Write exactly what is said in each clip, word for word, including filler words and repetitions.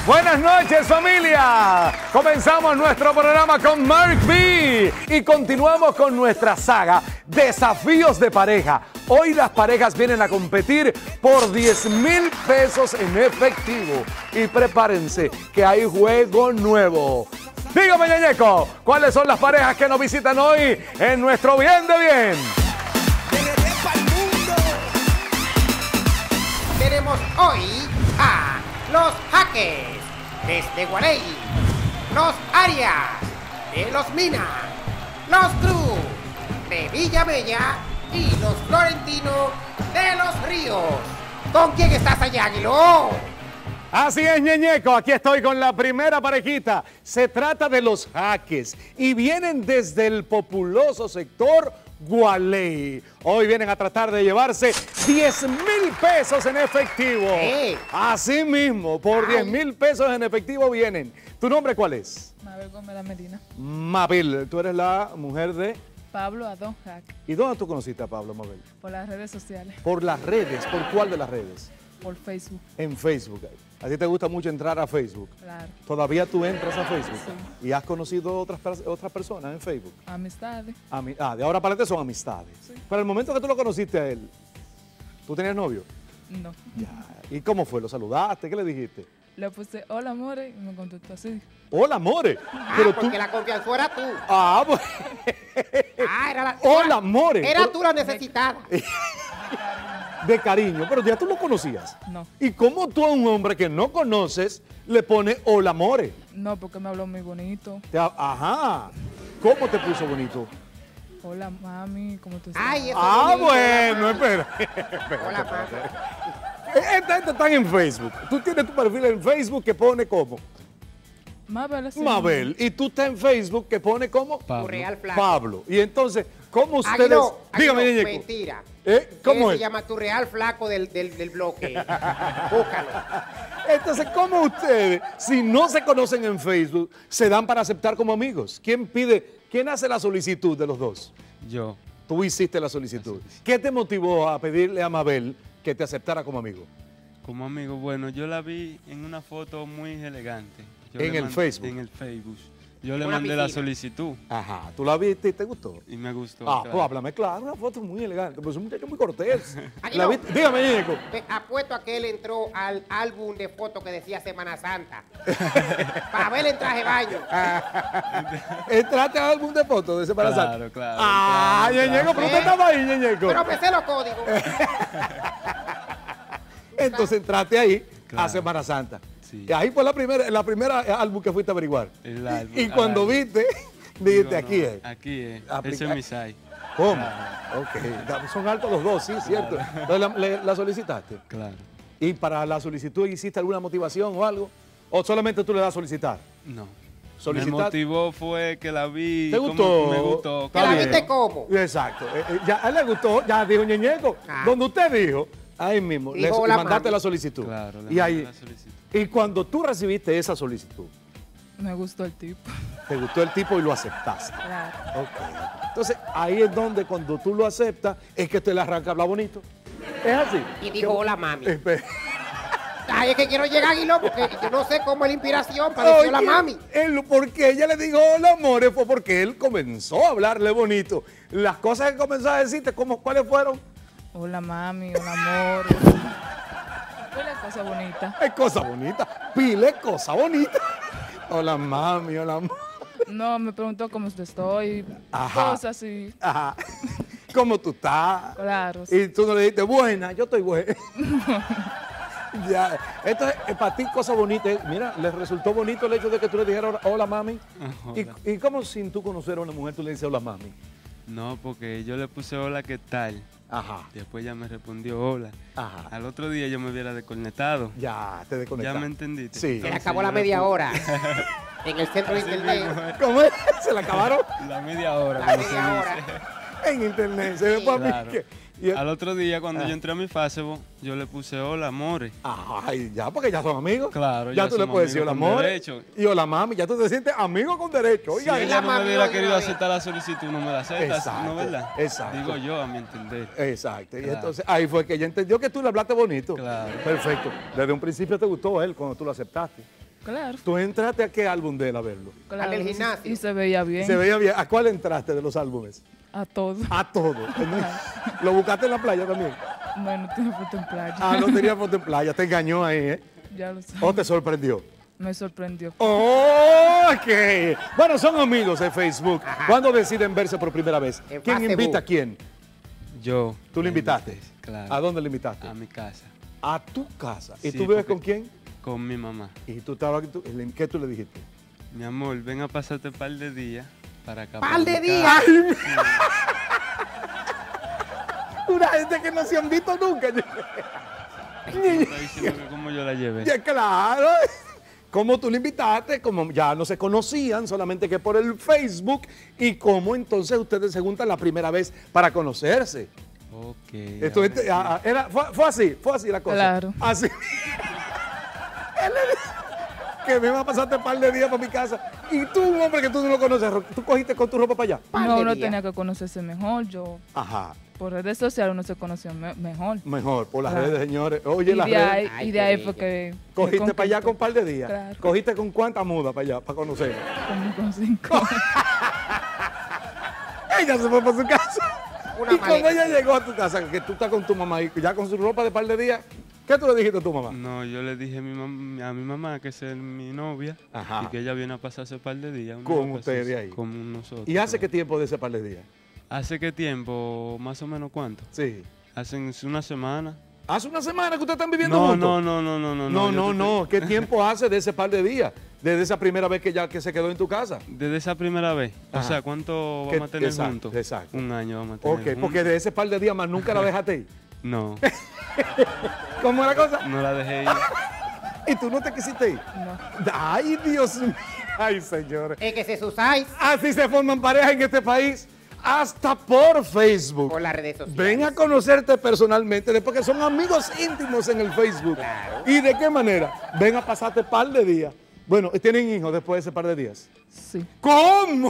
Buenas noches, familia. Comenzamos nuestro programa con Mark B. Y continuamos con nuestra saga Desafíos de Pareja. Hoy las parejas vienen a competir por diez mil pesos en efectivo. Y prepárense que hay juego nuevo. Dígame, Ñeñeco, ¿cuáles son las parejas que nos visitan hoy en nuestro Bien de Bien? Tenemos hoy a los Jaques desde Guarey, los Arias de Los Minas, los Cruz de Villa Bella y los Florentino de Los Ríos. ¿Con quién estás allá, Águilo? Así es, Ñeñeco, aquí estoy con la primera parejita. Se trata de los Jaques y vienen desde el populoso sector Gualey. Hoy vienen a tratar de llevarse diez mil pesos en efectivo. ¿Qué? Así mismo, por diez mil pesos en efectivo vienen. ¿Tu nombre cuál es? Mabel Gómez Medina. Mabel, tú eres la mujer de... Pablo Adón Jack. ¿Y dónde tú conociste a Pablo, Mabel? Por las redes sociales. Por las redes. ¿Por cuál de las redes? Por Facebook. En Facebook. ¿A ti te gusta mucho entrar a Facebook? Claro. ¿Todavía tú entras a Facebook? Sí. ¿Y has conocido otras, otras personas en Facebook? Amistades. Ami ah, de ahora para adelante son amistades. Sí. Pero el momento que tú lo conociste a él, ¿tú tenías novio? No. Ya. ¿Y cómo fue? ¿Lo saludaste? ¿Qué le dijiste? Le puse hola, amore, y me contestó así. Hola, more. Ah, Pero porque tú... la confianza era tú. Ah, pues... Ah, era la... Hola, era- more. Era Pero- tú la necesitada. De cariño, pero ya tú lo conocías. No. ¿Y cómo tú a un hombre que no conoces le pones hola, more? No, porque me habló muy bonito. Te ha- Ajá. ¿Cómo te puso bonito? Hola, mami, ¿cómo tú estás? Ay, eso Ah, es bonito, bueno, hola, espera. mami. Hola, mami. Esta gente está en Facebook. Tú tienes tu perfil en Facebook que pone como Mabel, así. Mabel. Y tú estás en Facebook que pone como Tu real flaco. Pablo. Y entonces, ¿cómo ustedes...? Águilo, Dígame, Águilo, Ñeñeco. mentira. ¿Eh? ¿Cómo Ese es? se llama tu real flaco del, del, del bloque. Búscalo. Entonces, ¿cómo ustedes, si no se conocen en Facebook, se dan para aceptar como amigos? ¿Quién pide, quién hace la solicitud de los dos? Yo, Tú hiciste la solicitud. ¿Qué te motivó a pedirle a Mabel que te aceptara como amigo? como amigo, bueno, yo la vi en una foto muy elegante. Yo ¿En le el mandé- Facebook? En el Facebook. Yo le Una mandé la piscina. solicitud Ajá, ¿tú la viste y te gustó? y me gustó. Ah, claro. pues háblame claro, una foto muy elegante, pues es un muchacho muy cortés. Aquí ¿La no. viste? Dígame, Ñeñeco. Te apuesto a que él entró al álbum de fotos que decía Semana Santa. Para verle en traje de baño. ¿Entraste al álbum de fotos de Semana Santa? Claro, claro, Ah, claro, Ñeñeco, pero usted ¿Eh? estaba ahí, Ñeñeco. Pero me sé los códigos. Entonces entraste ahí a Claro. Semana Santa. Sí. Y ahí fue la primera, la primera álbum que fuiste a averiguar. El álbum, y el cuando álbum. viste, Digo, dijiste, no, aquí es. Aquí es. Aplica- Ese es mi site. ¿Cómo? Ok, son altos los dos, sí, cierto. Entonces la, le- la solicitaste. Claro. ¿Y para la solicitud hiciste alguna motivación o algo? ¿O solamente tú le das a solicitar? No. Solicitar- Me motivó fue que la vi. ¿Te como gustó? que Me gustó. Está ¿Que la bien. viste cómo? Exacto. Eh, eh, ya a él le gustó, ya dijo Ñeñeco. Ah. Donde usted dijo, ahí mismo, le, Dijo, le "Hola, mandaste mami". la solicitud. Claro, le y mandé ahí, la solicitud. y cuando tú recibiste esa solicitud, Me gustó el tipo. te gustó el tipo y lo aceptaste. Claro. Ok. Entonces, ahí es donde cuando tú lo aceptas, es que te le arranca a hablar bonito. ¿Es así? Y dijo, hola, mami. Espera. Ay, es que quiero llegar, Águilo, porque yo no sé cómo es la inspiración para decir hola, Oye, mami. Él, porque ella le dijo hola, amores, fue porque él comenzó a hablarle bonito. Las cosas que comenzó a decirte, ¿cómo, ¿cuáles fueron? Hola, mami, hola, amor. Fue la cosa bonita. Es cosa bonita. Pile cosa bonita. Hola, mami, hola, amor. No, me preguntó cómo estoy. Ajá. Cosas así. Ajá. ¿Cómo tú estás? Claro. sí. Y tú no le dijiste, buena, yo estoy buena. Ya. Entonces, eh, para ti, cosa bonita. eh, Mira, ¿les resultó bonito el hecho de que tú le dijeras hola, mami? Hola. ¿Y, y cómo sin tú conocer a una mujer tú le dices hola, mami? No, porque yo le puse hola, ¿qué tal? Ajá. Después ya me respondió hola. Ajá. Al otro día yo me hubiera desconectado. Ya, te desconectaste. Ya me entendiste. Sí. Se le Entonces, acabó la yo le media puse- hora en el centro de internet. ¿Cómo es? ¿Se la acabaron? La media hora. La como se media dice. hora. En internet. Se ve para mí Claro. que... y- Al otro día, cuando Ah. yo entré a mi Facebook, yo le puse hola, amores. Ay, ya, porque ya son amigos. Claro, ya ya tú le somos puedes decir hola, amigos con amor. derecho. Y hola, mami. Ya tú te sientes amigo con derecho. Si Oiga, Sí, ella la no me mami hubiera de querido una vez. aceptar la solicitud, no me la acepta, Exacto, ¿no verdad? exacto. Digo yo, a mi entender. exacto. Y Claro. entonces ahí fue que ella entendió que tú le hablaste bonito. Claro. Perfecto. Desde un principio te gustó él cuando tú lo aceptaste. Claro, ¿Tú entraste a qué álbum de él a verlo? claro. Al del gimnasio. Y se veía bien. Se veía bien. ¿A cuál entraste de los álbumes? A todo. A todo. ¿Lo buscaste en la playa también? Bueno, tiene foto en playa. Ah, no tenía foto en playa. Te engañó ahí, ¿eh? Ya lo sé. ¿O te sorprendió? Me sorprendió. Ok. Bueno, son amigos de Facebook. ¿Cuándo deciden verse por primera vez? En ¿Quién Facebook. invita a quién? Yo. ¿Tú le invitaste? invité, Claro. ¿A dónde le invitaste? A mi casa. A tu casa. ¿Y Sí, tú vives porque- con quién? Con mi mamá. Y tú estabas, tú- ¿qué tú le dijiste? Mi amor, ven a pasarte un par de días para acá. ¡Par para de mi días! casa. Una gente que no se han visto nunca. Me está diciendo que cómo yo la llevé. Ya, claro. Cómo tú le invitaste, como ya no se conocían, solamente que por el Facebook, y cómo entonces ustedes se juntan la primera vez para conocerse. Ok. Esto, ahora este, sí. ah, ah, era, fue, fue así, fue así la cosa. Claro. Así. Él le dijo que me iba a pasarte un par de días por mi casa. Y tú, un hombre que tú no lo conoces, tú cogiste con tu ropa para allá. Par No, de uno días. tenía que conocerse mejor. Yo, Ajá, por redes sociales, uno se conoció me- mejor. mejor, por las Claro. redes, señores. Oye, y las de redes. ahí, Ay, y de qué ahí bello. fue que. me Cogiste para allá conquistó. con un par de días. Claro. Cogiste con cuántas mudas para allá, para conocer. Como con cinco. Ella se fue para su casa. Una y cuando maleta. ella llegó a tu casa, que tú estás con tu mamá y ya con su ropa de par de días, ¿qué tú le dijiste a tu mamá? No, yo le dije a mi, mam- a mi mamá que es mi novia Ajá. y que ella viene a pasarse un par de días. una Con vacaciones ustedes ahí. Con nosotros. ¿Y hace qué claro. tiempo de ese par de días? ¿Hace qué tiempo? ¿Más o menos cuánto? Sí. Hace una semana. ¿Hace una semana que ustedes están viviendo No, juntos? no, no, no, no, no. No, yo no, te- no. ¿Qué tiempo hace de ese par de días? Desde esa primera vez que ya que se quedó en tu casa. Desde esa primera vez. Ajá. O sea, ¿cuánto Que- vamos a tener exacto, juntos? exacto. Un año vamos a tener Ok, juntos. porque de ese par de días más nunca la dejaste ir. No, ¿Cómo es la cosa? no la dejé ir. ¿Y tú no te quisiste ir? No. Ay, Dios mío. Ay, señores. Es que se usáis Así se forman parejas en este país, hasta por Facebook. por las redes sociales. Ven a conocerte personalmente, después que son amigos íntimos en el Facebook. Claro. ¿Y de qué manera? Ven a pasarte par de días. Bueno, ¿tienen hijos después de ese par de días? Sí. ¿Cómo?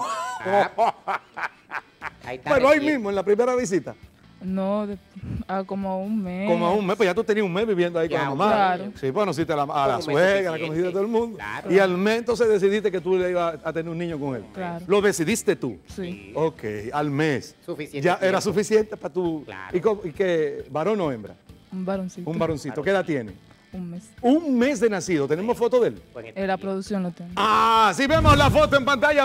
Ahí está Bueno, ahí recién. mismo, en la primera visita. No, de- a como un mes. Como a un mes, pues ya tú tenías un mes viviendo ahí Ya, con la mamá. claro. Sí, bueno, sí, te la, a la Un mes suegra, la suficiente. conociste a todo el mundo. Claro. Y al mes entonces decidiste que tú le ibas a tener un niño con él. Claro. Lo decidiste tú. Sí. Ok, al mes. Suficiente Ya era tiempo. suficiente para tu... Claro. ¿Y, cómo- y qué? ¿Varón o hembra? Un varoncito. Un varoncito. ¿Qué edad tiene? Un mes. Un mes de nacido. ¿Tenemos foto de él? Pues, Eh, la producción lo tengo. Ah, sí vemos la foto en pantalla.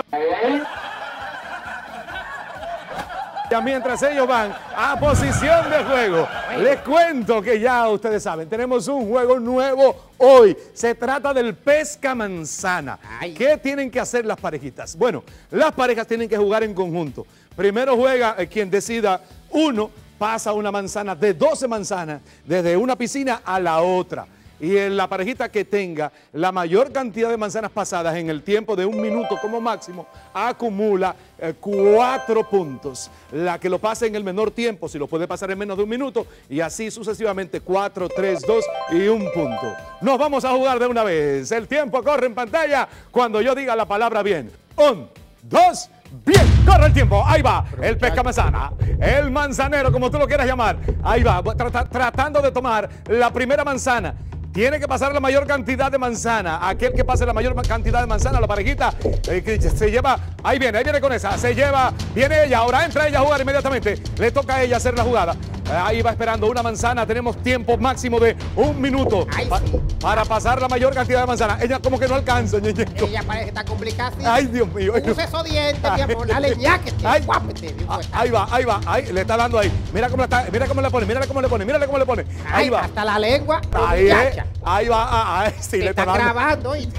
Ya mientras ellos van a posición de juego, les cuento que ya ustedes saben, tenemos un juego nuevo hoy. Se trata del pesca manzana. Ay. ¿Qué tienen que hacer las parejitas? Bueno, las parejas tienen que jugar en conjunto. Primero juega eh, quien decida uno, pasa una manzana de doce manzanas desde una piscina a la otra. Y en la parejita que tenga la mayor cantidad de manzanas pasadas en el tiempo de un minuto como máximo, acumula eh, cuatro puntos. La que lo pase en el menor tiempo, si lo puede pasar en menos de un minuto, y así sucesivamente, cuatro, tres, dos y un punto. Nos vamos a jugar de una vez. El tiempo corre en pantalla cuando yo diga la palabra bien. Un, dos, bien, corre el tiempo, ahí va, el pesca manzana, el manzanero, como tú lo quieras llamar, ahí va, trata- tratando de tomar la primera manzana. Tiene que pasar la mayor cantidad de manzana. Aquel que pase la mayor ma- cantidad de manzana, la parejita, eh, que se lleva, ahí viene, ahí viene con esa, se lleva, viene ella, ahora entra ella a jugar inmediatamente, le toca a ella hacer la jugada. Eh, Ahí va esperando una manzana, tenemos tiempo máximo de un minuto Ay, pa- sí. para pasar la mayor cantidad de manzana. Ella como que no alcanza, ñeñeco. Ella parece que está complicada. ¿sí? Ay, Dios mío. Use esos dientes, mi amor. Dale ñáquete, Ay. guápete. Ah, ahí va, ahí va, ahí le está dando ahí. Mira cómo, la está, mira cómo le pone, mira cómo le pone, mira cómo le pone. Ahí Ay, va. hasta la lengua. Ahí, eh, muchacha. ahí va, ah, ahí sí Te le está está dando. grabando. ¿y?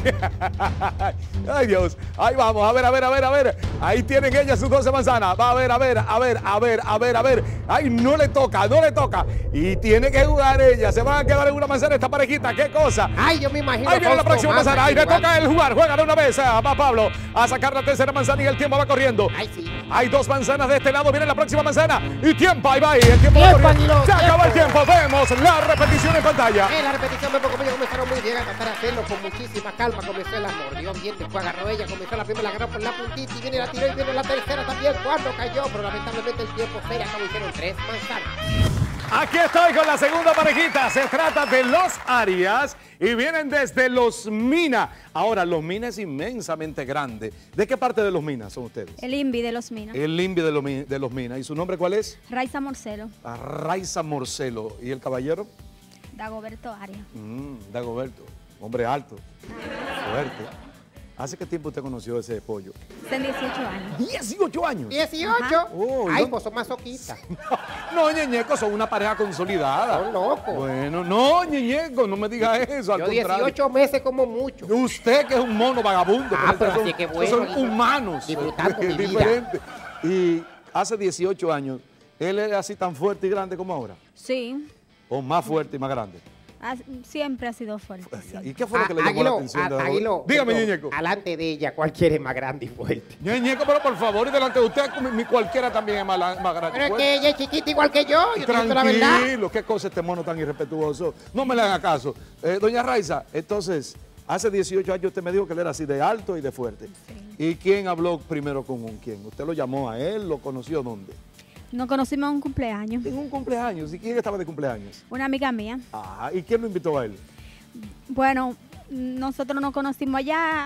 Ay, Dios. Ahí vamos, a ver, a ver, a ver, a ver. Ahí tienen ellas sus doce manzanas. Va a ver, a ver, a ver, a ver, a ver, a ver. Ay, no le toca, no le toca. Y tiene que jugar ella. Se van a quedar en una manzana esta parejita. ¿Qué cosa? Ay, yo me imagino. Ahí viene la Fausto próxima Massa manzana. Ahí le igual. toca el jugar. Juega de una vez. Ah, Va Pablo a sacar la tercera manzana y el tiempo va corriendo. Ay, sí. Hay dos manzanas de este lado. Viene la próxima manzana. Y tiempo. Ahí va. Ahí. El tiempo va Tiempo, corriendo. Aguiló, Se acabó el tiempo. tiempo. Vemos la repetición en pantalla. En la repetición, Bebo Comillo comenzaron muy bien a tratar de hacerlo con muchísima calma. Comenzó el amor, dio bien, después agarró ella, comenzó la primera, la agarró por la puntita y viene la tiró y viene la tercera también. Cuando cayó, pero lamentablemente el tiempo se le acabó, hicieron tres manzanas. Aquí estoy con la segunda parejita. Se trata de los Arias y vienen desde Los Minas. Ahora, Los Minas es inmensamente grande. ¿De qué parte de Los Minas son ustedes? El INVI de Los Minas. El INVI de los, de los Minas. ¿Y su nombre cuál es? Raiza Morcelo. A Raiza Morcelo. ¿Y el caballero? Dagoberto Arias. Mm, Dagoberto. Hombre alto. Fuerte. ¿Hace qué tiempo usted conoció ese pollo? Hace dieciocho años. ¿dieciocho años? ¿dieciocho? Oh, Ay, yo- pues son masoquistas. No, Ñeñeco, son una pareja consolidada. Son locos. Bueno, no, Ñeñeco, no me diga eso, al Yo contrario. dieciocho meses como mucho. Usted que es un mono vagabundo. Ah, pero ustedes así son, que bueno, son hijo, humanos. disfrutando mi vida. Diferente. Y hace dieciocho años, ¿él era así tan fuerte y grande como ahora? Sí. ¿O más fuerte y más grande? Ha- siempre ha sido fuerte. sí. ¿Y qué fue lo que le Ah, llamó la Águilo, atención? de ah, Dagoberto? Águilo, Dígame, perdón, Ñeñeco. Alante de ella, cualquiera es más grande y fuerte. Ñeñeco, pero por favor, y delante de usted, mi, mi cualquiera también es más, la- más grande. Pero es fuerte. que ella es chiquita igual que yo. Yo te digo la verdad. Tranquilo, qué cosa este mono tan irrespetuoso. No me le haga caso. Eh, doña Raiza, entonces, hace dieciocho años usted me dijo que él era así de alto y de fuerte. ¿Y quién habló primero con un quién? ¿Usted lo llamó a él? ¿Lo conoció dónde? Nos conocimos en un cumpleaños. En un cumpleaños. ¿Y quién estaba de cumpleaños? Una amiga mía. Ah, ¿y quién lo invitó a él? Bueno, nosotros nos conocimos allá.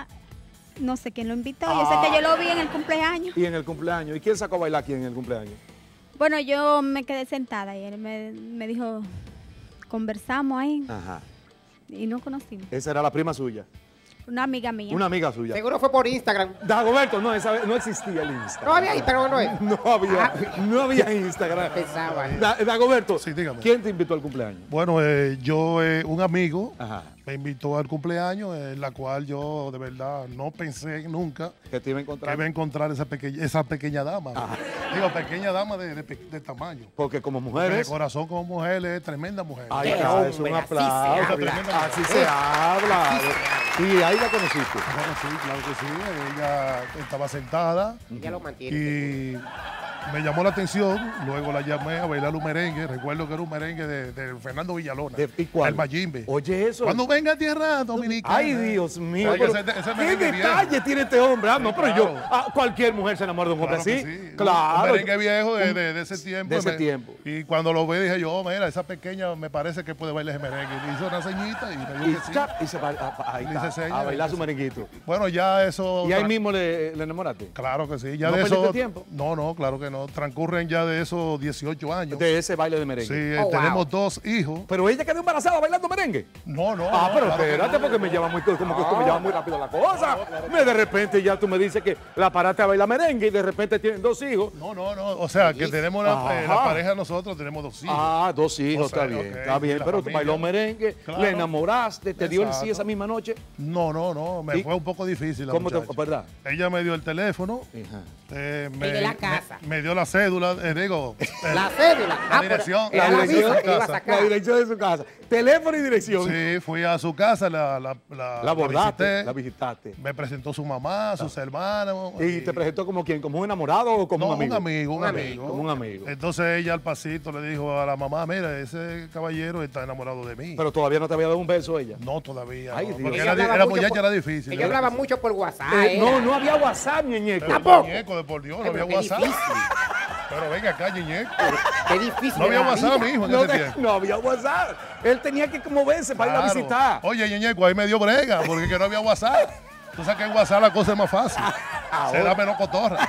No sé quién lo invitó. Yo sé que yo lo vi en el cumpleaños. Y en el cumpleaños. ¿Y quién sacó a bailar aquí en el cumpleaños? Bueno, yo me quedé sentada y él me, me dijo, conversamos ahí Ajá. y nos conocimos. Esa era la prima suya. Una amiga mía. Una amiga suya. Seguro fue por Instagram. Dagoberto, no, esa vez no existía el Instagram. No había Instagram, ¿no es? No había, no había Instagram. Pensaba. Da- Dagoberto, Sí, dígame. ¿quién te invitó al cumpleaños? Bueno, eh, yo, eh, un amigo, Ajá. me invitó al cumpleaños, en la cual yo de verdad no pensé nunca Que te iba a que encontrar. iba a encontrar esa pequeña, esa pequeña dama. Digo, pequeña dama de, de pe- de tamaño. Porque como De mujeres. corazón como mujer es tremenda mujer. Ay, Qué claro, es hombre, un así se aplauso. habla. Así se habla. Y ahí la conociste. Bueno, sí, claro que sí. Ella estaba sentada Ella lo mantiene. y me llamó la atención. Luego la llamé a bailar un merengue. Recuerdo que era un merengue de, de Fernando Villalona. De- ¿y cuál? El Mayimbe. Oye, eso. Cuando venga a tierra dominicana. Ay, Dios mío. Oye, pero ese- ese ¿Qué merengue detalle viejo. tiene este hombre? Ah, no, Sí, pero yo. claro. ah, cualquier mujer se enamora de un hombre Claro que así. sí. Un- Claro. Un merengue viejo de, de- de ese tiempo. De ese Me- tiempo. Y cuando lo vi dije yo, oh, mira, esa pequeña me parece que puede bailar ese merengue. Y le hizo una ceñita y me Y, dijo que sí. chap, y se va a, ahí Le está, hice señas, a bailar le su hice- merenguito. Bueno, ya eso... Y ahí tra- mismo le, le enamoraste. Claro que sí. Ya ¿No de perdiste eso... tiempo? No, no, claro que no. Transcurren ya de esos dieciocho años. De ese baile de Sí, merengue. eh, Oh, wow. tenemos dos hijos. Pero ella quedó embarazada bailando merengue. No, no. Ah, no, pero claro que espérate, no. porque me lleva muy, como que esto me lleva muy rápido la cosa. Me de repente ya tú me dices que la paraste a bailar merengue y de repente tienen dos hijos. No, no, no. O sea, que tenemos la, eh, la Ajá. pareja nosotros, tenemos dos hijos. Ah, dos hijos, O sea, está bien, ok, está bien. la Pero tú familia. bailó merengue, Claro. le enamoraste, te dio el sí Exacto. esa misma noche. No, no, no. Me ¿Y fue un poco difícil la ¿Cómo te muchacha. fue, verdad? Ella me dio el teléfono. Ajá. eh, El de la casa. Me, me dio la cédula, eh, digo, eh, La cédula. la dirección, Era la la dirección visa de que iba a casa. La sacar. dirección de su casa. Teléfono y dirección. sí, fui a su casa, la, la, la, La abordaste, visité, la visitaste. me presentó su mamá, sus hermanos. ¿Y te presentó como quién? ¿Como un enamorado o como no, un amigo? un amigo, un Un amigo. amigo. Como un amigo. Entonces ella al pasito le dijo a la mamá, mira, ese caballero está enamorado de mí. Pero todavía no te había dado un beso ella. no, todavía. Ay, no, Dios. porque Ella era, di- hablaba era mucho muchacha, por- era difícil. Ella era hablaba difícil. mucho por WhatsApp. Eh, era. no, no había WhatsApp, ñeñeco. Pero, Tampoco. Ñeñeco, de por Dios, no Ay, había pero qué WhatsApp. difícil. Pero venga acá, Ñeñeco. Qué difícil. No había era la WhatsApp, vida. mi hijo, en No, ese te- tiempo. no había WhatsApp. Él tenía que moverse para ir a Claro. visitar. Oye, Ñeñeco, ahí me dio brega, porque que no había WhatsApp. Tú sabes que en WhatsApp la cosa es más fácil. Se da menos cotorra.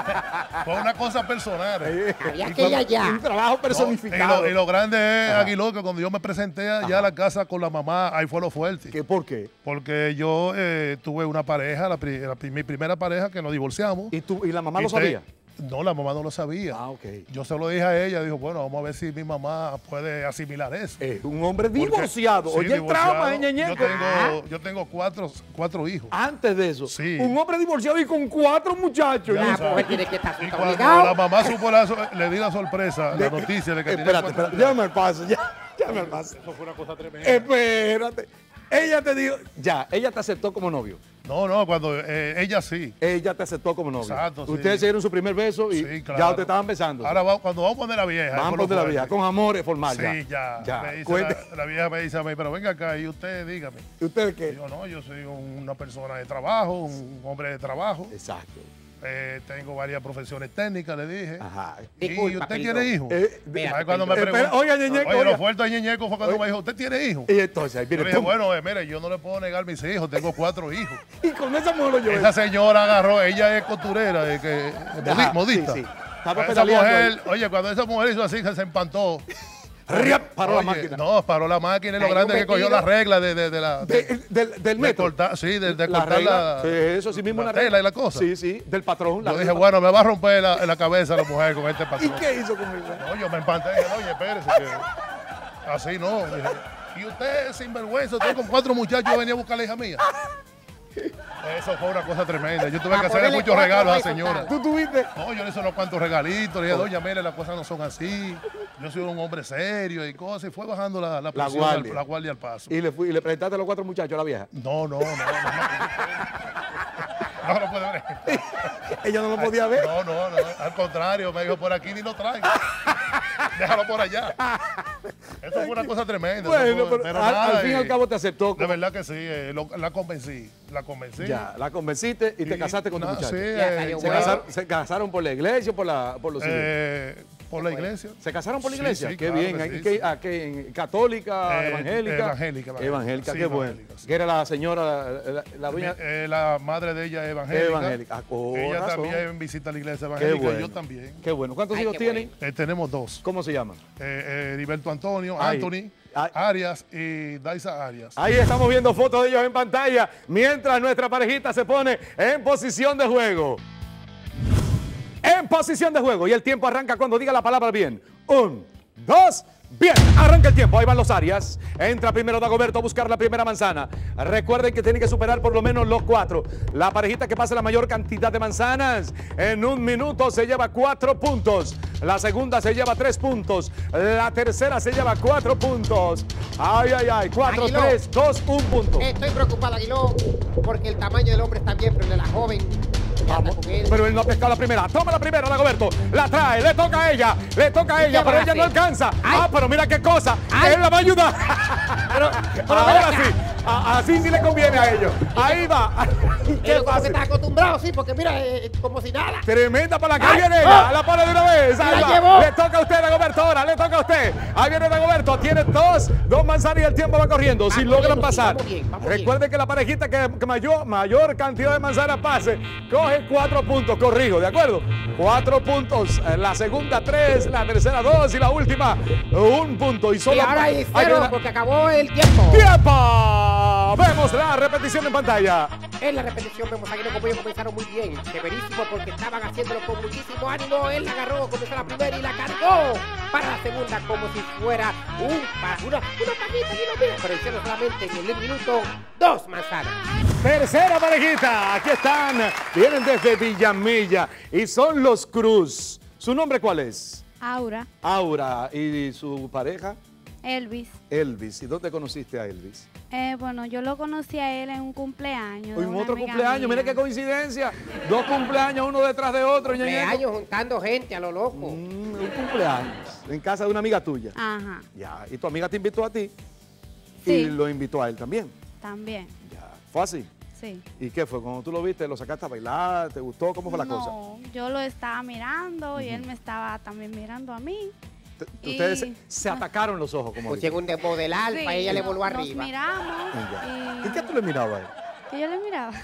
Fue una cosa personal. Había que ir allá. Un trabajo No, y, personificado. lo, y lo grande es, Aguiló, que cuando yo me presenté allá a la casa con la mamá, ahí fue lo fuerte. ¿Qué, ¿Por qué? Porque yo eh, tuve una pareja, la pri- la pri- mi primera pareja, que nos divorciamos. ¿Y, tú, y la mamá Y lo te- sabía? No, la mamá no lo sabía. Ah, ok. Yo se lo dije a ella, dijo, bueno, vamos a ver si mi mamá puede asimilar eso. Eh, un hombre Porque- divorciado. sí, Oye, el trauma, ¿eh, divorciado. ñeñeco? Yo tengo, yo tengo cuatro, cuatro hijos. Antes de eso, Sí. un hombre divorciado y con cuatro muchachos. Ya La lo sabes. mujer tiene que estar Y súper cuando obligado. la mamá supo la so- le di la sorpresa, la De- noticia de que tenía Espérate, cuatro espérate, muchachos. llámame al paso, ya, llámame al paso. Eso fue una cosa tremenda. Espérate. Ella te dijo, ya, ella te aceptó como novio. No, no, cuando eh, ella sí. Ella te aceptó como novio. Exacto, sí. Ustedes se dieron su primer beso y Sí, claro. ya ustedes estaban besando. Ahora va- cuando vamos a poner la vieja. Vamos fue lo de la fuerte. vieja, con amores formal Sí, ya. ya. Me dice Cuente. la, la vieja me dice a mí, pero venga acá y usted dígame. ¿Y ustedes qué? Yo no, yo soy una persona de trabajo, un hombre de trabajo. Exacto. Eh, tengo varias profesiones técnicas, le dije. Ajá. ¿Y Disculpa, usted Pelito. tiene hijos? Eh, Mira, Ay, cuando me Pelito. preguntan, Oiga, Ñeñeco, oye, oiga. lo fuerte de Ñeñeco fue cuando me dijo, ¿usted tiene hijos? Y entonces, ahí Yo viene le dije, tú. bueno, eh, mire, yo no le puedo negar mis hijos, tengo cuatro hijos. Y con esa mujer lo llevé. Esa señora agarró, ella es costurera, de que, es modi- Ajá, modista. sí, sí. Estaba Esa pedaleando mujer, oye, cuando esa mujer hizo así, que se empantó. Riap, paró Oye, la máquina. No, paró la máquina y lo Hay un grande que cogió vestido. la regla de, de, de la... De- de- del, del de metro. cortar, sí, de, de La cortar regla, la, sí, eso sí mismo la una tela regla. y la cosa. Sí, sí, del patrón. la Yo dije, regla. bueno, me va a romper la, la cabeza la mujer con este ¿Y patrón. qué hizo con él? No, yo me empanté y dije, oye, espérese, que así no. Dije, y usted, sinvergüenza, usted con cuatro muchachos venía a buscar a la hija mía. Eso fue una cosa tremenda. Yo tuve A que hacerle ponerle muchos cuatro regalos a la ahí señora. soltado. ¿Tú tuviste? No, yo le hice unos cuantos regalitos. Le dije, doña, mire, las cosas no son así. Yo soy un hombre serio y cosas. Y fue bajando la, la, presión, guardia. al- la guardia al paso. Y le, fui, y le presentaste a los cuatro muchachos a la vieja. No, no, no. No, no, no lo puede ver. Ella no lo podía ver. No, no, no. Al contrario, me dijo, por aquí ni lo traiga. Déjalo por allá. Eso fue una cosa tremenda. Bueno, eso fue- pero al, al fin y al eh, cabo te aceptó. De como- verdad que sí, eh, lo- la convencí. La convencí. Ya, la convenciste y te Y- casaste con tu no, muchacho. Sí, Ya eh, salió Se, bueno. casaron, se casaron por la iglesia o por, la, por los civil? eh, por la iglesia. ¿Se casaron por la Sí, iglesia? sí, qué claro bien. que ¿Y sí, qué- sí. a qué? ¿Católica? Eh, ¿Evangélica? evangélica, evangélica. Evangélica, Sí, qué bueno. evangélica, sí. ¿Qué era la señora, la, la- la Mi- dueña? eh, la madre de ella es evangélica. Evangélica. Ah, con Ella razón. también visita la iglesia Qué evangélica. bueno. Yo también. Qué bueno. ¿Cuántos Ay, hijos qué tienen? Eh, tenemos dos. ¿Cómo se llaman? Eh, eh, Heriberto Antonio, Ay. Anthony, Ay. Arias y Daisa Arias. Ahí estamos viendo fotos de ellos en pantalla mientras nuestra parejita se pone en posición de juego. En posición de juego. Y el tiempo arranca cuando diga la palabra bien. Un, dos, bien. Arranca el tiempo. Ahí van los Arias. Entra primero Dagoberto a buscar la primera manzana. Recuerden que tienen que superar por lo menos los cuatro. La parejita que pase la mayor cantidad de manzanas en un minuto se lleva cuatro puntos. La segunda se lleva tres puntos. La tercera se lleva cuatro puntos. Ay, ay, ay. Cuatro, Aguiló. tres, dos, un punto. Estoy preocupado, Aguiló, porque el tamaño del hombre está bien, pero el de la joven ya anda con él. Pero él no ha pescado la primera. Toma la primera, Dagoberto. La trae, le toca a ella. Le toca a ella, ¿Qué pero va a ella no hacer? alcanza. Ay. Ah, pero mira qué cosa. Ay. Él la va a ayudar. pero Ahora ven acá. sí. A- así sí le conviene a ellos. Ahí va. Él Qué como que fácil. está acostumbrado, sí, porque mira, eh, eh, como si nada. Tremenda para la que Ay. viene ella. Ah. La pone de una vez. Ahí La va. llevó. Le toca a usted, Dagoberto. Ahora le toca a usted. Ahí viene Dagoberto. Tiene dos, dos manzanas y el tiempo va corriendo. Si Vamos logran bien, pasar. vamos bien, vamos Recuerden que la parejita que, que mayor, mayor cantidad de manzanas pase, coge cuatro puntos. Corrijo, ¿de acuerdo? Cuatro puntos. Eh, La segunda, tres. La tercera, dos. Y la última, un punto. Y Y solo ahora hay hay cero, que- porque acabó el tiempo. ¡Tiempo! Vemos la repetición en pantalla. En la repetición vemos a Aguiló como ellos comenzaron muy bien. Severísimo porque estaban haciéndolo con muchísimo ánimo. Él la agarró, comenzó la primera y la cargó para la segunda como si fuera un, pa- una, una pajita y lo mira. Pero hicieron solamente en el minuto dos manzanas. Tercera parejita, aquí están, vienen desde Villamella y son los Cruz. ¿Su nombre cuál es? Aura, Aura. ¿Y su pareja? Elvis. Elvis. ¿Y dónde conociste a Elvis? Eh, bueno, yo lo conocí a él en un cumpleaños. de En una otro amiga cumpleaños, mía. mira qué coincidencia. Dos cumpleaños, uno detrás de otro. Ñeñeco. Cumpleaños juntando gente a lo loco. Mm, un cumpleaños en casa de una amiga tuya. Ajá, Ya, y tu amiga te invitó a ti y Sí. lo invitó a él también. también, Ya, fue así. sí. ¿Y qué fue? Cuando tú lo viste, lo sacaste a bailar, ¿te gustó? ¿Cómo fue la cosa? No, yo lo estaba mirando y él me estaba también mirando a mí. Te- y- Ustedes se, se atacaron los ojos, como Pusieron un demo del alfa, Sí, ella le no- voló nos arriba. miramos Ya. y... ¿Y qué tú le mirabas a él? que yo le miraba.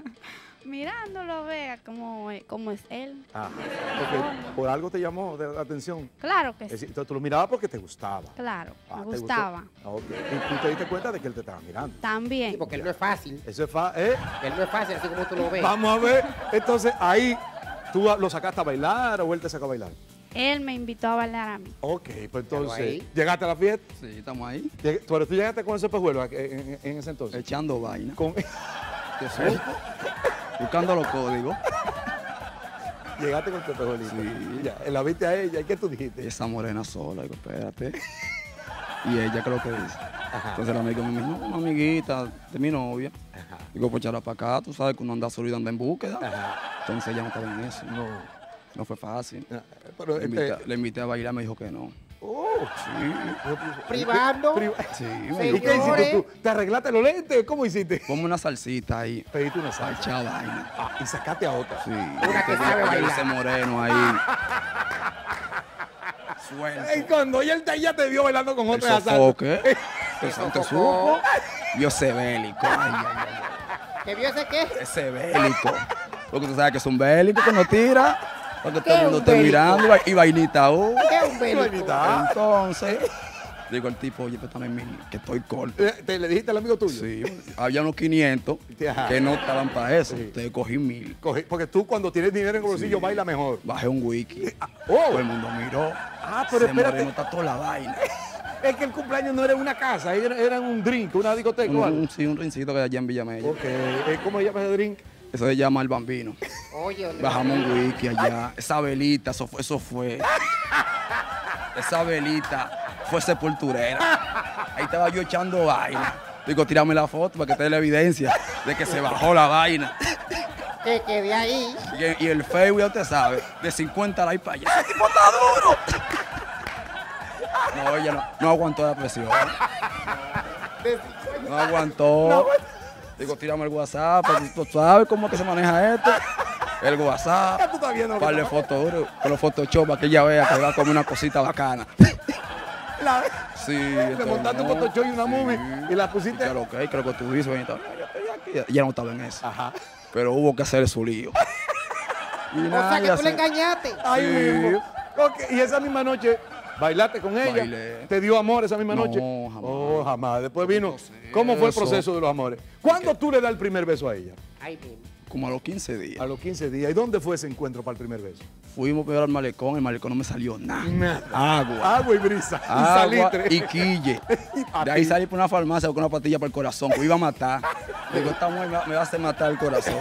Mirándolo, vea cómo, es- cómo es él. Ah, ok. Por algo te llamó de la atención. Claro que Es sí, decir, entonces tú lo mirabas porque te gustaba. claro, Ah, me ¿te gustó? gustaba. Ah, ok. Y tú te diste cuenta de que él te estaba mirando. Sí, También. porque él no es fácil. Eso es fa ¿eh? Él no es fácil, así como tú lo ves. Vamos a ver. Entonces ahí tú lo sacaste a bailar o él te sacó a bailar. Él me invitó a bailar a mí. Ok, pues entonces, ahí. ¿llegaste a la fiesta? Sí, estamos ahí, Lleg- ¿Tú, tú llegaste con ese pejuelo en, en- en ese entonces? echando vaina. Con- ¿Qué soy? Buscando los códigos. llegaste con tu pejuelito. Sí. Ya, la viste a ella. ¿Y qué tú dijiste? Y esa morena sola, digo, espérate. Y ella, ¿qué es lo que dice? Entonces el amigo me dijo, no, una amiguita de mi novia. Digo, pues echarla para acá, tú sabes que uno anda solo y anda en búsqueda. Entonces ella no estaba en eso. No. No fue fácil. Pero, Le invité, este, le invité a bailar, me dijo que no. oh, Privando. Pri- Sí, ¿Y me qué dio- hiciste Señores. tú? ¿Te arreglaste los lentes? ¿Cómo hiciste? Ponme una salsita ahí. Pediste una Para salsa. echar vaina. Ah, y sacaste a otra. Sí. Una que sabe bailar. Ese moreno ahí. Y Suelto. cuando ella, te- ella te vio bailando con El otra salsa. sofoque. El santo supo. Yo sé bélico. Ay, ay, ay. ¿Qué vio ese qué? Ese bélico. Porque tú sabes que es un bélico que no tira. Porque todo ¿Qué el mundo un esté bélico? mirando y va- y vainita. Uh. ¿Qué es un bélico? Vainita. Entonces, digo el tipo, oye, pero también mil, que estoy corto. Eh, ¿Te le dijiste al amigo tuyo? Sí, había unos quinientos Ajá. que no estaban para eso. Sí. Entonces cogí mil. Coge- Porque tú cuando tienes dinero en el bolsillo Sí. baila mejor. Bajé un wiki. Oh. Todo el mundo miró. Ah, pero Ese espérate. moreno está toda la vaina. Es que el cumpleaños no era en una casa, era, era en un drink, una discoteca o Un, algo. un- sí, un rincito que hay allá en Villamella. Ok, eh, ¿cómo se llama ese drink? Eso se llama El Bambino. Oye, ¿dónde Bajamos está? un wiki allá. Esa velita, eso fue. Eso fue. Esa velita fue sepulturera. Ahí estaba yo echando vaina. Digo, tírame la foto para que te dé la evidencia de que se bajó la vaina. Que quedé ahí. Y, y el Facebook, ya usted sabe, de cincuenta likes para allá. ¡Ese tipo está duro! No, ella no, no aguantó la presión. No aguantó. Digo, tírame el WhatsApp, porque tú sabes cómo es que se maneja esto. El WhatsApp. Ya tú estás viendo lo que Para está- fotos duro, con los Photoshop para que ella vea que va a comer una cosita bacana. La- Sí. Le montaste un Photoshop y una movie y la pusiste. Claro, ok, creo que tú dices, Benito, "No, yo estoy aquí". Ya no estaba en eso. Ajá. Pero hubo que hacer su lío. Y O nada, sea que ya tú le se- engañaste. Ahí Sí. mismo. Ok, y esa misma noche bailaste con ella. Bailé. ¿Te dio amor esa misma No, noche? jamás. Oh, jamás. Después vino. proceso. ¿Cómo fue el proceso de los amores? ¿Cuándo tú le das el primer beso a ella? Ahí mismo. Como a los quince días. A los quince días. ¿Y dónde fue ese encuentro para el primer beso? Fuimos primero al malecón, el malecón no me salió nada. Nada. Agua. Agua y brisa. y Agua salitre. y quille. A De ahí ti. salí por una farmacia con una pastilla para el corazón, que iba a matar. Digo, esta mujer me va- me va a hacer matar el corazón.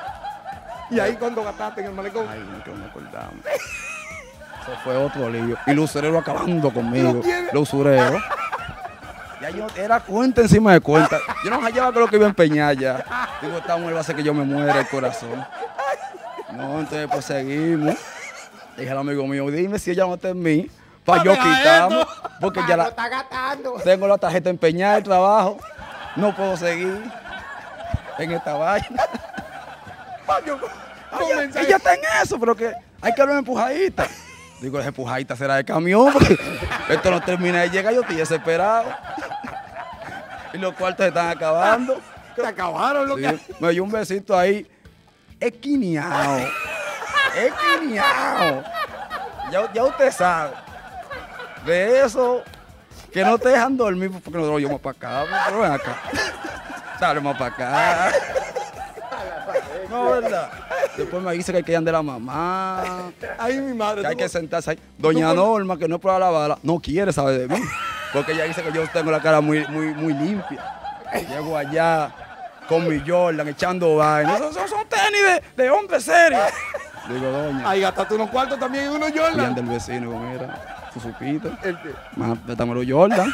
Y ahí cuando gastaste en el malecón. Ay, no, que no me acordamos. Eso fue otro lío. Y los usureros acabando conmigo. ¿Lo quiere? Los usureros. Ya yo era cuenta encima de cuenta. Yo no hallaba con lo que iba a empeñar ya. Digo, esta mujer va a hacer que yo me muera el corazón. No, entonces pues seguimos. Dije al amigo mío, dime si ella no está en mí. Para yo Deja quitarme. esto. Porque Ah, ya lo la, está gastando. tengo la tarjeta empeñada del trabajo. No puedo seguir en esta vaina. Paño, Ella, ella está en eso, pero que hay que hablar empujadita. Digo, esa empujadita será de camión, porque esto no termina de llegar, yo estoy desesperado. Y los cuartos se están acabando. te acabaron lo Sí, que. me dio un besito ahí, esquineado. Esquineado. Ya, ya usted sabe. De eso, que no te dejan dormir, porque nosotros yo más para acá, pero ven acá. Dale más para acá. No, ¿verdad? Después me dice que hay que ir de la mamá, Ahí mi madre. que hay tú- que sentarse ahí. Doña tú- Norma, que no es por la bala, no quiere saber de mí. Porque ella dice que yo tengo la cara muy, muy, muy limpia. Llego allá con mi Jordan echando vaina. Esos son, son tenis de, de hombre serio. Digo, doña, Ahí gastaste unos cuartos también en unos Julián Jordan. del vecino, digo, mira, tú supiste. El que- Más, pétamelo Jordan.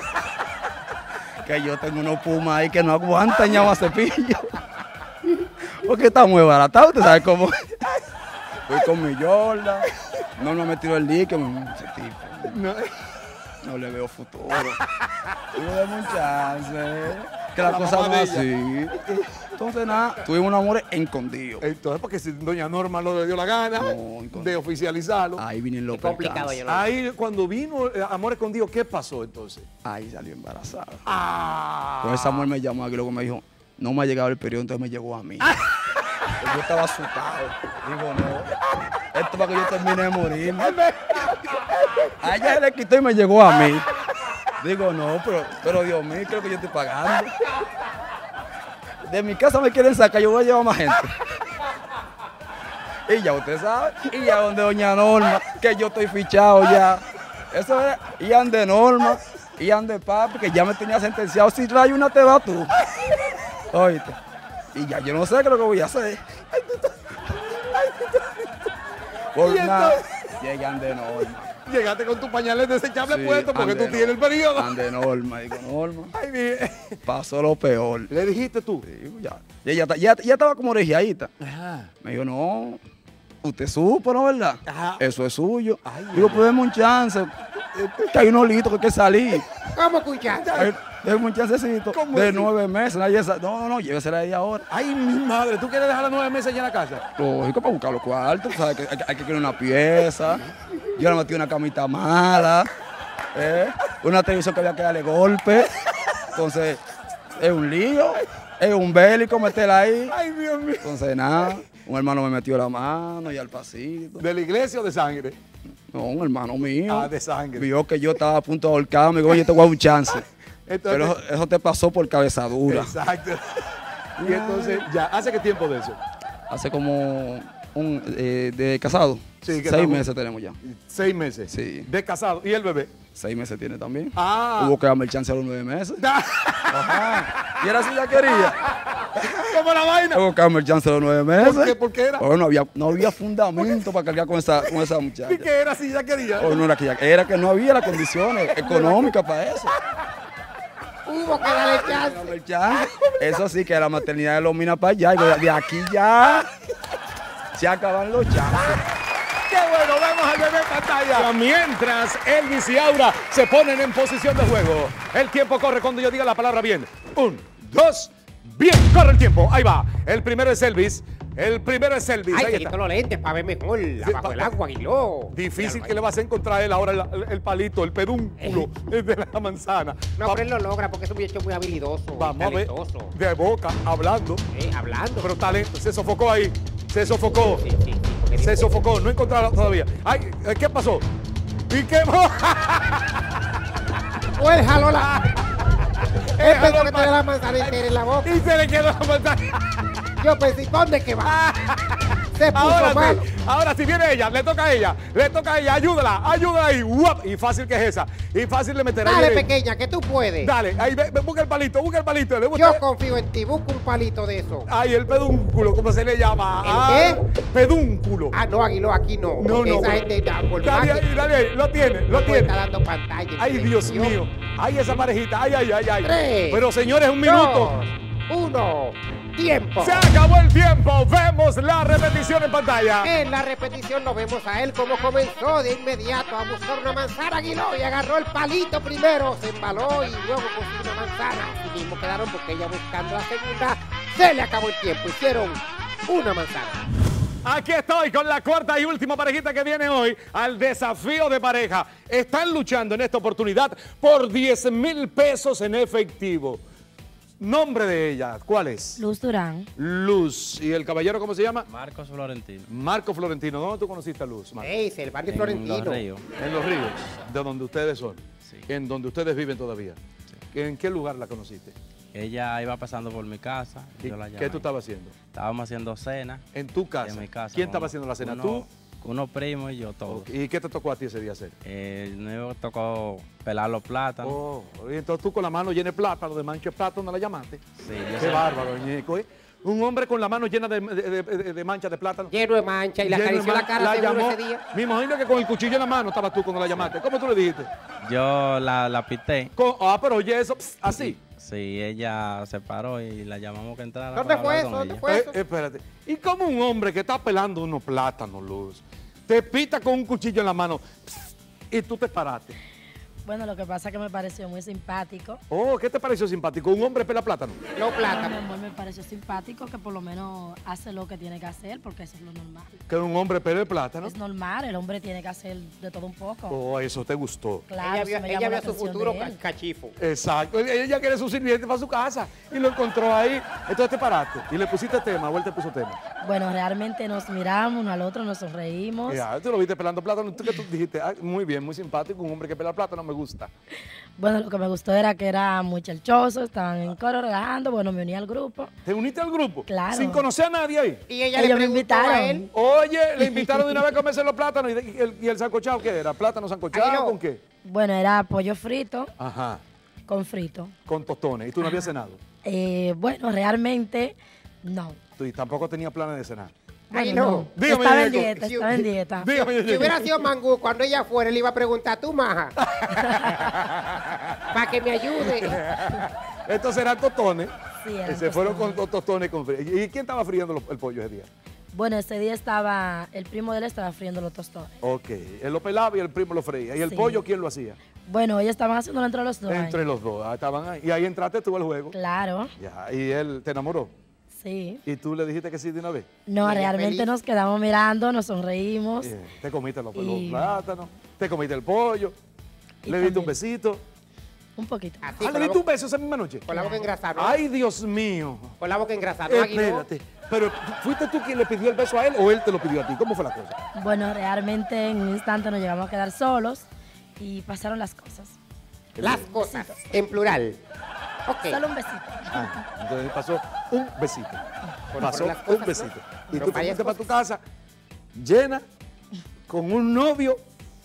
Que yo tengo unos pumas ahí que no aguantan ya más cepillo. Porque está muy baratado, usted sabe cómo. Fui con mi Jordan. No me he metido el líquido, me ese tipo. No. No le veo futuro. Digo, dame un chance. Que la, La cosa mamá no de es así. Entonces, nada, tuvimos un amor escondido. Entonces, porque si doña Norma lo le dio la gana No, entonces- de oficializarlo. Ahí vienen los Qué complicado, percances. yo lo- Ahí cuando vino eh, Amor Escondido, ¿qué pasó entonces? Ahí salió embarazada. Ah. Pues esa mujer me llamó aquí y luego me dijo, no me ha llegado el periodo, entonces me llegó a mí. Yo estaba asustado. Digo, no, esto para que yo termine de morir. A ella se le quitó y me llegó a mí. Digo, no, pero, pero Dios mío, creo que yo estoy pagando. De mi casa me quieren sacar, yo voy a llevar más gente. Y ya usted sabe, y ya donde doña Norma, que yo estoy fichado ya. Eso es, y ande Norma, y ande papi, que ya me tenía sentenciado. Si trae una, te va tú. Oíste. Y ya yo no sé qué es lo que voy a hacer. Por Y nada, entonces- llegan de Norma. Llegaste con tus pañales desechables Sí, puestos porque ande tú tienes el periodo. Ande Norma, digo, Norma. Ay, mi- Pasó lo peor. Le dijiste tú. Digo, ya. Y ella, ta- ya, ya estaba como orejiadita. Ajá. Me dijo, no, usted supo, ¿no verdad? Ajá. Eso es suyo. Ay, Digo, ay, pues deme un chance. que hay unos litos que hay que salir. ¿Cómo escuchaste? Hay, hay un chancecito ¿Cómo de así? nueve meses. Nadie sa- no, no, no, llévesela ahí ahora. Ay, mi madre, ¿tú quieres dejar los nueve meses allá en la casa? Lógico, para buscar los cuartos, tú sabes que hay, que- hay que querer una pieza. Yo le metí una camita mala, ¿eh? Una televisión que había que darle golpe. Entonces, es un lío, es un bélico meterla ahí. Ay, Dios mío. Entonces, nada, un hermano me metió la mano y al pasito. ¿De la iglesia o de sangre? No, un hermano mío. Ah, de sangre. Vio que yo estaba a punto de ahorcarme y dijo, oye, te voy a dar un chance. Entonces- Pero eso, eso te pasó por cabezadura. Exacto. Y entonces, ya, ¿hace qué tiempo de eso? Hace como un, eh, de casado. Sí, que Seis estamos- meses tenemos ya. Seis meses. Sí. De casado. ¿Y el bebé? Seis meses tiene también. Ah. Hubo que darme el chance a los nueve meses. Ajá. Y era así ya quería. ¿Cómo la vaina? Hubo que darme el chance a los nueve meses. ¿Por qué? ¿Por qué era? Oh, no, había, no había fundamento para cargar con esa, con esa muchacha. ¿Y qué era si ya quería? Oh, no era que ya- era que no había las condiciones económicas para eso. Hubo que darle chance. Dame el chance. Eso sí que la maternidad de los minas para allá. Y de de aquí ya se acaban los chances. ¡Qué bueno! Vemos al bebé en pantalla. Mientras Elvis y Aura se ponen en posición de juego. El tiempo corre cuando yo diga la palabra bien. Un, dos, bien. Corre el tiempo. Ahí va. El primero es Elvis. El primero es Elvis. Ay, Ahí te está. quito los lentes para ver mejor. Abajo el agua, Aguiló. Difícil que le vas a encontrar a él ahora el, el palito, el pedúnculo de la manzana. No, Va- pero él lo logra porque es un muchacho muy habilidoso. Vamos a ver. talentoso. De boca, hablando. Eh, hablando. Pero talento. Se sofocó ahí. Se sofocó. Sí, sí, sí, porque Se dijo- sofocó. No encontraron todavía. Ay, ¿qué pasó? ¿Y qué mo- O él jaló la. Él Él jaló pensó el que pa- tenía la manzana entera en la boca. Y se le quedó la pantalla. Yo pensé, ¿dónde que va? Se puso Ahora malo. sí, ahora si viene ella, le toca a ella, le toca a ella, ayúdala, ayúdala ahí, ¡guap! Y fácil que es esa, y fácil de meter. Ahí Dale, viene. pequeña, que tú puedes. Dale, ahí ve, ve, busca el palito, busca el palito. Le busca- Yo confío en ti. Busca un palito de eso. Ay, el pedúnculo, ¿cómo se le llama? ¿El Ah, pedúnculo. Ah, no, Aguiló, aquí no. No, no. Esa gente da por Dale más que- ahí, dale ahí, lo tiene, lo no tiene. está dando pantalla. en Ay, Dios televisión. mío. Ay, esa parejita, ay, ay, ay, ay. Tres, Pero señores, un minuto. Dos, uno. Tiempo. Se acabó el tiempo. Vemos la repetición en pantalla. En la repetición lo vemos a él como comenzó de inmediato a buscar una manzana, Aguiló, y agarró el palito primero, se embaló y luego consiguió una manzana. Así mismo quedaron porque ella buscando la segunda, se le acabó el tiempo, hicieron una manzana. Aquí estoy con la cuarta y última parejita que viene hoy al desafío de pareja. Están luchando en esta oportunidad por diez mil pesos en efectivo. Nombre de ella, ¿cuál es? Luz Durán. Luz. ¿Y el caballero cómo se llama? Marcos Florentino. Marco Florentino. ¿Dónde tú conociste a Luz, Marco? Ey, el barrio En Florentino. Los Ríos. En Los Ríos, de donde ustedes son. Sí. En donde ustedes viven todavía. ¿En qué lugar la conociste? Ella iba pasando por mi casa. ¿Y Yo la llamé. ¿Qué tú estabas haciendo? Estábamos haciendo cena. En tu casa. En mi casa. ¿Quién con estaba haciendo la cena? uno- ¿Tú? Unos primos y yo todos. ¿Y qué te tocó a ti ese día hacer? Eh, me tocó pelar los plátanos. Oh, y entonces tú con la mano llena de plátano, de mancha de plátano, ¿no la llamaste? Sí, yo Qué sé- bárbaro, ñeco, ¿eh? Un hombre con la mano llena de, de, de- de mancha de plátano. Lleno de mancha y le Lleno de acarició la man- cara seguro llamó. ese día. Me imagino que con el cuchillo en la mano estabas tú cuando la llamaste. ¿Cómo tú le dijiste? Yo la, la pité. Con- ah, pero oye eso, pss, así. Sí, ella se paró y la llamamos que entrara. ¿Dónde para fue hablar eso? con ¿Dónde ella. fue Eh, eso? espérate. ¿Y cómo un hombre que está pelando unos plátanos, Luz, te pita con un cuchillo en la mano pss, y tú te paraste? Bueno, lo que pasa es que me pareció muy simpático. Oh, ¿qué te pareció simpático? ¿Un hombre pela plátano? Los Mi plátanos. amor, me pareció simpático que por lo menos hace lo que tiene que hacer, porque eso es lo normal. Que un hombre pele plátano. Es normal, el hombre tiene que hacer de todo un poco. Oh, eso te gustó. Claro, ella eso vio, me ella llamó vio la a su atención futuro de él. cachifo. Exacto. Ella quiere su sirviente para su casa y lo encontró ahí. Entonces te paraste y le pusiste tema, o él te puso tema. Bueno, realmente nos miramos uno al otro, nos sonreímos. Ya, tú lo viste pelando plátano. Tú que tú dijiste, "Ah, muy bien, muy simpático, un hombre que pela plátano me gusta. Bueno, lo que me gustó era que era muy chelchoso, estaban en coro relajando, bueno, me uní al grupo. ¿Te uniste al grupo? Claro. Sin conocer a nadie ahí. Y ella Ellos le me preguntó a invitaron. él. Oye, le invitaron de una vez a comerse los plátanos y, de- y el, y el sancochado, ¿qué era? ¿Plátano sancochado Ay, no. con qué? Bueno, era pollo frito Ajá, con frito. con tostones. ¿Y tú no habías cenado? Eh, bueno, realmente no. Tú y tampoco tenías planes de cenar. Ay, Bueno, no. Dígame, estaba en Ñeco. dieta, estaba en dieta. Dígame, Si Ñeco. hubiera sido Mangú, cuando ella fuera, le iba a preguntar, ¿tú, maja? Para que me ayude. Estos eran tostones. Sí, y eran se fueron con tostones. los tostones con frío. ¿Y quién estaba friendo los- el pollo ese día? Bueno, ese día estaba, el primo de él estaba friendo los tostones. Ok, él lo pelaba y el primo lo freía. ¿Y el Sí. pollo quién lo hacía? Bueno, ellos estaban haciéndolo entre los dos. Entre ahí. los dos, ah, estaban ahí. Y ahí entraste tú al juego. Claro, Ya, y él te enamoró. sí. Y tú le dijiste que sí de una vez. No, Y ella realmente feliz. nos quedamos mirando, nos sonreímos. Bien, te comiste los, los Y- plátanos, te comiste el pollo, Y le diste un también- besito. Un poquito. Así, ah, con le la diste un boca- beso esa misma noche. Con la boca engrasada, ¿no? Ay, Dios mío. Con la boca engrasada, ¿no, Aguiló? Espérate. Pero, ¿fuiste tú quien le pidió el beso a él o él te lo pidió a ti? ¿Cómo fue la cosa? Bueno, realmente en un instante nos llegamos a quedar solos y pasaron las cosas. Las cosas, en plural. Ok. Solo un besito. Ah, entonces pasó un besito. Bueno, Pasó pero las cosas, un besito. ¿no? Y Pero tú te varias fuiste para tu cosas. casa llena, con un novio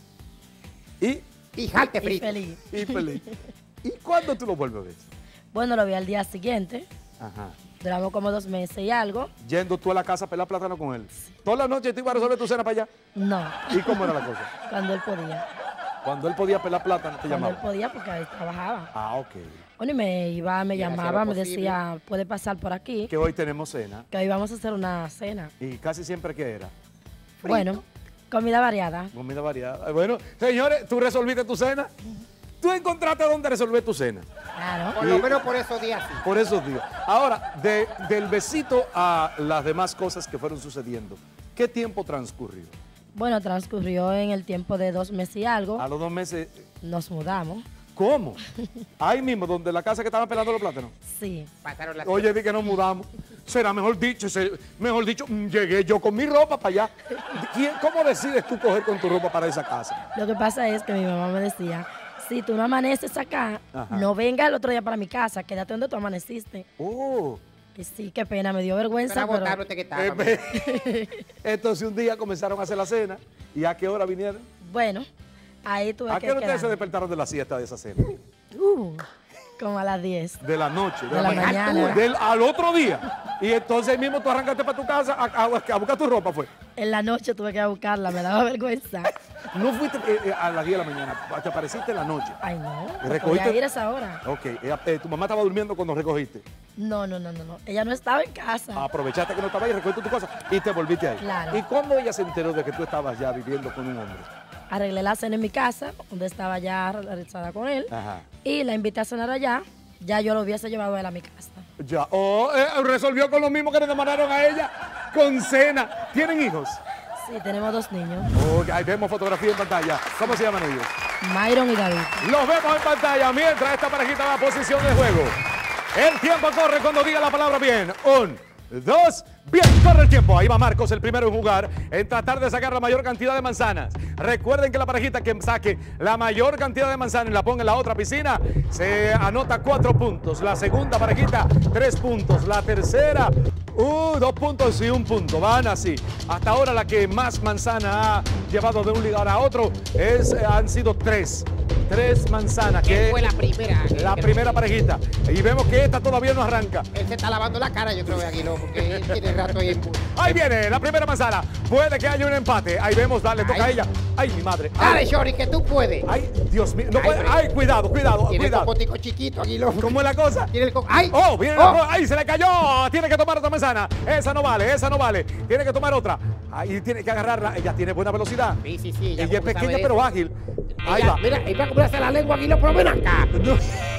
y, Y jalte Y frito. feliz. y feliz. ¿Y cuándo tú lo vuelves a ver? Bueno, lo vi al día siguiente. Ajá. Duramos como dos meses y algo. Yendo tú a la casa a pelar plátano con él. Toda la noche te iba a resolver tu cena para allá. No, ¿Y cómo era la cosa? cuando él podía. Cuando él podía pelar plátano, te Cuando él llamaba. podía porque ahí trabajaba. Ah, ok. Bueno, y me iba, me Y él hacía llamaba, lo me posible. decía, puede pasar por aquí, Que hoy tenemos cena. que hoy vamos a hacer una cena. Y casi siempre que era. Bueno, comida variada. Comida variada. Bueno, señores, tú resolviste tu cena. Tú encontraste dónde resolver tu cena. Claro. Por lo menos por esos días sí. Por esos días. Ahora, de- del besito a las demás cosas que fueron sucediendo, ¿qué tiempo transcurrió? Bueno, transcurrió en el tiempo de dos meses y algo. A los dos meses, Nos mudamos. ¿cómo? Ahí mismo, donde la casa que estaban pelando los plátanos. Sí. Pasaron las Oye, di que nos mudamos. Será mejor dicho, se- mejor dicho, mm, llegué yo con mi ropa para allá. ¿Quién- ¿Cómo decides tú coger con tu ropa para esa casa? Lo que pasa es que mi mamá me decía, si tú no amaneces acá, Ajá. no vengas el otro día para mi casa, quédate donde tú amaneciste. Oh. Y sí, qué pena, me dio vergüenza, Para pero botar no te quitaba. Eh, ve- Entonces un día comenzaron a hacer la cena. ¿Y a qué hora vinieron? bueno, ahí tuve ¿A que qué hora ustedes se quedar. despertaron de la siesta de esa cena? Uh, como a las diez. De la noche, de, De la mañana. Del- al otro día. Y entonces ahí mismo tú arrancaste para tu casa a, a- a buscar tu ropa, fue. En la noche tuve que ir a buscarla, me daba vergüenza. No fuiste eh, eh, a las diez de la mañana, te apareciste en la noche. Ay, no, ¿Y no recogiste? podía ir a esa hora. Ok, eh, eh, tu mamá estaba durmiendo cuando recogiste. No, no, no, no, no. Ella no estaba en casa. Aprovechaste que no estaba ahí, recogiste tu cosa y te volviste ahí. Claro. ¿Y cuándo ella se enteró de que tú estabas ya viviendo con un hombre? Arreglé la cena en mi casa, donde estaba ya realizada con él. Ajá. Y la invité a cenar allá. Ya yo lo hubiese llevado a él a mi casa. Ya. Oh, eh, resolvió con lo mismo que le demandaron a ella, con cena. ¿Tienen hijos? Sí, tenemos dos niños, Ok, ahí vemos fotografía en pantalla. ¿Cómo se llaman ellos? Myron y David. Los vemos en pantalla mientras esta parejita va a posición de juego. El tiempo corre cuando diga la palabra bien. Un, dos, bien, corre el tiempo. Ahí va Marcos, el primero en jugar, en tratar de sacar la mayor cantidad de manzanas. Recuerden que la parejita que saque la mayor cantidad de manzanas y la ponga en la otra piscina, se anota cuatro puntos. La segunda parejita, tres puntos. La tercera, uh, dos puntos y un punto. Van así. Hasta ahora la que más manzana ha llevado de un lugar a otro es, eh, han sido tres. Tres manzanas. ¿Quién Que fue la primera? la primera parejita. Y vemos que esta todavía no arranca. Él se está lavando la cara, yo creo, de Aguiló, porque él tiene rato ahí en... Ahí viene la primera manzana. Puede que haya un empate. Ahí vemos, dale, toca a Ay. ella. Ay, mi madre. Dale, Ay, Shori, que tú puedes. ay, Dios mío. No Ay, puede- pero- Ay, cuidado, cuidado, Tiene el cuidado. cocotico chiquito, Aguiló. ¿Cómo es la cosa? Tiene el co... ¡Ay! Oh, viene Oh. la- ¡Ay, se le cayó! Tiene que tomar otra manzana. Esa no vale, esa no vale. Tiene que tomar otra. Ahí tiene que agarrarla. Ella tiene buena velocidad. Sí, sí, sí. Ella es como pequeña sabe pero eso. ágil. Ahí Ella- va. Mira, ella va a hacer la lengua, Aguiló, pero ven acá. No.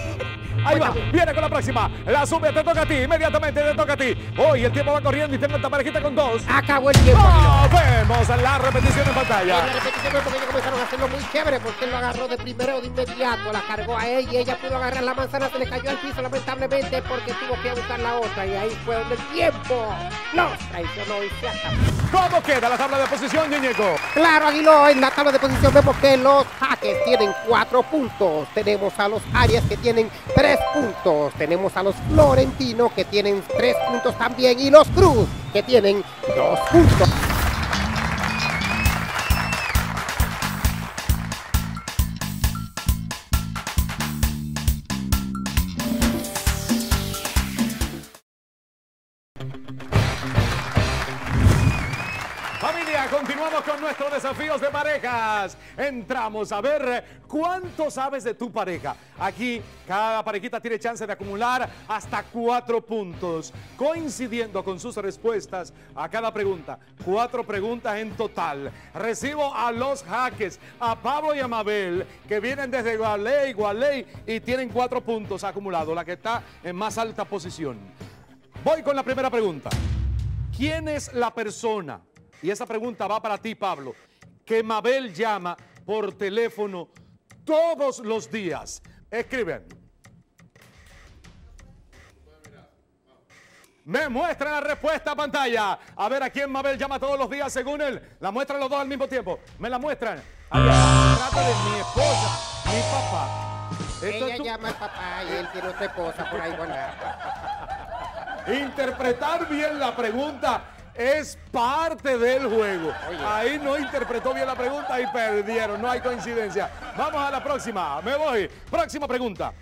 Ahí va, viene con la próxima. La sube, te toca a ti. Inmediatamente te toca a ti. Hoy el tiempo va corriendo y tengo esta parejita con dos. Acabó el tiempo, ¡Oh! Aguiló. Vemos la repetición en Y la pantalla. repetición es porque ellos comenzaron a hacerlo muy chévere, porque él lo agarró de primero de inmediato, la cargó a ella y ella pudo agarrar la manzana, se le cayó al piso lamentablemente porque tuvo que buscar la otra y ahí fue donde el tiempo los traicionó y se acabó. ¿Cómo queda la tabla de posición, Ñeñeco? Claro, Aguiló, en la tabla de posición vemos que los Jaques tienen cuatro puntos, tenemos a los Arias que tienen tres puntos, tenemos a los Florentinos que tienen tres puntos también y los Cruz que tienen dos puntos. Familia, familia, continuamos con nuestros desafíos de parejas. Entramos a ver cuánto sabes de tu pareja. Aquí cada parejita tiene chance de acumular hasta cuatro puntos, coincidiendo con sus respuestas a cada pregunta. Cuatro preguntas en total. Recibo a los jaques, a Pablo y a Mabel, que vienen desde Gualey, Gualey, y tienen cuatro puntos acumulados, la que está en más alta posición. Voy con la primera pregunta. ¿Quién es la persona? Y esa pregunta va para ti, Pablo, que Mabel llama por teléfono todos los días. Escriben. Me muestra la respuesta a pantalla. A ver a quién Mabel llama todos los días según él. La muestran los dos al mismo tiempo. Me la muestran. Allá, se trata de mi esposa, mi papá. Esto Ella es tu... llama al papá y él tiene otra esposa por ahí guardada. Interpretar bien la pregunta es parte del juego. Oye. Ahí no interpretó bien la pregunta y perdieron. No hay coincidencia. Vamos a la próxima. Me voy. Próxima pregunta.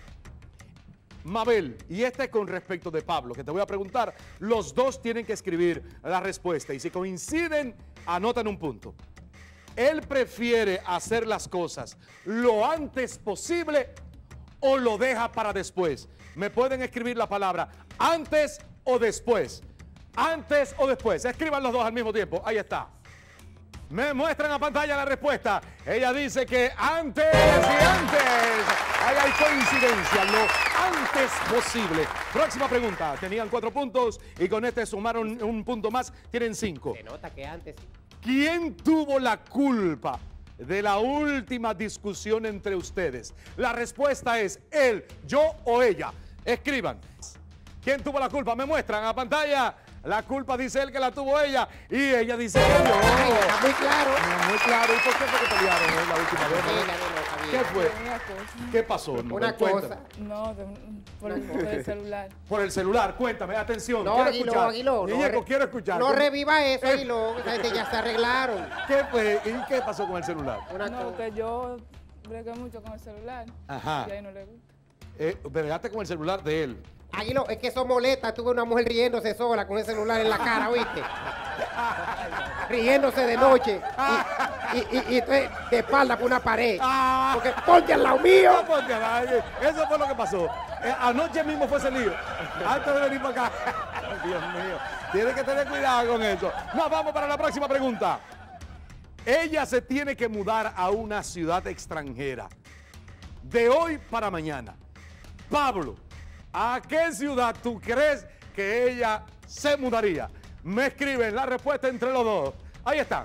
Mabel, y esta es con respecto de Pablo, que te voy a preguntar. Los dos tienen que escribir la respuesta y si coinciden, anotan un punto. Él prefiere hacer las cosas lo antes posible o lo deja para después. Me pueden escribir la palabra antes o después. Antes o después. Escriban los dos al mismo tiempo. Ahí está. Me muestran a pantalla la respuesta. Ella dice que antes y antes. Ahí hay coincidencia. Lo antes posible. Próxima pregunta. Tenían cuatro puntos y con este sumaron un punto más. Tienen cinco. Se nota que antes. ¿Quién tuvo la culpa de la última discusión entre ustedes? La respuesta es él, yo o ella. Escriban. ¿Quién tuvo la culpa? Me muestran a pantalla. La culpa dice él que la tuvo ella y ella dice que yo. Ay, está muy claro. No, muy claro. ¿Y por qué fue que pelearon eh, la última vez? Sí, la de los ¿Qué amigos. fue? Una cosa. ¿Qué pasó? Una Nobel? cosa. Cuéntame. No, de- por el, por el celular. Por el celular, cuéntame, atención. No, quiero Aguiló, escuchar. Aguiló. No, Ñeco, re- quiero escuchar. no ¿Qué- reviva eso, Eh. Aguiló. Esa gente ya se arreglaron. ¿Qué fue? ¿Y qué pasó con el celular? Una No, cosa. que yo bregué mucho con el celular. Ajá. Y a él no le gusta. Eh, bregaste con el celular de él. Aguiló, es que eso molesta. Tuve una mujer riéndose sola con el celular en la cara, ¿oíste? Riéndose de noche. Y, y, y, y entonces de espalda por una pared. Ah. Porque ponte al lado mío. No, porque, ay, eso fue lo que pasó. Eh, anoche mismo fue ese lío. Antes de venir para acá. Dios mío. Tienes que tener cuidado con eso. Nos vamos para la próxima pregunta. Ella se tiene que mudar a una ciudad extranjera. De hoy para mañana. Pablo, ¿a qué ciudad tú crees que ella se mudaría? Me escriben la respuesta entre los dos. Ahí está.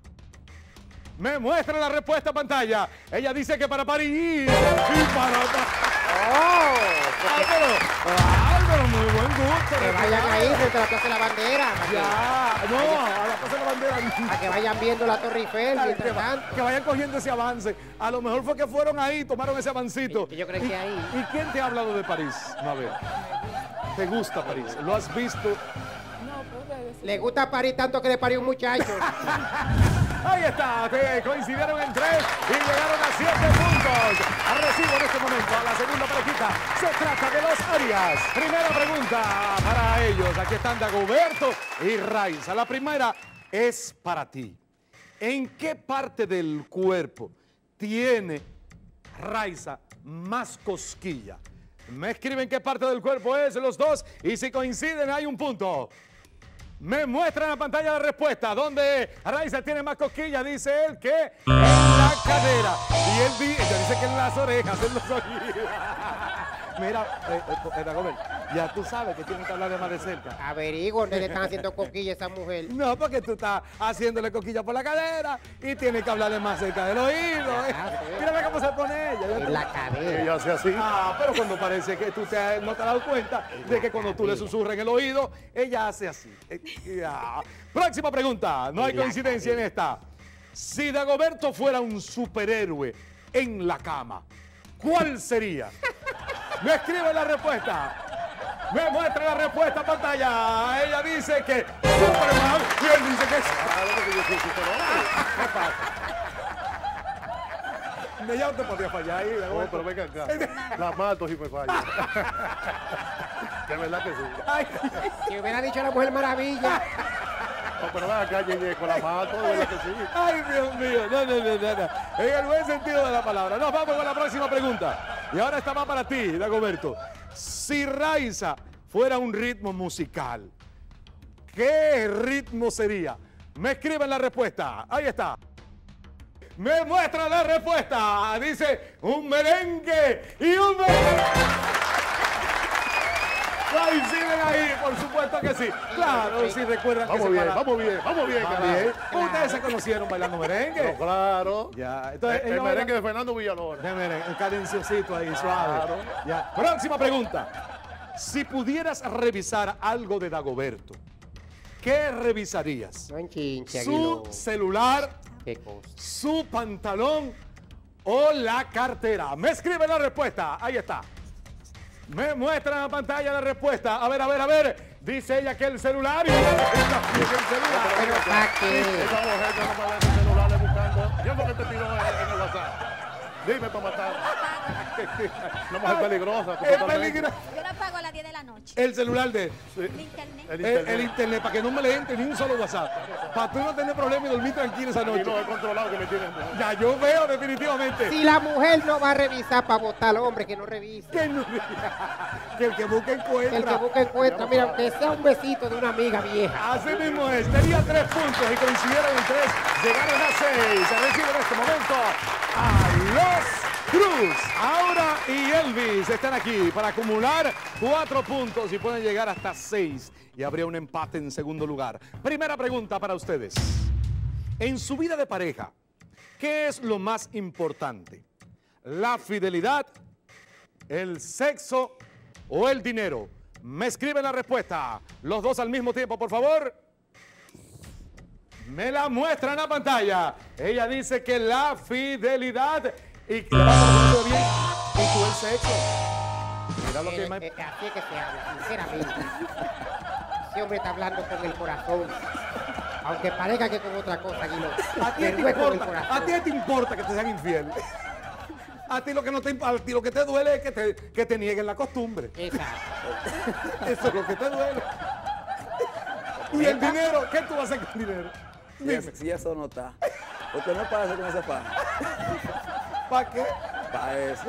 Me muestran la respuesta a pantalla. Ella dice que para París y para... Oh, Ah, pero, ah, pero muy buen gusto. que vayan ahí frente a la Plaza de la Bandera. Para que, Ya, no, a la Plaza de la Bandera. para que vayan viendo la Torre Eiffel Ay, mientras que, va- tanto. que vayan cogiendo ese avance. A lo mejor fue que fueron ahí, tomaron ese avancito. Sí, yo creo que ahí. ¿Y quién te ha hablado de París, Mabel? ¿Te gusta París? ¿Lo has visto? No, pues de Le gusta París tanto que le parió un muchacho. Ahí está, te coincidieron en tres y llegaron a siete puntos. Recibo en este momento a la segunda parejita. Se trata de los Arias. Primera pregunta para ellos. Aquí están Dagoberto y Raiza. La primera es para ti. ¿En qué parte del cuerpo tiene Raiza más cosquilla? Me escriben qué parte del cuerpo es los dos y si coinciden hay un punto. Me muestran en la pantalla la respuesta. ¿Dónde Raiza tiene más cosquillas? Dice él que en la cadera. Y él di- ella dice que en las orejas, en los oídos. Mira, eh, eh, Dagoberto, ya tú sabes que tienen que hablar de más de cerca. Averiguo dónde le están haciendo coquilla a esa mujer. No, porque tú estás haciéndole cosquillas por la cadera y tienes que hablarle más cerca del oído. eh. Ah, sí. Mírame cómo se pone ella. En la cadera. Ella hace así. Ah, pero cuando parece que tú te, no te has dado cuenta de que cuando tú le susurras en el oído, ella hace así. Eh, ya. Próxima pregunta. No hay coincidencia en esta. Si Dagoberto fuera un superhéroe en la cama, ¿cuál sería? Me escribe la respuesta. Me muestra la respuesta a pantalla. Ella dice que Superman y él dice que es... ¿Qué pasa? Ya no te podía fallar ahí. No, Dagoberto. pero venga acá. La mato si me falla. De verdad que sí. Ay, Si hubiera dicho la Mujer Maravilla. No, pero ven acá, Yeye, con la mato, de verdad que sí. Ay, Dios mío, no, no, no, no, no. En el buen sentido de la palabra. Nos vamos con la próxima pregunta. Y ahora esta va para ti, Dagoberto. Si Raiza fuera un ritmo musical, ¿qué ritmo sería? Me escriben la respuesta. Ahí está. Me muestra la respuesta. Dice un merengue y un merengue. Coinciden ahí, por supuesto que sí. Claro, si recuerdan que Vamos se bien, para- vamos bien, vamos bien, Va carajo. bien. Ustedes se conocieron bailando merengue. Pero claro. Ya, entonces el, el ellos merengue bailan- de Fernando Villalona. de merengue, un cadenciosito ahí, suave. Claro. Ya. Próxima pregunta. Si pudieras revisar algo de Dagoberto, ¿qué revisarías? No enchinche, ¿Su Aguiló. celular, Qué cosa. su pantalón o la cartera? Me escribe la respuesta. Ahí está. Me muestra en la pantalla la respuesta. A ver, a ver, a ver. Dice ella que el celular. Y el celular. Pero ¿para qué? Esa mujer que no me ve su celular buscando. ¿Quién fue que te tiró en, en el WhatsApp? Dime para matar. Una mujer peligrosa. Es totalmente. peligroso. Yo lo pago a las diez de la noche. El celular de. Sí. El internet. El El, internet. el internet, para que no me le entre ni un solo WhatsApp. Para tú no tener problema y dormir tranquilo esa Y noche. no he controlado que me tienen. Ya yo veo definitivamente. Si la mujer no va a revisar para votar al hombre, que no revise. Que, no- que el que busca encuentra. El que busca encuentra. Mira, aunque sea un besito de una amiga vieja. Así mismo es. Tenía tres puntos y coincidieron en tres. Llegaron a seis. Se recibe en este momento a los Cruz. Aura y Elvis están aquí para acumular cuatro puntos y pueden llegar hasta seis. Y habría un empate en segundo lugar. Primera pregunta para ustedes. En su vida de pareja, ¿qué es lo más importante? ¿La fidelidad, el sexo o el dinero? Me escriben la respuesta. Los dos al mismo tiempo, por favor. Me la muestra en la pantalla. Ella dice que la fidelidad y que todo bien. Y tú el sexo. Mira lo que Eh, me... eh, así es que se habla, sinceramente. Ese hombre está hablando con el corazón. Aunque parezca que con otra cosa, Aguiló. A ti Pero te es con el importa, corazón. a ti te importa que te sean infiel. A ti lo que no te, a ti lo que te duele es que te, que te nieguen la costumbre. Exacto. Eso es lo que te duele. Y el dinero, ¿qué tú vas a hacer con el dinero? Si, Dime, es- si eso no está. Porque no pasa con esa paja. ¿para qué? Para eso.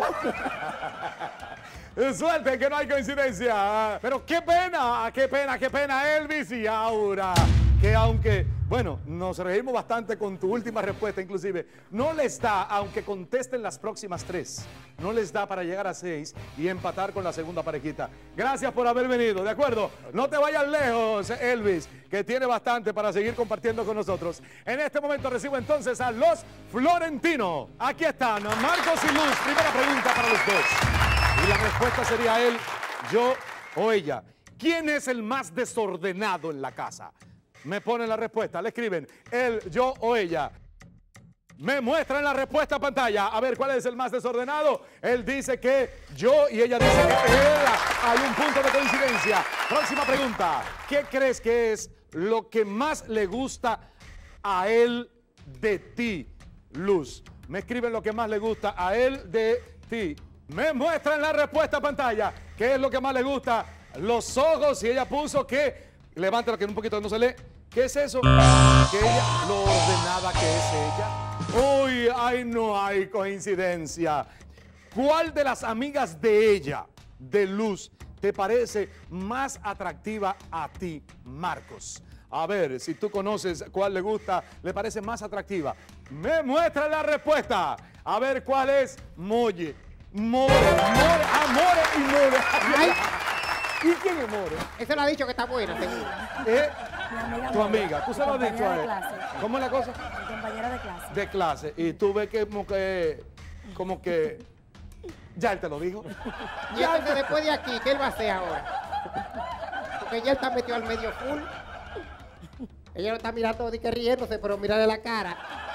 Suerte que no hay coincidencia. Pero qué pena, qué pena, qué pena, Elvis y Aura. Que aunque, bueno, nos reímos bastante con tu última respuesta, inclusive, no les da, aunque contesten las próximas tres, no les da para llegar a seis y empatar con la segunda parejita. Gracias por haber venido, ¿de acuerdo? No te vayas lejos, Elvis, que tiene bastante para seguir compartiendo con nosotros. En este momento recibo entonces a los Florentino. Aquí están, Marcos y Luz. Primera pregunta para los dos. Y la respuesta sería él, yo o ella. ¿Quién es el más desordenado en la casa? Me ponen la respuesta, le escriben él, yo o ella. Me muestran la respuesta a pantalla. A ver, ¿cuál es el más desordenado? Él dice que yo y ella dice que él. Hay un punto de coincidencia. Próxima pregunta. ¿Qué crees que es lo que más le gusta a él de ti, Luz? Me escriben lo que más le gusta a él de ti. Me muestran la respuesta a pantalla. ¿Qué es lo que más le gusta? Los ojos. Y ella puso que... Levántalo que un poquito no se lee. ¿Qué es eso? Que ella, lo ordenada que es ella. Uy, ay, no hay coincidencia. ¿Cuál de las amigas de ella, de Luz, te parece más atractiva a ti, Marcos? A ver, si tú conoces cuál le gusta, le parece más atractiva. Me muestra la respuesta. A ver cuál es. Molle. More, More, Amore y More. Ay. ¿Y quién es More? Eso lo ha dicho que está buena, seguro. ¿Eh? Mi amiga Tu More, amiga, tú se lo has mi dicho a compañera de él. clase. ¿Cómo es la cosa? Mi compañera de clase. De clase. Y tú ves que como que, como que, ya él te lo dijo. Y entonces después de aquí, ¿qué él va a hacer ahora? Porque ya él está metido al medio full. Ella no está mirando ni que riéndose, pero mirarle la cara.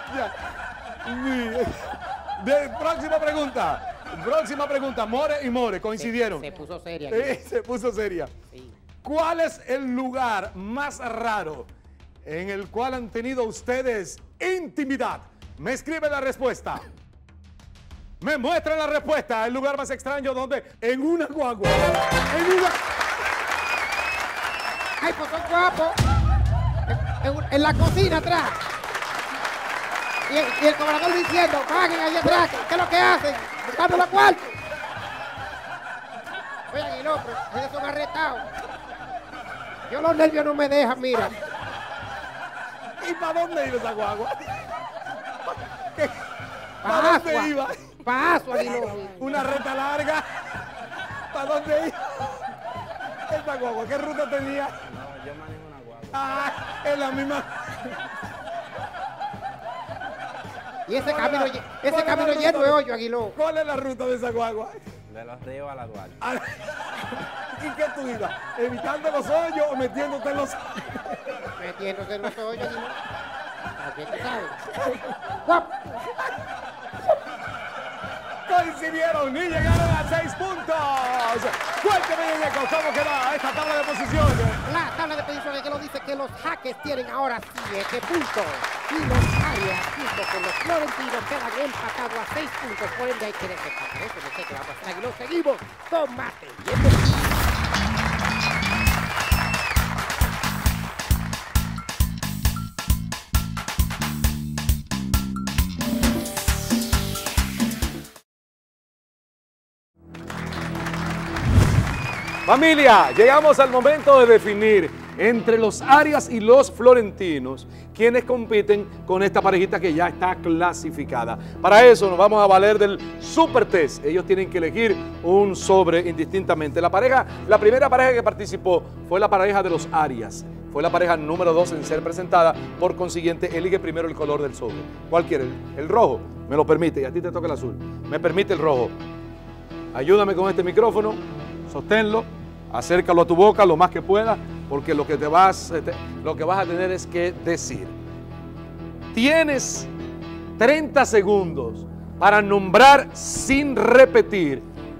Ya. Ni- De, próxima pregunta. Próxima pregunta. More y More coincidieron. Se, se puso seria. Eh, se puso seria. Sí. ¿Cuál es el lugar más raro en el cual han tenido ustedes intimidad? Me escribe la respuesta. Me muestra la respuesta. El lugar más extraño donde en una guagua. En una... ¡Ay, pues son guapos! en, en la cocina atrás. Y el, y el cobrador diciendo, paguen allá atrás, ¿qué es lo que hacen? Buscando la cuarta. Oye, Aguiló, pero ellos son arrestados. Yo los nervios no me dejan, mira. ¿Y para dónde iba esa guagua? ¿Para Pa' dónde Asua. iba? Pa' Asua, Aguiló. Una reta larga. ¿Para dónde iba? Esa guagua, ¿qué ruta tenía? No, yo manejo una guagua. Ah, es la misma. Y ese ¿Cuál camino, es la- lle- cuál ese es la camino ruta lleno de de- hoyo, Aguiló. ¿Cuál es la ruta de esa guagua? De los ríos a la Duarte. Ah, ¿y qué tú ibas? ¿Evitando los hoyos o metiéndote en los hoyos? Metiéndose en los hoyos, Aguiló. Aquí tú sabes. Guap. Coincidieron y llegaron a seis puntos. Cuéntame, Ñeco, ¿cómo queda esta tabla de posiciones? La tabla de posiciones que lo dice que los Jaques tienen ahora siete puntos. Y los Arias, junto con los Florentinos, quedan empatados a seis puntos. Por ende hay que respetar. Eso no sé qué vamos a hacer. Aguiló, seguimos con más de diez. Familia, llegamos al momento de definir entre los Arias y los Florentinos quienes compiten con esta parejita que ya está clasificada. Para eso nos vamos a valer del Super Test. Ellos tienen que elegir un sobre indistintamente. La pareja, la primera pareja que participó fue la pareja de los Arias. Fue la pareja número dos en ser presentada. Por consiguiente, elige primero el color del sobre. ¿Cuál quiere? El rojo. Me lo permite. Y a ti te toca el azul. Me permite el rojo. Ayúdame con este micrófono. Sosténlo, acércalo a tu boca lo más que puedas, porque lo que te vas, te, lo que vas a tener es que decir. Tienes treinta segundos para nombrar sin repetir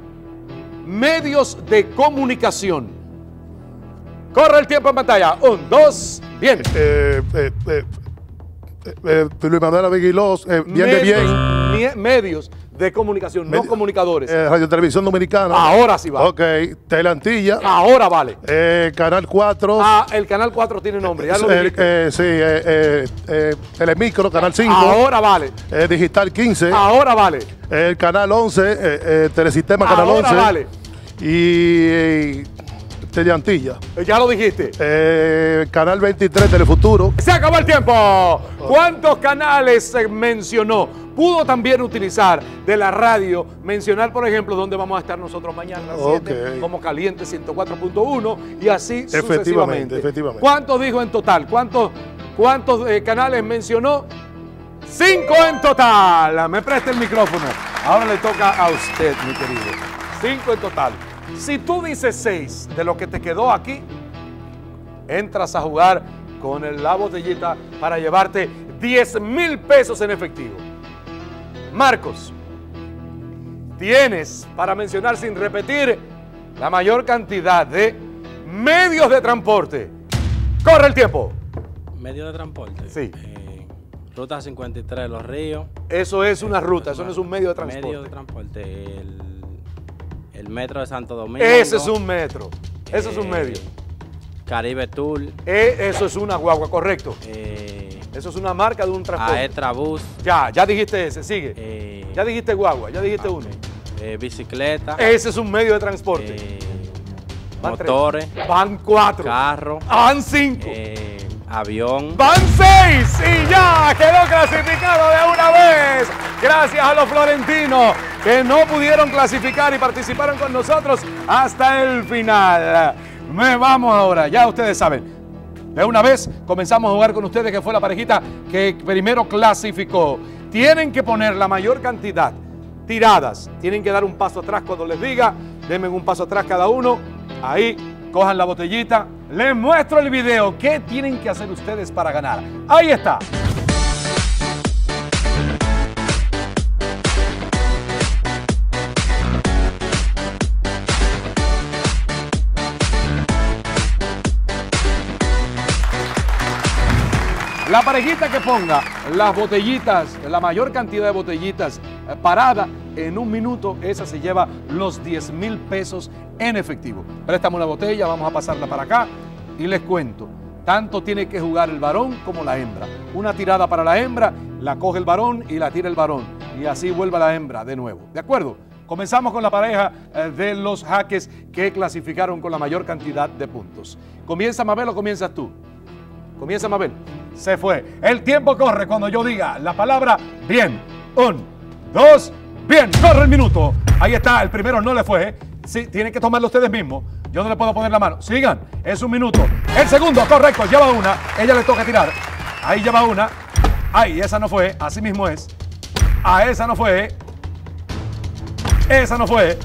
medios de comunicación. Corre el tiempo en pantalla. Un, dos, bien. Eh, eh, eh, eh, eh, Luis Manuel Aguilós, eh, bien de bien. Medios, medios de comunicación, no Medi- comunicadores. Eh, Radio Televisión Dominicana. Ahora sí va. Ok, Teleantilla. Ahora vale. Eh, Canal cuatro. Ah, el canal cuatro tiene nombre, ya lo Eh, dijiste. eh, sí, eh, eh, eh, Telemicro, Canal cinco. Ahora vale. Eh, Digital quince. Ahora vale. El Canal once. Eh, eh, Telesistema Canal Ahora once. vale. Y eh, Teleantilla. Ya lo dijiste. Eh, Canal veintitrés, Telefuturo. Se acabó el tiempo. ¿Cuántos canales se mencionó? Pudo también utilizar de la radio, mencionar, por ejemplo, dónde vamos a estar nosotros mañana a las siete, Ok. como Caliente ciento cuatro punto uno y así Efectivamente, sucesivamente. efectivamente. ¿Cuántos dijo en total? ¿Cuántos, cuántos eh, canales mencionó? Cinco en total. Me presta el micrófono. Ahora le toca a usted, mi querido. Cinco en total. Si tú dices seis de lo que te quedó aquí, entras a jugar con el- la botellita para llevarte diez mil pesos en efectivo. Marcos, tienes para mencionar sin repetir la mayor cantidad de medios de transporte. Corre el tiempo. Medio de transporte. Sí. Eh, Ruta cincuenta y tres, Los Ríos. Eso es una ruta, eso no es un medio de transporte. Medio de transporte. El, el metro de Santo Domingo. Ese es un metro. Eso es un Eh, medio. Caribe Tour. Eh, eso es una guagua, correcto. Eh, Eso es una marca de un transporte. Aetrabús. Ya, ya dijiste ese, sigue. Eh, Ya dijiste guagua, ya dijiste uno. eh, bicicleta. Ese es un medio de transporte. eh, Van tres. motores. Van cuatro. Carro. Van cinco. eh, avión. Van seis y ya quedó clasificado de una vez. Gracias a los florentinos que no pudieron clasificar y participaron con nosotros hasta el final. Me vamos ahora, ya ustedes saben. De una vez comenzamos a jugar con ustedes, que fue la parejita que primero clasificó. Tienen que poner la mayor cantidad tiradas. Tienen que dar un paso atrás cuando les diga. Denme un paso atrás cada uno. Ahí, cojan la botellita. Les muestro el video. ¿Qué tienen que hacer ustedes para ganar? Ahí está. La parejita que ponga las botellitas, la mayor cantidad de botellitas eh, parada en un minuto, esa se lleva los diez mil pesos en efectivo. Préstame una botella, vamos a pasarla para acá y les cuento. Tanto tiene que jugar el varón como la hembra. Una tirada para la hembra, la coge el varón y la tira el varón. Y así vuelve la hembra de nuevo. ¿De acuerdo? Comenzamos con la pareja eh, de los jaques que clasificaron con la mayor cantidad de puntos. ¿Comienza Mabel o comienzas tú? Comienza Mabel. Se fue. El tiempo corre cuando yo diga la palabra bien. Un, dos, bien. Corre el minuto. Ahí está. El primero no le fue. Sí, tienen que tomarlo ustedes mismos. Yo no le puedo poner la mano. Sigan. Es un minuto. El segundo, correcto. Lleva una. Ella le toca tirar. Ahí lleva una. Ahí, esa no fue. Así mismo es. A esa no fue. Esa no fue.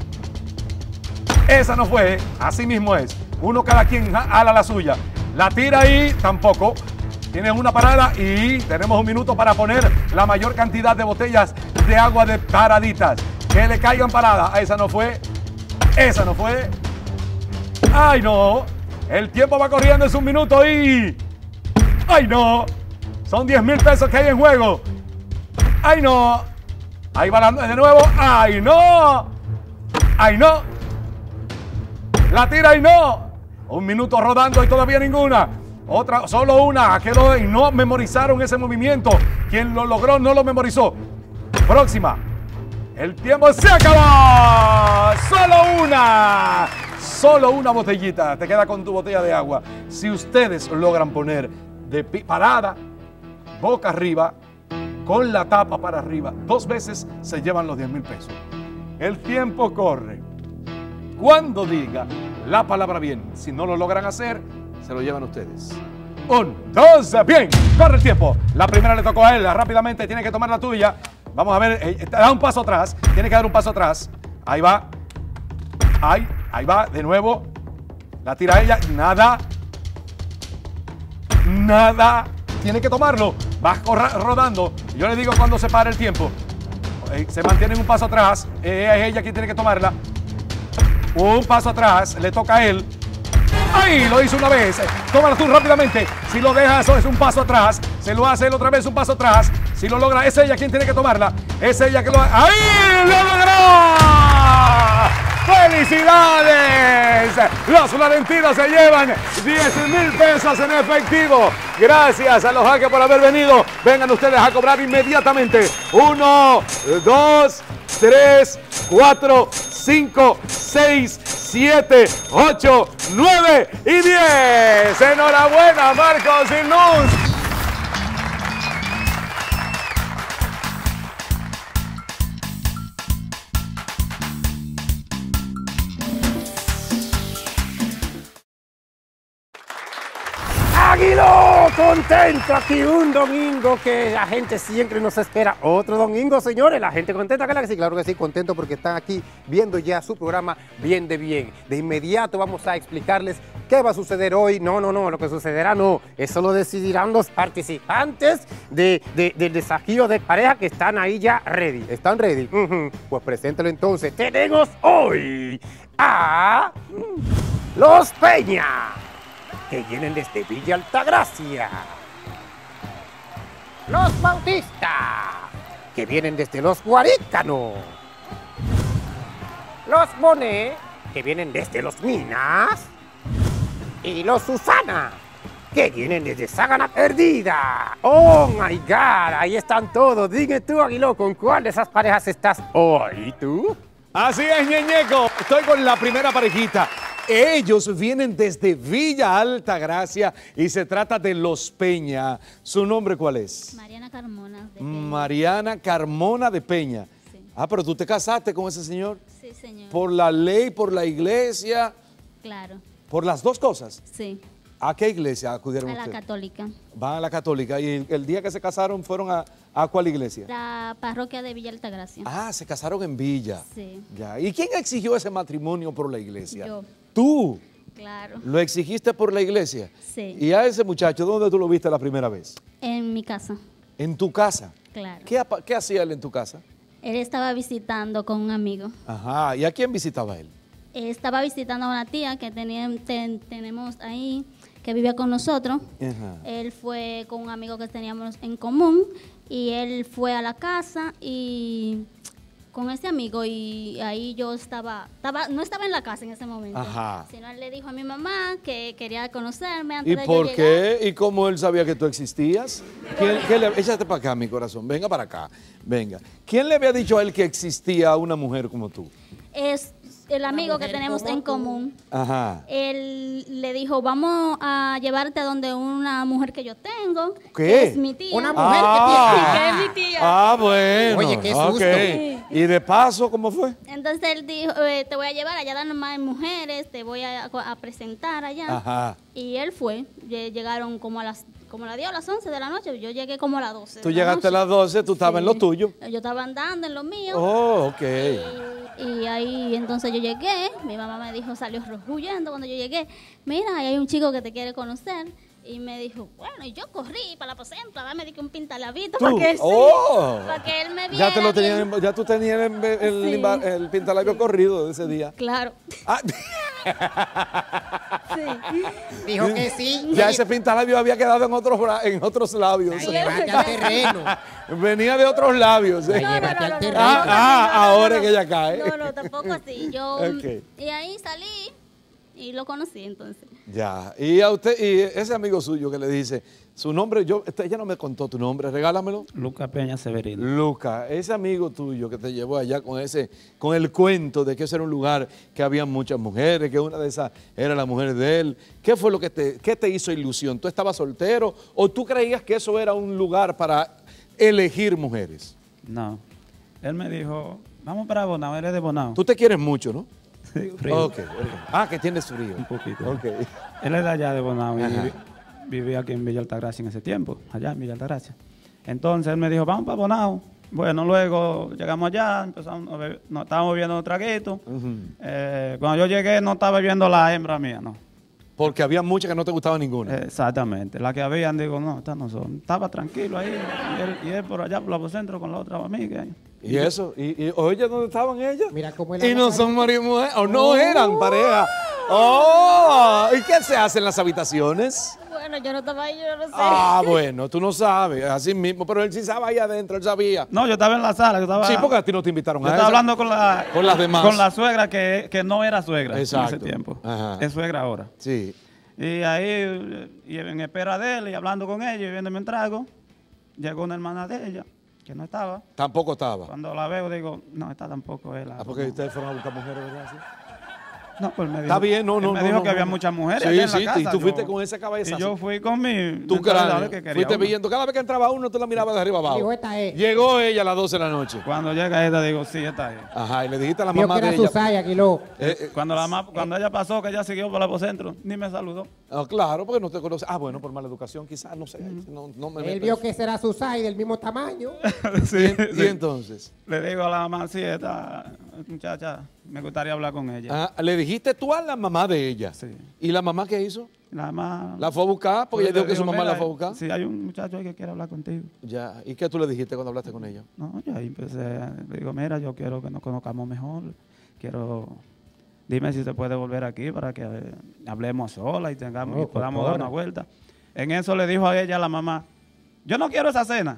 Esa no fue. Así mismo es. Uno cada quien ala la suya. La tira ahí, tampoco. Tienen una parada y tenemos un minuto para poner la mayor cantidad de botellas de agua de paraditas. Que le caigan paradas. A esa no fue. Esa no fue. ¡Ay, no! El tiempo va corriendo, es un minuto y... ¡Ay, no! Son diez mil pesos que hay en juego. ¡Ay, no! Ahí va la, de nuevo. ¡Ay, no! ¡Ay, no! La tira y no. Un minuto rodando y todavía ninguna. Otra, solo una. Que lo, y no memorizaron ese movimiento. Quien lo logró no lo memorizó. Próxima. El tiempo se acabó. Solo una. Solo una botellita. Te queda con tu botella de agua. Si ustedes logran poner de parada, boca arriba, con la tapa para arriba, dos veces se llevan los diez mil pesos. El tiempo corre. Cuando diga la palabra bien, si no lo logran hacer, se lo llevan ustedes. Un, dos, bien. Corre el tiempo. La primera le tocó a él. Rápidamente tiene que tomar la tuya. Vamos a ver. Eh, da un paso atrás. Tiene que dar un paso atrás. Ahí va. Ahí, ahí va. De nuevo. La tira ella. Nada. Nada. Tiene que tomarlo. Va rodando. Yo le digo cuando se para el tiempo. Eh, se mantiene un paso atrás. Eh, es ella quien tiene que tomarla. Un paso atrás. Le toca a él. ¡Ay! Lo hizo una vez. Tómala tú rápidamente. Si lo deja, eso es un paso atrás. Se lo hace él otra vez, un paso atrás. Si lo logra, es ella quien tiene que tomarla. Es ella que lo... ¡Ahí! ¡Lo logró! ¡Felicidades! Los florentinos se llevan diez mil pesos en efectivo. Gracias a los jaques por haber venido. Vengan ustedes a cobrar inmediatamente. Uno, dos, tres, cuatro, cinco, seis, siete, ocho, nueve y diez. Enhorabuena, Marcos y Luz. Águilo, contento aquí un domingo que la gente siempre nos espera. Otro domingo, señores, la gente contenta, claro que sí, claro que sí, contento porque están aquí viendo ya su programa Bien de Bien. De inmediato vamos a explicarles qué va a suceder hoy. No, no, no, lo que sucederá no, eso lo decidirán los participantes de, de, del desafío de pareja que están ahí ya ready. ¿Están ready? Uh-huh. Pues preséntalo entonces. Tenemos hoy a los Peña, que vienen desde Villa Altagracia. Los Bautista, que vienen desde Los Guarícanos. Los Monet, que vienen desde Los Minas. Y los Susana, que vienen desde Sagana Perdida. ¡Oh, my God! Ahí están todos. Dime tú, Aguiló, ¿con cuál de esas parejas estás hoy? ¿Tú? Así es, ñeñeco. Estoy con la primera parejita. Ellos vienen desde Villa Altagracia y se trata de Los Peña. ¿Su nombre cuál es? Mariana Carmona de Peña. Mariana Carmona de Peña. Sí. Ah, pero tú te casaste con ese señor. Sí, señor. ¿Por la ley, por la iglesia? Claro. ¿Por las dos cosas? Sí. ¿A qué iglesia acudieron A la ustedes? católica. Van a la católica. ¿Y el, el día que se casaron fueron a, a cuál iglesia? La parroquia de Villa Altagracia. Ah, se casaron en Villa. Sí. Ya. ¿Y quién exigió ese matrimonio por la iglesia? Yo. ¿Tú? Claro. ¿Lo exigiste por la iglesia? Sí. ¿Y a ese muchacho dónde tú lo viste la primera vez? En mi casa. ¿En tu casa? Claro. ¿Qué, qué hacía él en tu casa? Él estaba visitando con un amigo. Ajá. ¿Y a quién visitaba él? Él estaba visitando a una tía que tenía, ten, tenemos ahí, que vivía con nosotros. Ajá. Él fue con un amigo que teníamos en común y él fue a la casa y con ese amigo y ahí yo estaba, estaba, no estaba en la casa en ese momento. Ajá. Sino él le dijo a mi mamá que quería conocerme antes ¿Y de por yo llegar. qué? ¿Y cómo él sabía que tú existías? ¿Quién, qué le, échate para acá, mi corazón. Venga para acá. Venga. ¿Quién le había dicho a él que existía una mujer como tú? Es el amigo que tenemos en común. Ajá. Él le dijo, vamos a llevarte a donde una mujer que yo tengo. ¿Qué? Que es mi tía. Una mujer Ah. que es mi tía. Ah, bueno. Oye, qué susto. Ok. Y de paso, ¿cómo fue? Entonces él dijo, eh, te voy a llevar allá dan más mujeres, te voy a, a presentar allá. Ajá. Y él fue. Lle- Llegaron como a las como la dio a las once de la noche, yo llegué como a las doce. Tú de la llegaste a noche. las doce, tú estabas en lo tuyo. Yo estaba andando en lo mío. Oh, ok. Y, y ahí entonces yo llegué, mi mamá me dijo, salió huyendo cuando yo llegué, mira, ahí hay un chico que te quiere conocer. Y me dijo, bueno, y yo corrí para la posenta, me di que un pintalabito ¿Tú? para que, él, sí, Oh. para que él me viera. Ya, te lo tenías, bien. en- ya tú tenías el, el, Sí. limba- el pintalabio corrido de ese día. Claro. Ah, Sí. Dijo que sí. ya ese pintalabio había quedado en otros, bra- en otros labios. La llevaste al terreno. Venía de otros labios. ¿eh? La llevaste al terreno. Ah, ah, no, no, ahora no, es que ella cae. No, no, tampoco así. Yo, Ok. y ahí salí y lo conocí entonces. Ya. Y a usted, y ese amigo suyo que le dice, su nombre, yo, este, ella no me contó tu nombre, regálamelo. Lucas Peña Severino. Luca, ese amigo tuyo que te llevó allá con ese, con el cuento de que ese era un lugar que había muchas mujeres, que una de esas era la mujer de él. ¿Qué fue lo que te, qué te hizo ilusión? ¿Tú estabas soltero o tú creías que eso era un lugar para elegir mujeres? No. Él me dijo, vamos para Bonao, él es de Bonao. Tú te quieres mucho, ¿no? Sí, frío. Ok, ok. Ah, que tienes frío. Un poquito. Ok. Él es de allá de Bonao y Ajá. vivi- vivía aquí en Villa Altagracia en ese tiempo, allá en Villa Altagracia. Entonces él me dijo, vamos para Bonao. Bueno, luego llegamos allá, empezamos a beber, no, estábamos bebiendo un traguito. Eh, cuando yo llegué no estaba bebiendo la hembra mía, no. Porque había muchas que no te gustaba ninguna. Exactamente. La que habían, digo, no, estas no son. Estaba tranquilo ahí. Y él, y él por allá, por la centro con la otra amiga. ¿Y eso? ¿Y, y oye dónde estaban ellas? Mira cómo él Y no habla. son marido y mujer, o no eran pareja. Oh, ¿y qué se hace en las habitaciones? Bueno, yo no estaba ahí, yo no sé. Ah, bueno, tú no sabes, así mismo, pero él sí estaba ahí adentro, él sabía. No, yo estaba en la sala. Yo estaba, Sí, porque a ti no te invitaron yo a estaba eso. hablando con la, Con las demás. Con la suegra que, que no era suegra Exacto. en ese tiempo. Ajá. Es suegra ahora. Sí. Y ahí, y en espera de él y hablando con ella y bebiéndome un trago, llegó una hermana de ella que no estaba. Tampoco estaba. Cuando la veo digo, no, esta tampoco es la. Ah, porque ustedes fueron a buscar mujeres, ¿verdad? Sí. No, pues me dijo, Está bien, no, él no, me no, dijo no, que había no. muchas mujeres Sí, allá en sí, la casa. y tú fuiste Yo- con esa cabeza Y yo así. fui con mi Tu mentalidad cráneo. que quería Fuiste hombre. viendo, cada vez que entraba uno, tú la mirabas de arriba abajo. Dijo, esta es. Llegó ella a las doce de la noche. Cuando llega ella digo, sí, esta es. Ajá, y le dijiste a la Vio mamá que de era ella. Susaya, Aquiló. Eh, eh, Cuando, la ma- cuando ella pasó, que ella siguió por el apocentro, ni me saludó. ah, claro, porque no te conoce. Ah, bueno, por mala educación, quizás, no sé. No, no me Él meto vio en que será Susaya del mismo tamaño. Sí, eso. Y sí. entonces, Le digo a la mamá, sí, esta muchacha, me gustaría hablar con ella. ah, le dijiste tú a la mamá de ella. Sí. ¿Y la mamá qué hizo? La mamá... ¿La fue a buscar? Porque ella dijo que su mamá mira, la fue a buscar. Sí, hay un muchacho ahí que quiere hablar contigo. Ya. ¿Y qué tú le dijiste cuando hablaste con ella? No, yo ahí empecé, le digo, mira, yo quiero que nos conozcamos mejor. Quiero, dime si se puede volver aquí para que eh, hablemos sola y tengamos, No, y podamos por dar una vuelta. En eso le dijo a ella la mamá, yo no quiero esa cena.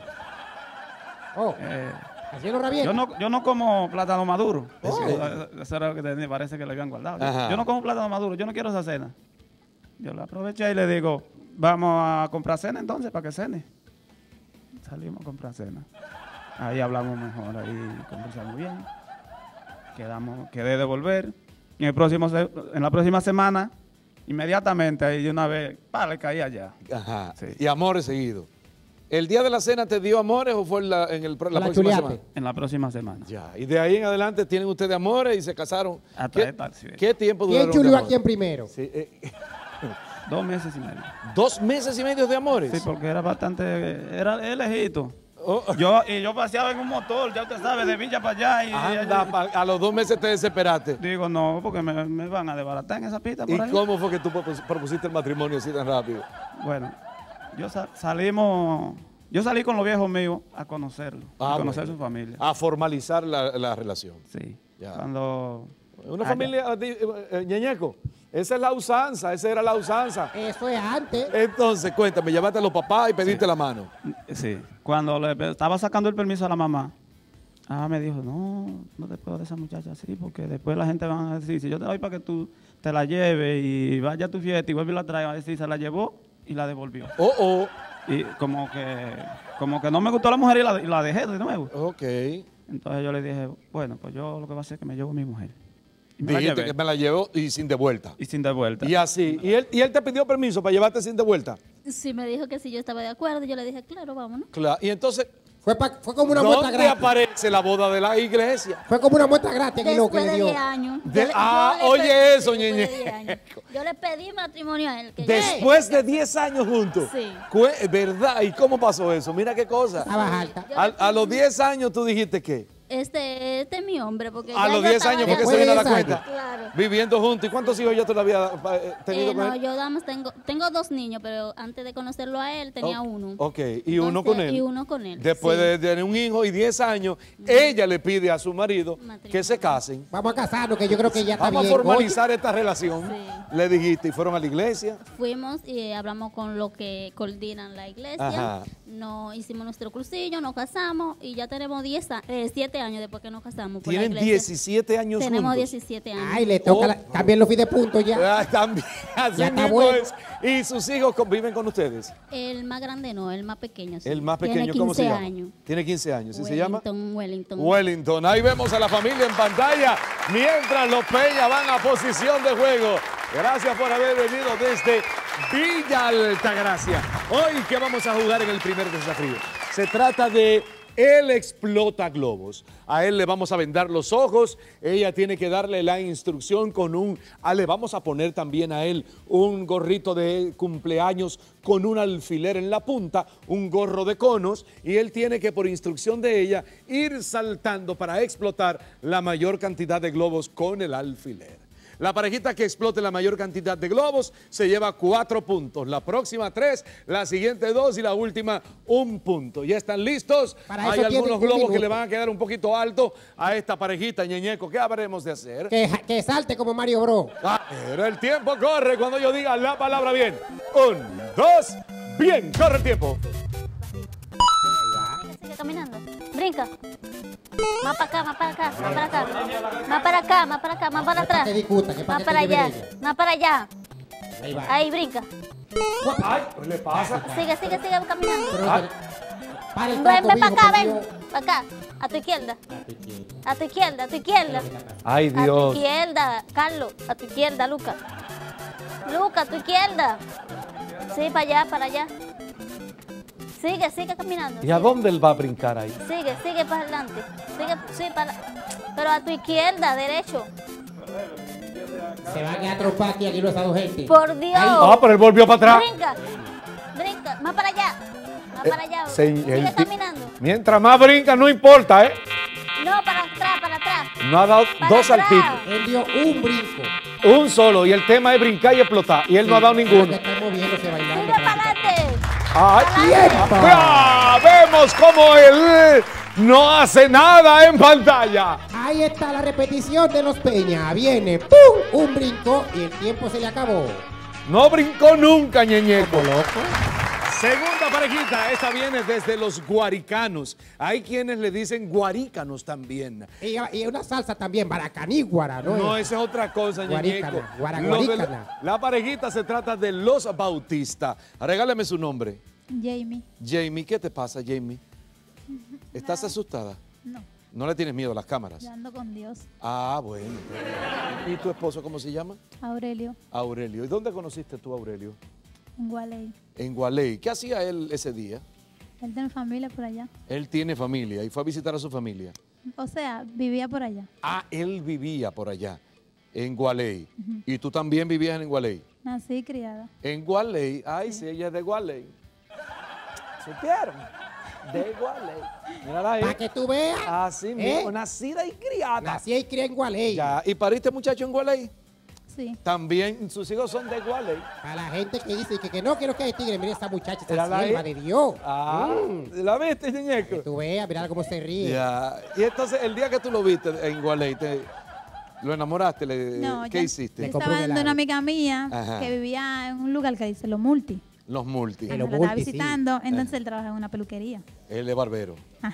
Oh, Eh, haciendo rabieta. yo, no, yo no como plátano maduro. Oh. Eso, eso era lo que tenía, parece que le habían guardado. Ajá. Yo no como plátano maduro, yo no quiero esa cena. Yo la aproveché y le digo, vamos a comprar cena entonces para que cene. Salimos a comprar cena. Ahí hablamos mejor, ahí conversamos bien. Quedamos, quedé de volver. Y en, el próximo, se- en la próxima semana, inmediatamente, ahí de una vez, pa, le caí allá. Ajá. Sí. Y amores seguidos. ¿El día de la cena te dio amores o fue en la, en el, pro- la La próxima chuleate. semana? En la próxima semana. Ya. Y de ahí en adelante tienen ustedes amores y se casaron. Hasta ¿Qué, esta, sí. qué tiempo ¿Quién duraron de chuleó a amor? quién primero? Sí, eh, Dos meses y medio. ¿Dos meses y medio de amores? Sí, porque era bastante, era el lejito. Oh, Yo, y yo paseaba en un motor, ya usted sabe, de Villa para allá. Y, anda, pa- a los dos meses te desesperaste. Digo, no, porque me, me van a desbaratar en esa pista ¿Y por ahí. cómo fue que tú propus- propusiste el matrimonio así tan rápido? Bueno, yo sa- salimos, yo salí con los viejos míos a conocerlo, Ah, a conocer bueno. su familia. A formalizar la, la relación. Sí. Ya. Cuando Una Ah, familia, eh, eh, Ñeñeco, esa es la usanza, esa era la usanza. Eso es antes. Entonces, cuéntame, llevaste a los papás y pediste la mano. Sí. Cuando le pe- estaba sacando el permiso a la mamá, Ah, me dijo, no, no te puedo de esa muchacha así, porque después la gente va a decir, si yo te doy para que tú te la lleves y vaya a tu fiesta y vuelve y la trae, va a decir, se la llevó y la devolvió. Oh, oh. Y como que, como que no me gustó la mujer y la, y la dejé de nuevo. Ok. Entonces yo le dije, bueno, pues yo lo que voy a hacer es que me llevo a mi mujer. Y me la Dijiste llevé. que me la llevo y sin de vuelta. Y sin de vuelta. Y así. ¿Y él, ¿Y él te pidió permiso para llevarte sin de vuelta? Sí, me dijo que si yo estaba de acuerdo. Yo le dije, claro, vámonos. Claro. Y entonces, Fue, pa- fue como una muestra ¿dónde gratis. aparece la boda de la iglesia? Fue como una muestra gratis que lo que Después le de dio. diez años. De- Yo le- ah, yo le oye pedí- eso, después de ñeñe. diez años. Yo le pedí matrimonio a él. Que Después de diez años juntos. Sí. Cue- ¿Verdad? ¿Y cómo pasó eso? Mira qué cosa. Estabas alta. A, a los diez años tú dijiste qué. Este, este es mi hombre. Porque A ya los yo diez estaba años, de porque se acuerdo. viene a la diez cuenta. Claro. Viviendo juntos. ¿Y cuántos hijos ya tú le habías eh, tenido Eh, con no, él? yo nada más tengo, tengo dos niños, pero antes de conocerlo a él tenía Oh, uno. Ok, y uno Entonces, con él. Y uno con él. Después sí. de tener un hijo y diez años, ella le pide a su marido Matrimonio. que se casen. Vamos a casarnos, que yo creo que ya está Vamos a bien. formalizar esta relación. Sí. Le dijiste y fueron a la iglesia. Fuimos y hablamos con lo que coordinan la iglesia. Ajá. No hicimos nuestro cursillo, nos casamos y ya tenemos diez a- eh, siete años después que nos casamos. por la Tienen iglesia. diecisiete años Tenemos juntos. diecisiete años. Ay, le toca Oh. la- también los videopuntos ya. Ah, también, así Ya está mismo bueno. es. Y sus hijos conviven con ustedes. El más grande no, el más pequeño. sí. El más Tiene pequeño, ¿cómo se quince llama? años. Tiene quince años. ¿Sí se llama? Wellington, Wellington. Wellington. Ahí vemos a la familia en pantalla mientras los Peña van a posición de juego. Gracias por haber venido desde Villa Altagracia. Hoy, ¿qué vamos a jugar en el primer desafío? Se trata de Él explota globos. A él le vamos a vendar los ojos. Ella tiene que darle la instrucción con un... Ah, le vamos a poner también a él un gorrito de cumpleaños con un alfiler en la punta, un gorro de conos, y él tiene que, por instrucción de ella, ir saltando para explotar la mayor cantidad de globos con el alfiler. La parejita que explote la mayor cantidad de globos se lleva cuatro puntos. La próxima tres, la siguiente dos y la última un punto. ¿Ya están listos? Para Hay eso tienen algunos un globos minuto. que le van a quedar un poquito alto a esta parejita, Ñeñeco. ¿Qué habremos de hacer? Que, que salte como Mario Bros. Ah, pero el tiempo corre cuando yo diga la palabra bien. Un, dos, bien, corre el tiempo. Sigue caminando. Brinca. Más para acá, más para acá, más para acá. Más para acá, más para acá, más para atrás. Que discuta, que para Más que para te lleve allá, ella. más para allá. Ahí va. Ahí brinca. Ay, ¿qué le pasa? Sigue, sigue, sigue caminando. Pero, para el Ven, taco, ven para mijo, acá, por ven. Dios. Para acá. A tu izquierda. A tu izquierda, a tu izquierda. Ay, A tu Dios. izquierda, Carlos. A tu izquierda, Luca. Luca, a tu izquierda. Sí, para allá, para allá. Sigue, sigue caminando. ¿Y a dónde él va a brincar ahí? Sigue, sigue para adelante. Sigue, sí, para. Pero a tu izquierda, derecho. Se van a trompar aquí, aquí los dos gente. Por Dios. Ah, pero él volvió para atrás. Brinca, brinca, más para allá. Más para allá. se- Sigue el ti- caminando. Mientras más brinca, no importa, ¿eh? No, para atrás, para atrás. No ha dado Para dos atrás. saltitos. Él dio un brinco. Un solo. Y el tema es brincar y explotar. Y él no ha dado ninguno. Que está moviéndose, bailando. Sigue para adelante. ¡Ay! ¡Tiempo! ¡Ah! Vemos cómo él no hace nada en pantalla. Ahí está la repetición de los Peña. Viene, ¡pum! Un brinco y el tiempo se le acabó. No brincó nunca, Ñeñeco. Como loco. Segunda parejita, esta viene desde los guaricanos. Hay quienes le dicen guarícanos también. Y, y una salsa también, baracaníguara, ¿no? No, esa es otra cosa, Guarícana, Ñeñeco. guara- Lo de la, guarícana. la parejita se trata de los Bautista. Regálame su nombre. Jamie. Jamie, ¿qué te pasa, Jamie? ¿Estás asustada? No, ¿No le tienes miedo a las cámaras? yo ando con Dios. Ah, bueno. ¿Y tu esposo cómo se llama? Aurelio, Aurelio. ¿Y dónde conociste tú a Aurelio? en Gualey. En Gualey. ¿Qué hacía él ese día? Él tiene familia por allá. Él tiene familia y fue a visitar a su familia. O sea, vivía por allá. Ah, él vivía por allá, en Gualey. ¿Y tú también vivías en Gualey? Nací y criada. En Gualey. Ay, sí, ella es de Gualey. ¿Supieron? De Gualey. Mírala ahí. Para que tú veas. Así ¿eh? mismo, nacida y criada. Nací y crié en Gualey. Ya. ¿Y pariste muchacho en Gualey? Sí. También sus hijos son de Gualey. A la gente que dice que, que no quiero que hay tigre, mira esa muchacha, esa Mírala ahí. sierva de Dios. Ah, Mm. ¿la viste, Ñeñeco? Tú veas, mira cómo se ríe. Ya. Y entonces, el día que tú lo viste en Gualey, te, ¿lo enamoraste? Le- No, ¿Qué yo- hiciste? Yo estaba dando una amiga mía Ajá. que vivía en un lugar que dice Los Multi. Los multi. Ajá, la estaba visitando, entonces él trabaja en una peluquería. Él es barbero. Ajá.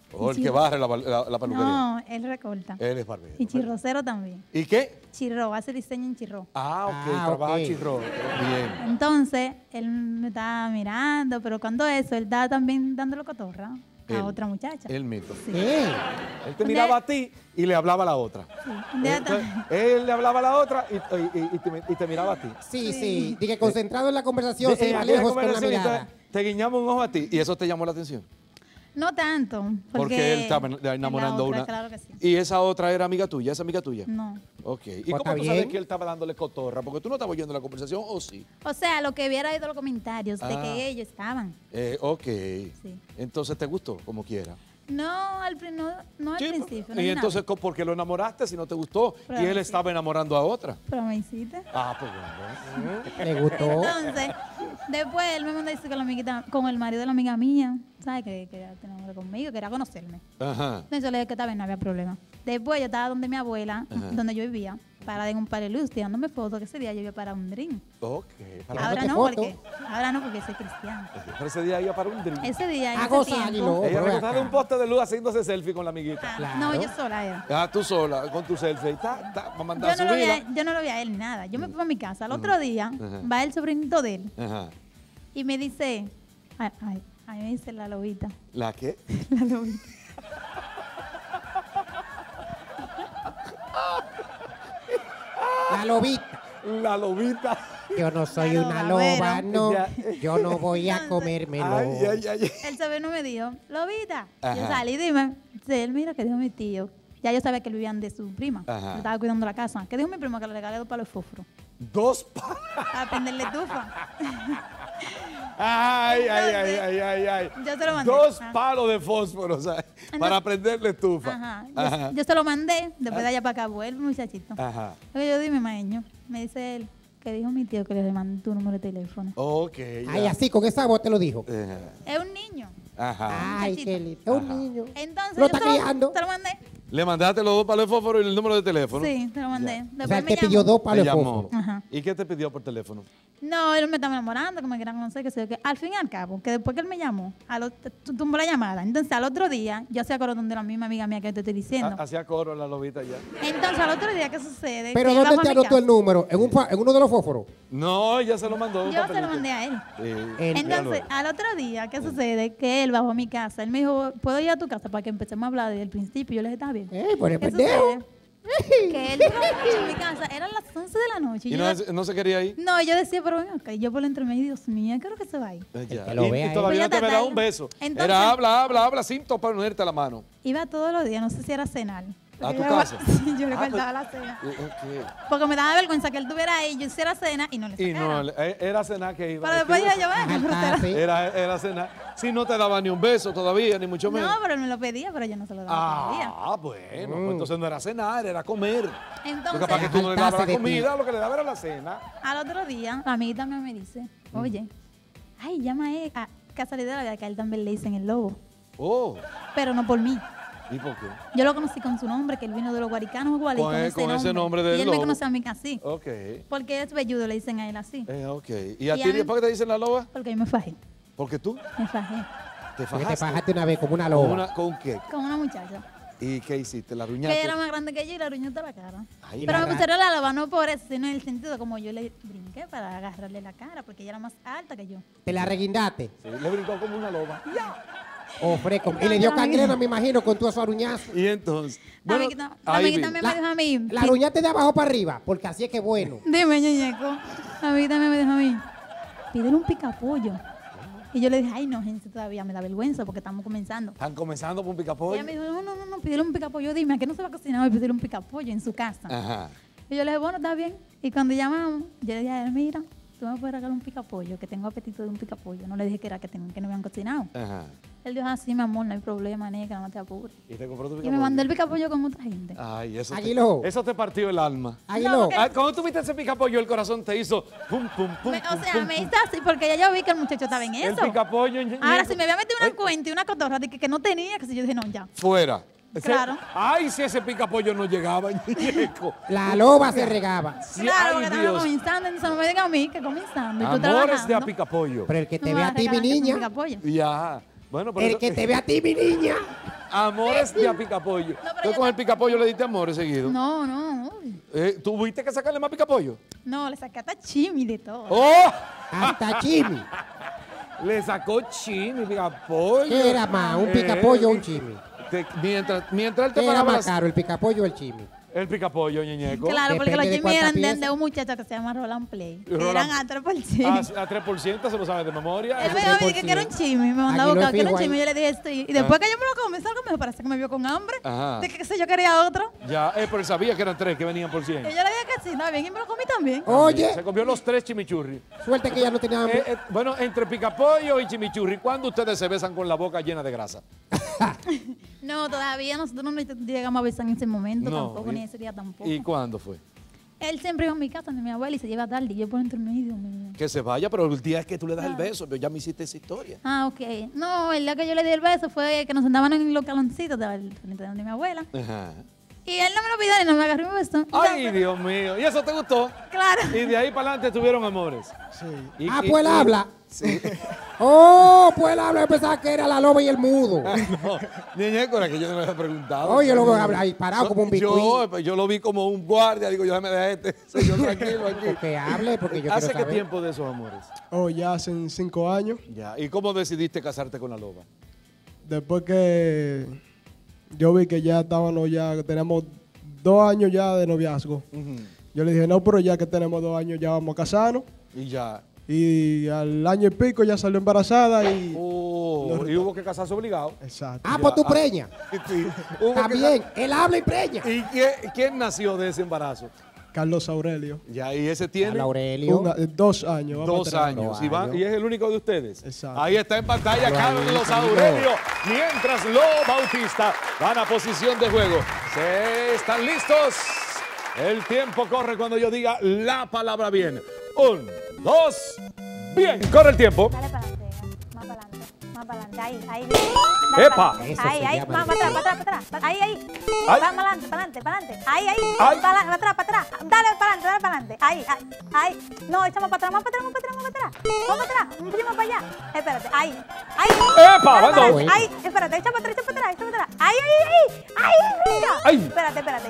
O el Y que chir- barre la, la- la peluquería. No, él recorta. Él es barbero. Y chirrocero también. ¿Y qué? Chirro, hace diseño en chirro. Ah, ok, Ah, trabaja ok. chirro. Bien. Entonces, él me estaba mirando, pero cuando eso, él estaba también dándole cotorra a Él. otra muchacha. Él mismo. Sí. ¿Qué? Él te miraba a ti y le hablaba a la otra. Un día Entonces, ta- él le hablaba a la otra y, y- y- y te, y te miraba a ti. Sí, sí. Dije, concentrado en la conversación, De- sin en ir aquella lejos con la conversación, mirada. entonces, te guiñamos un ojo a ti y eso te llamó la atención. No tanto. Porque, Porque él estaba enamorando a la otra, una. Claro que sí. Y esa otra era amiga tuya, esa amiga tuya. No. Ok. ¿Y Pues cómo está tú sabes bien. que él estaba dándole cotorra? Porque tú no estabas oyendo la conversación, ¿o sí? O sea, lo que hubiera ido los comentarios de Ah. que ellos estaban. Eh, ok. Sí. Entonces te gustó, como quiera. No al, pri- no, no al Sí, principio. No y ni entonces, nada. co- ¿por qué lo enamoraste si no te gustó? Pero y él sí. estaba enamorando a otra. Pero me hiciste. Ah, pues bueno. Le gustó. Entonces, después él me mandó a decir con, la amiguita, con el marido de la amiga mía, ¿sabes? Que quería tener amor conmigo, quería conocerme. Ajá. Entonces yo le dije que estaba bien, no había problema. Después yo estaba donde mi abuela, Ajá. donde yo vivía, para en un par de luz, tirándome fotos, que ese día yo iba para un drink. Ok. Para Ahora ¿Dándote no, foto? porque, ahora no, porque soy cristiana. Pero ese día iba para un drink. Ese día, en A ese gozar, tiempo, Lilo. Ella pero recostaba de acá. un poste de luz haciéndose selfie con la amiguita. ah, Claro. no, yo sola era. Ah, tú sola, con tu selfie. Ta, ta, para mandar Yo a no, lo vi a, subirla. yo no lo vi a él ni nada. Yo me fui a mi casa. Al otro día Ajá. va el sobrinito de él Ajá. y me dice, ay, ay, ay, me dice la lobita, ¿La qué? la lobita. La lobita. La lobita. Yo no soy La una loba, loba, bueno. no. Ya. Yo no voy a comérmelo. Ay, ay, ay. El sobrino me dijo, lobita. Ajá. Yo salí, dime. Dice él, mira, que dijo mi tío. Ya yo sabía que él vivían de su prima. Ajá. Yo estaba cuidando la casa. Que dijo mi primo que le regalé dos palos de fósforo. Dos pa- Para prenderle estufa. Ay, ay, ay, ay, ay, ay. Yo se lo mandé. Dos Ajá. palos de fósforo, o sea, para prenderle estufa. Ajá. Yo, Ajá. yo se lo mandé. Después de allá para acá vuelve, muchachito. Ajá. Oye, yo dime, maeño. Me dice él que dijo mi tío que le mandé tu número de teléfono. Ok. Ay, ya. así, con esa voz te lo dijo. Ajá. Es un niño. Ajá. Ay, muchachito. qué lindo. Es un niño. Entonces, Lo yo está se lo, criando. se lo mandé. Le mandaste los dos palos de fósforo y el número de teléfono. Sí, se lo mandé. O Después sea, él me te llamó. pidió dos Te palos de llamó. fósforo. Ajá. ¿Y qué te pidió por teléfono? No, él me estaba enamorando, que me quería conocer, que sé yo qué. Al fin y al cabo, que después que él me llamó, al ot- tu- tumbó la llamada. Entonces, al otro día, yo hacía coro donde la misma amiga mía que te estoy diciendo. Ha- Hacía coro la lobita ya. Entonces, al otro día, ¿qué sucede? Pero Que yo ¿dónde bajo te a mi anotó casa. el número? ¿En, un fa- en uno de los fósforos? No, ya se lo mandó. un Yo se papelito. lo mandé a él. Sí. Él- Entonces, al otro día, ¿qué sucede? Que él bajó a mi casa. Él me dijo, ¿puedo ir a tu casa para que empecemos a hablar desde el principio? Yo le dije, está bien. Eh, pues, ¿Qué pendejo. sucede? Que él duró mucho en mi casa. Eran las once de la noche. ¿Y yo no, iba- no se quería ir? no, yo decía, pero ven acá. Y yo por el entremedio, Dios mío, creo que se va a ir. Eh, ya. que lo Y- vea y él. todavía no Voy a te había dado un tratarlo. beso. Entonces- Era habla, habla, habla sin topar ponerte la mano. Iba todos los días, no sé si era cenar. ¿A Porque tu yo- casa? Sí, yo le Ah, guardaba pues- la cena. Eh, ok. Porque me daba vergüenza que él tuviera ahí, yo hiciera cena y no le Y sacara. no, eh, era cenar que iba. Pero Es que después yo- yo, yo, bueno, pero Alta, será- sí. Era, era cenar. Si no te daba ni un beso todavía, ni mucho menos. No, pero él me lo pedía, pero yo no se lo daba todavía. Ah, bueno, pues entonces no era cenar, era comer. Entonces, Lo que pasa es que tú no le dabas Jaltarse la de ti. comida, lo que le dabas era la cena. al otro día, la amiguita mía me dice, Mm. oye, ay, llama a él, a casualidad de la vida que a él también le dicen el lobo, Oh, pero no por mí. ¿y por qué? Yo lo conocí con su nombre, que él vino de los guaricanos igualito, Con con, e- ese, con ese nombre del Y él me lobo. conoce a mí así, Ok. porque es velludo, le dicen a él así, Eh, ok. ¿Y a Y ti a mí- después que te dicen la loba? porque yo me fajé, Porque tú me fajé te Porque fajaste. te fajaste una vez como una ¿Con, loba. una, ¿Con qué? con una muchacha, ¿Y qué hiciste? ¿La que ruñaste? ella era más grande que yo y la ruñó toda la cara. Ay, Pero la me ra- pusieron la loba, no por eso, sino en el sentido como yo le brinqué para agarrarle la cara, porque ella era más alta que yo. Te la reguindaste. Sí, le brincó como una loba. Oh, fresco. Y le dio cangrena, me imagino, con tu aruñazo. Y entonces. La Bueno, amiguita, la ahí amiguita vi. me La, dijo a mí, la aruñaste de abajo para arriba, porque así es que bueno. dime, ñeñeco, la amiguita me dijo a mí, pídele un picapollo. Y yo le dije, ay, no, gente, todavía me da vergüenza porque estamos comenzando. Están comenzando por un Y picapollo. ella me dijo, no, no, no, no, pídele un picapollo, dime, ¿a qué no se va a cocinar hoy? Pídele un picapollo en su casa. Ajá. Y yo le dije, bueno, está bien. Y cuando llamamos, yo le dije a él, mira, tú me puedes regalar un picapollo, que tengo apetito de un picapollo. No le dije que era que, ten- que no habían cocinado. Ajá. Él dijo, ah, sí, mi amor, no hay problema, negra, no te apures. Y te compró tu Y picapollo. me mandó el picapollo con otra gente. Ay, eso te, Aguiló. eso te partió el alma. Aguiló. porque- Ah, cuando tuviste ese picapollo, el corazón te hizo pum, pum, pum. Me- o pum, sea, pum, me pum. hizo así porque ya yo vi que el muchacho estaba en El eso. picapollo. ñe- Ahora, ñe- si me había metido una Ay, cuenta y una cotorra de que, que no tenía, que si yo dije, no, ya. Fuera. Ese- Claro. Ay, si ese picapollo no llegaba, ñeco. La loba se regaba. Sí, Claro, ay, porque estaba Dios. comenzando, entonces no me diga a mí que comenzando. Y tú Amores de a trabajando. picapollo. Pero el que Tú te me ve vas a ti, mi regalar que es un niña. picapollo. Ya. Bueno, pero El eso- que te ve a ti, mi niña. Amores de a picapollo. ¿Tú con el picapollo le diste amores seguido? No, no, no. Eh, ¿Tuviste que sacarle más picapollo? No, le saqué hasta chimi de todo. ¡Oh! Hasta chimi. Le sacó chimi, picapollo. ¿Qué era más, un Eh, picapollo o un chimi? te- mientras, mientras él te ¿Qué era pagaba más las- caro, el picapollo o el chimi? el picapollo, ñeñeco. Claro, porque los Depende de chimis eran cuánta de, pieza. de un muchacho que se llama Roland Play. Y Roland- Eran a tres por ciento. A, a tres por ciento se lo sabe de memoria. Él me dijo a mí que quiero un chimi, me mandó a Aquí lo buscar, quiero un fijo ahí. chimi, yo le dije sí. Y después que yo me lo comí, salgo, me parece que me vio con hambre. Ajá. De que, qué sé yo, quería otro. Ya, eh, pero él sabía que eran tres que venían por cien. Y yo le dije que sí, está bien, y me lo comí también. Oye, Se comió los tres chimichurri. suerte que ya no tenía hambre. Eh, eh, bueno, entre picapollo y chimichurri, ¿cuándo ustedes se besan con la boca llena de grasa? No, todavía nosotros no nos llegamos a besar en ese momento No, tampoco, y- ni ese día tampoco. ¿Y cuándo fue? Él siempre iba a mi casa, de mi abuela, y se lleva tarde, y yo por entre medio. mío. Que se vaya, pero el día es que tú le das el beso, pero ya me hiciste esa historia. Ah, ok. No, el día que yo le di el beso fue que nos sentaban en los caloncitos del frente de mi abuela. Ajá. Y él no me lo pidió y no me agarró y me besó. Ay, Dios mío. ¿Y eso te gustó? Claro. Y de ahí para adelante tuvieron amores. Sí. Y- Ah, y- pues él y- habla. Sí. Oh, pues él habla. Yo pensaba que era la loba y el mudo. No, ñeñeco, era que yo no me había preguntado. Oye, lo habla ahí parado como un bicuí. Yo, pues, yo lo vi como un guardia, digo, yo déjame de este. Soy yo tranquilo aquí. Que hable, porque yo ¿Hace quiero qué saber. tiempo de esos amores? Oh, ya hace cinco años. Ya. ¿Y cómo decidiste casarte con la loba? Después que yo vi que ya estábamos, ya que tenemos dos años ya de noviazgo. Ujú. Yo le dije, no, pero ya que tenemos dos años ya vamos a casarnos. Y ya. Y al año y pico ya salió embarazada y... Oh, y hubo que casarse obligado. Exacto. Ah, pues tú Ah, preña. Sí. Hubo que También, él habla y preña. ca- ¿Y quién, quién nació de ese embarazo? Carlos Aurelio. Ya, y ese tiene Carlos Aurelio. Un a- eh, dos años. vamos dos a tener. años. Dos Y, va- años. y es el único de ustedes. Exacto. Ahí está en pantalla Carlos Carlos Aurelio. Aurelio. Mientras lo Bautista van a posición de juego. ¿Se están listos? El tiempo corre cuando yo diga la palabra bien. Un, dos, bien. Corre el tiempo. Dale para adelante, más para adelante, más para adelante, ahí, ahí. ¡Epa! Dale Eso para ahí, se ahí, llama más para atrás, para atrás, para atrás, ahí, ahí. Ay. Va para adelante, para adelante, para adelante, ahí, ahí. Ay. Para para atrás, para atrás, dale para adelante, dale para adelante, ahí, ahí, ahí. No, echamos para atrás, más para atrás, más para atrás, más para atrás, más para atrás, un poquito más para allá. Espérate, ahí, ahí. ¡Epa! Dale para Van dos. adelante, ahí, espérate, echa para atrás, echa para atrás, echa para atrás. Ahí, ahí, ahí, ahí, brinca. Ay. Espérate, espérate.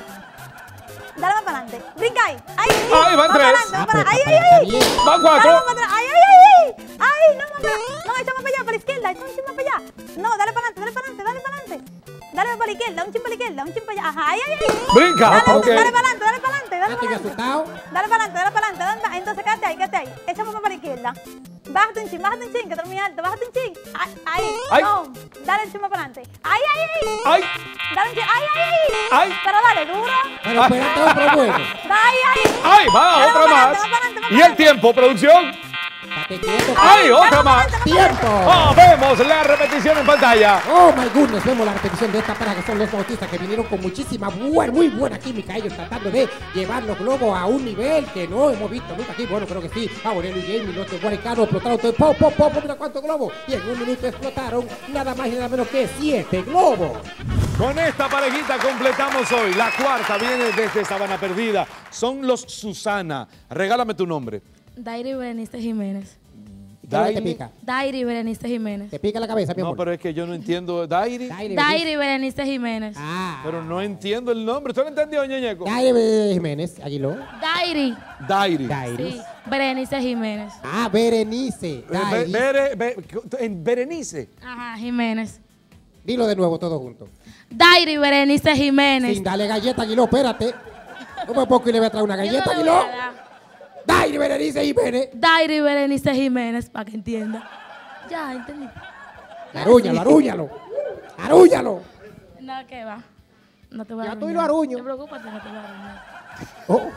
Dale más para adelante, brinca ahí, ahí. Ahí, van más para tres. adelante, más para adelante, ahí, ahí, ahí. Van cuatro. Dale más para atrás, ahí, ahí, ahí. Ay, no, más para, no, echa más para allá, para la izquierda, echa un chin más para allá. No, dale para adelante, dale para adelante, dale para adelante. Dale para la izquierda, un chin para la izquierda, un chin para allá. Ajá, ahí, ahí, ahí. Brinca, Dale, ok. dale para adelante, dale para adelante, dale Estoy para adelante. asustado. Dale para adelante, dale para adelante, dale pa- entonces quédate ahí, quédate ahí. Echa más para la izquierda. Bájate un chin, bájate un chin, que está muy alto, bájate un chin. Ahí, ahí. Ay. No, dale un chin más para adelante. Ahí, ahí, ahí. ¡Ay! Dale un chin, ahí, ahí, ahí. Ay. Pero dale duro. Pero espérate otro bueno. Ahí, ahí. ¡Ay! Va, Dale otra para más. adelante, va para adelante, va para ¿Y el tiempo, producción? Estate quieto. ¡Ay! Otra más. ¡Tiempo! ¡Oh, vemos la repetición en pantalla! Oh my goodness, vemos la repetición de esta pareja que son los bautistas que vinieron con muchísima buena, muy buena química, ellos tratando de llevar los globos a un nivel que no hemos visto nunca aquí. Bueno, creo que sí. Aurelio y Jamie, los de Guaricano, explotaron todo. ¡Pop, pop, pop! Mira cuántos globos. Y en un minuto explotaron nada más y nada menos que siete globos. Con esta parejita completamos hoy. La cuarta viene desde Sabana Perdida. Son los Susana. Regálame tu nombre. Dairi Berenice Jiménez. ¿Dónde te Dairi. pica? Dairi Berenice Jiménez. ¿Te pica la cabeza, mi No, amor? pero es que yo no entiendo. Dairi. Dairi Dairi Berenice Jiménez. Ah. Pero no entiendo el nombre. ¿Usted lo entendió, ñeñeco? Dairi Jiménez, Aguiló. Dairi. Dairi. Dairi. Sí. Berenice Jiménez. Ah, Berenice. Eh, Dairi. Be- Bere- Be- en Berenice. Ajá, Jiménez. Dilo de nuevo, todo junto. Dairi Berenice Jiménez. Sin darle galleta, Aguiló, espérate. No me poco y le voy a traer una Yo no galleta, le voy Aguiló. a dar. Dairi Berenice Jiménez. Dairi Berenice Jiménez, para que entienda. Ya, entendí. Arúñalo, arúñalo. Arúñalo. No, ¿qué va? No te voy a Ya arruinar. tú y lo aruño. No te preocupes, no te voy a arruinar. Oh.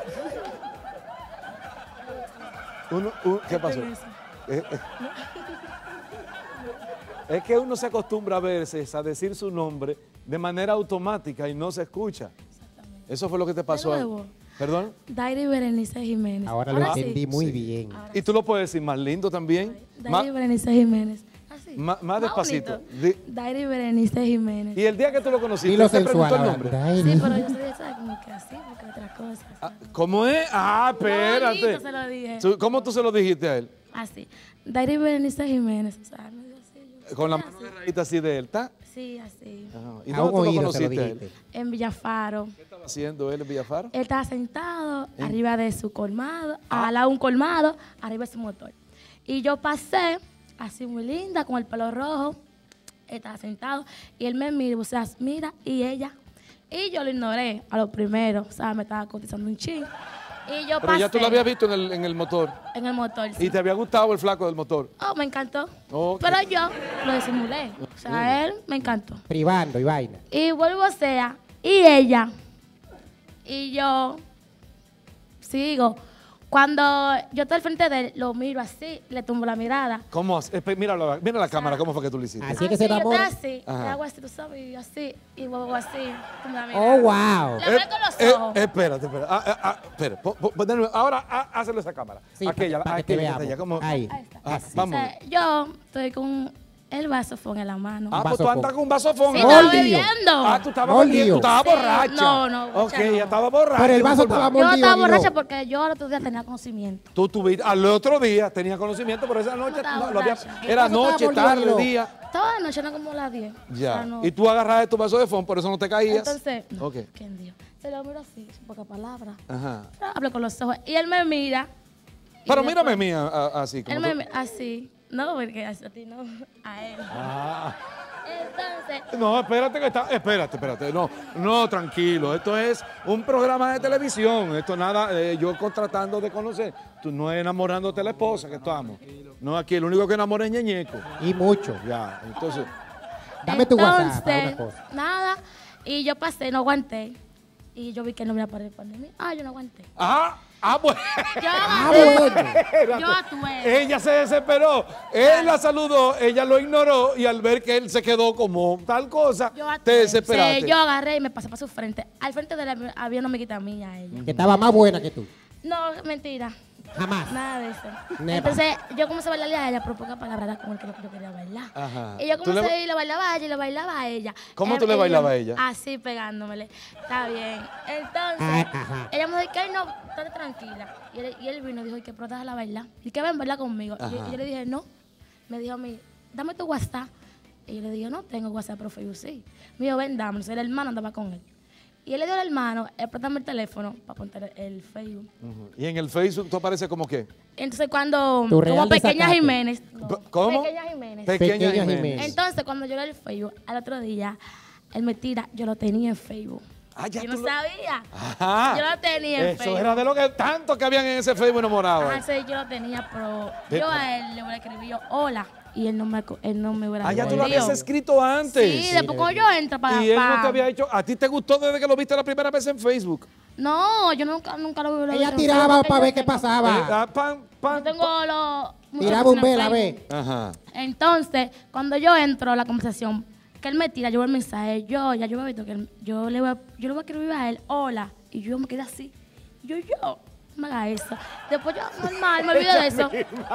Uno- un- ¿Qué pasó? Eh, eh. Es que uno se acostumbra a veces a decir su nombre de manera automática y no se escucha. Eso fue lo que te pasó. De nuevo. ¿Perdón? Dairi Berenice Jiménez. Ahora lo sí. entendí muy bien. Y tú lo puedes decir más lindo también. Más, Dairi Berenice Jiménez. Así. más- más despacito. Di- Dairi Berenice Jiménez. Y el día que tú lo conociste, Dilo él te sensual preguntó el ahora. nombre. Dairi. Sí, pero yo soy esa como que así, porque otras cosas. Ah, ¿Cómo es? Ah, espérate. Bonito se lo dije. Tú- ¿Cómo tú se lo dijiste a él? Así. Dairi Berenice Jiménez. O sea, no digo así. Con la mano agarradita así de él, ¿está? Sí, así. Ajá. ¿Y A dónde un tú lo oído se lo conociste a él? dijiste. En Villafaro. ¿Qué estaba haciendo él en Villafaro? Él estaba sentado ¿En? arriba de su colmado, Ah. al lado de un colmado, arriba de su motor. Y yo pasé, así muy linda, con el pelo rojo. Él estaba sentado y él me mira, o sea, mira, y ella. Y yo lo ignoré a lo primero, o sea, me estaba cotizando un chin. Y yo Pero pasé ya tú lo habías visto en el, en el motor. en el motor. sí. ¿Y te había gustado el flaco del motor? Oh, me encantó. Ok. Pero yo lo disimulé. O sea, él me encantó. Privando y vaina. Y vuelvo a sea, y ella, y yo sigo. Cuando yo estoy al frente de él, lo miro así, le tumbo la mirada. ¿Cómo? hace? Espe- Mira la, mira la cámara, ¿cómo fue que tú lo hiciste? Así es que se yo estoy enamora. así, Ajá. le hago así, tú sabes, y así, y vuelvo así, tumbo la Oh, mirada. wow. Le abrí con los Eh, ojos. espérate, espérate. Ah, ah, ah, espera. Po- po- de nuevo. Ahora, ah, hazle esa cámara. Sí, aquella, para que te aquella, veamos. aquella, ¿cómo? Ahí. Ahí está. Ah, Así. O vamos. sea, yo estoy con el vasofón en la mano. Ah, pues tú vasofón. andas con un vasofón. Sí, ¿no? estaba Moldio. bebiendo. Ah, tú estabas Moldio. bebiendo, tú estabas Sí, borracha. no, no, Ok, borracha no. ya estaba borracha. Pero el vaso disculpa. estaba Yo no mordido. estaba y no. borracha porque yo al otro día tenía conocimiento. Tú tuviste, al otro día tenía conocimiento, pero esa noche estaba no, lo había- borracha. era El vaso noche, estaba tarde, mordido. día. Toda la noche, no como las diez. O Ya. sea, no. Y tú agarraste tu vaso de fondo, por eso no te caías. Entonces, no, Ok. ¿quién dijo? Se lo miro así, sin poca palabra. Ajá. Hablo con los ojos. Y él me mira. y Pero después- mírame a mí a- a- así. Como Él me tú. mira así. No, porque a ti no. A él. Ah. Entonces, No, espérate que está, espérate, espérate, no, no, tranquilo, esto es un programa de televisión, esto nada, eh, yo contratando de conocer, tú no es enamorándote de la esposa que estamos, no, aquí el único que enamora es Ñeñeco, Y mucho. ya, entonces, Dame tu WhatsApp para entonces, una cosa. nada. Y yo pasé, no aguanté. Y yo vi que no me iba a parar para mí. Ah, yo no aguanté. ah, ah, bueno, Yo Ah, actué. bueno. Yo actué. ella se desesperó, él la saludó, ella lo ignoró y al ver que él se quedó como tal cosa, Yo te actué. desesperaste. Sí, yo agarré y me pasé para su frente. Al frente de él había una amiguita mía, ella. Que estaba más buena que tú. No, mentira. Jamás. Nada de eso. Never. Entonces, yo comencé a bailarle a ella, pero pocas palabras era como el que yo quería bailar. Ajá. Y yo ¿Tú le- comencé a ir, le bailaba a ella y le bailaba a ella. ¿Cómo Él- tú le ella- bailabas a ella? Así, pegándomele. Está bien. Entonces, Ah, ajá. ella me dijo que no, estate tranquila. Y él, y él vino y dijo, que pero déjala bailar. Y que ven, baila conmigo. Y yo, Ajá. y yo le dije, no. Me dijo a mí, dame tu WhatsApp. Y yo le dije, no tengo WhatsApp, pero Facebook sí. Me dijo, ven, dámelo. Entonces, el hermano andaba con él. Y él le dio al hermano, él préstame el teléfono para apuntar el Facebook. Ujú. Y en el Facebook tú apareces como qué? Entonces cuando, Tu real como Pequeña desacato. Jiménez. no, ¿Cómo? Pequeña Jiménez. Pequeña Pequeña Jiménez. Jiménez. Entonces cuando yo le di el Facebook, al otro día, él me tira, yo lo tenía en Facebook. Ah, ya yo tú no lo- sabía. Ajá. Yo lo tenía en Eso Facebook. era de lo que tanto que habían en ese Facebook enamorado. Ajá, sí, yo lo tenía, pero Pe- yo a él le hubiera escrito hola y él no me, co- él no me hubiera Ah, ya tú lo respondido. habías escrito antes. Sí, después cuando yo entro para... Y él no te había hecho. ¿A ti te gustó desde que lo viste la primera vez en Facebook? No, yo nunca, nunca lo hubiera Ella visto en tiraba Facebook, para ver yo qué tengo- Eh, pasaba. ah, pan, pan, Yo tengo los... muchos Tiraba un en vela, Facebook. ve. Ajá. Entonces, cuando yo entro a la conversación, que él me tira, yo veo el mensaje, yo ya yo he visto que él- yo le voy a, yo le voy a escribir a él, hola, y yo me quedé así. Yo, yo, no me haga eso. Después yo, normal, me olvidé de eso.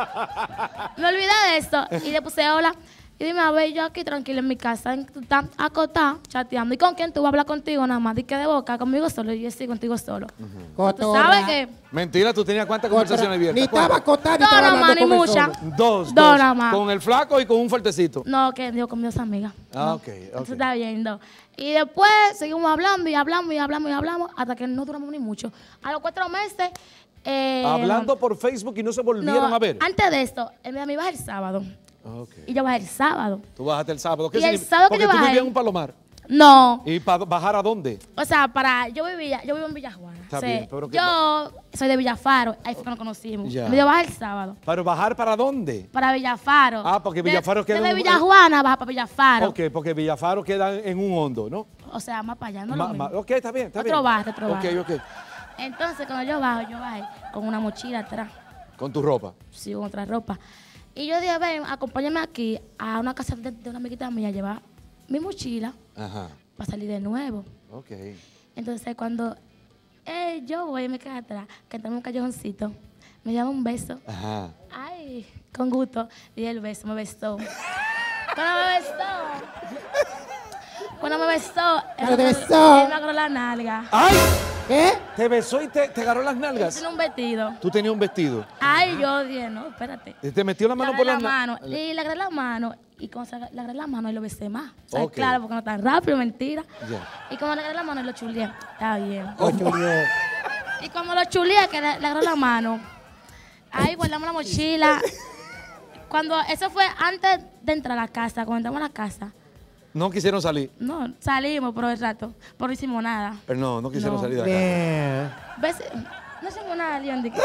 Me olvidé de eso. Y le puse hola. Y dime, a ver, yo aquí tranquila en mi casa, tú estás acostada, chateando. ¿Y con quién tú vas a hablar contigo nada más? Di que de boca, conmigo solo, y yo sí, contigo solo. ¿Tú Cotorra. sabes que? Mentira, tú tenías cuántas Cotorra. conversaciones abiertas. Ni estaba ¿Cuántas? acostada ni No, estaba no, hablando man, ni con él mucha. solo. Dos, Dos dos. nada más. Con el flaco y con un fuertecito. No, que Dios con mis amigas. Ah, No. ok, ok. Entonces está viendo. Y después seguimos hablando y hablamos y hablamos y hablamos hasta que no duramos ni mucho. A los cuatro meses. eh, Hablando por Facebook y no se volvieron no, a ver. Antes de esto, él me dijo, "Mi, vas el sábado." Ok. Y yo bajé el sábado. Tú bajaste el sábado. ¿Qué Y el significa? sábado que Porque yo tú bajé- vivías en un palomar. No. ¿Y para bajar a dónde? O sea, para. Yo vivía, yo vivo en Villajuana. Está O sea, bien, pero ¿qué yo soy de Villafaro. Ahí fue que nos conocimos. Ya. Me dio bajar el sábado. ¿Para bajar para dónde? Para Villafaro. Ah, porque De- Villafaro queda Desde en un- Villajuana baja para Villafaro. Ok, porque Villafaro queda en un hondo, ¿no? O sea, más para allá, no Ma- lo mismo. ma- ok, está bien, está Otro bien. barrio, otro Ok, barrio. ok. Entonces, cuando yo bajo, yo bajé con una mochila atrás, Con tu ropa. sí, con otra ropa. Y yo dije, ven, acompáñame aquí a una casa de, de una amiguita mía a llevar mi mochila Ajá. para salir de nuevo. Ok. Entonces, cuando eh, yo voy y me quedo atrás, que entramos en un callejoncito, me llama un beso. Ajá. Ay, con gusto. Y el beso, me besó. Cuando me besó, cuando me besó, Cuando te me- besó. él me agarró la nalga. ¡Ay! ¿Qué? ¿Te besó y te, te agarró las nalgas? Tiene un vestido. Tú tenías un vestido. Ay, yo odié, no, espérate. ¿Y ¿Te metió la mano Le por agarré las la nalgas? mano. Y le agarré la mano. Y cuando se agar- le agarré la mano, y lo besé más. O sea, Ok. claro, porque no tan rápido, mentira. Ya. Y cuando le agarré la mano, y lo chuleé. Está bien. Lo chuleó. Y cuando lo chuleé, que le, le agarré la mano, ahí guardamos la mochila. Cuando, eso fue antes de entrar a la casa, cuando entramos a la casa. No quisieron salir. No, salimos por el rato, pero no hicimos nada. Pero no, no quisieron No. salir de acá. Eh, ¿Ves? No hicimos nada, León. de Que,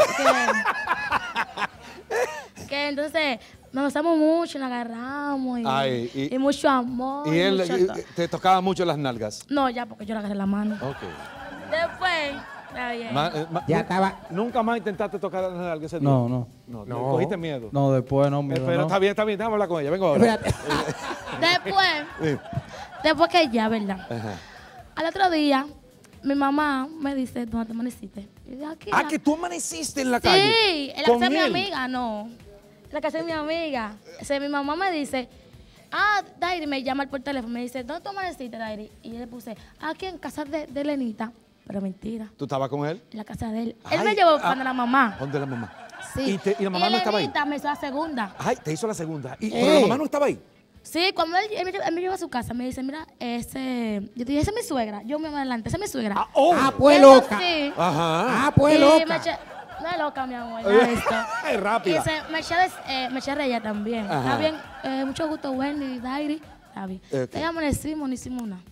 que, que entonces nos besamos mucho, nos agarramos y, Ay, y- y mucho amor. Y él mucho y- to- te tocaba mucho las nalgas. No, ya, porque yo le agarré la mano. Ok. Después, está bien. Ma- eh, ma- Ya nu- estaba. ¿Nunca más intentaste tocar las nalgas ese día? No, no. No, No. ¿te cogiste miedo? No, después no, miedo, Espera, no. está bien, está bien, déjame hablar con ella. Vengo ahora. Espérate. Después, Eh, después que ya, ¿verdad? ajá. Al otro día, mi mamá me dice, ¿dónde te amaneciste? Y yo, aquí. Ah, la- que tú amaneciste en la calle. Sí, en la con casa de mi él. amiga, no. En la casa de mi amiga. O sea, mi mamá me dice, ah, Dairi, me llama por teléfono, me dice, ¿dónde tú amaneciste, Dairi? Y yo le puse, aquí en casa de, de Lenita. Pero mentira, ¿Tú estabas con él? en la casa de él. Él Ay, me llevó ah. cuando la mamá. ¿Dónde la mamá? Sí. ¿Y, te- y la mamá no estaba ahí? Lenita me hizo la segunda. Ay, te hizo la segunda. ¿Y Eh. pero la mamá no estaba ahí? Sí, cuando él, él me, lleva- él me lleva a su casa, me dice, mira, ese... Yo te dije, esa es mi suegra. Yo me voy adelante, esa es mi suegra. Ah, oh. Ah, pues Él loca. así, Ajá. Ah, pues y me loca. eché- no es loca, mi amor, no es esto. Es Y rápida. se, me eché, de- eh, me eché a reír también. Ajá. Está bien, eh, mucho gusto, Wendy, Dairi. Está bien. Ok. Ya amanecimos, no hicimos nada.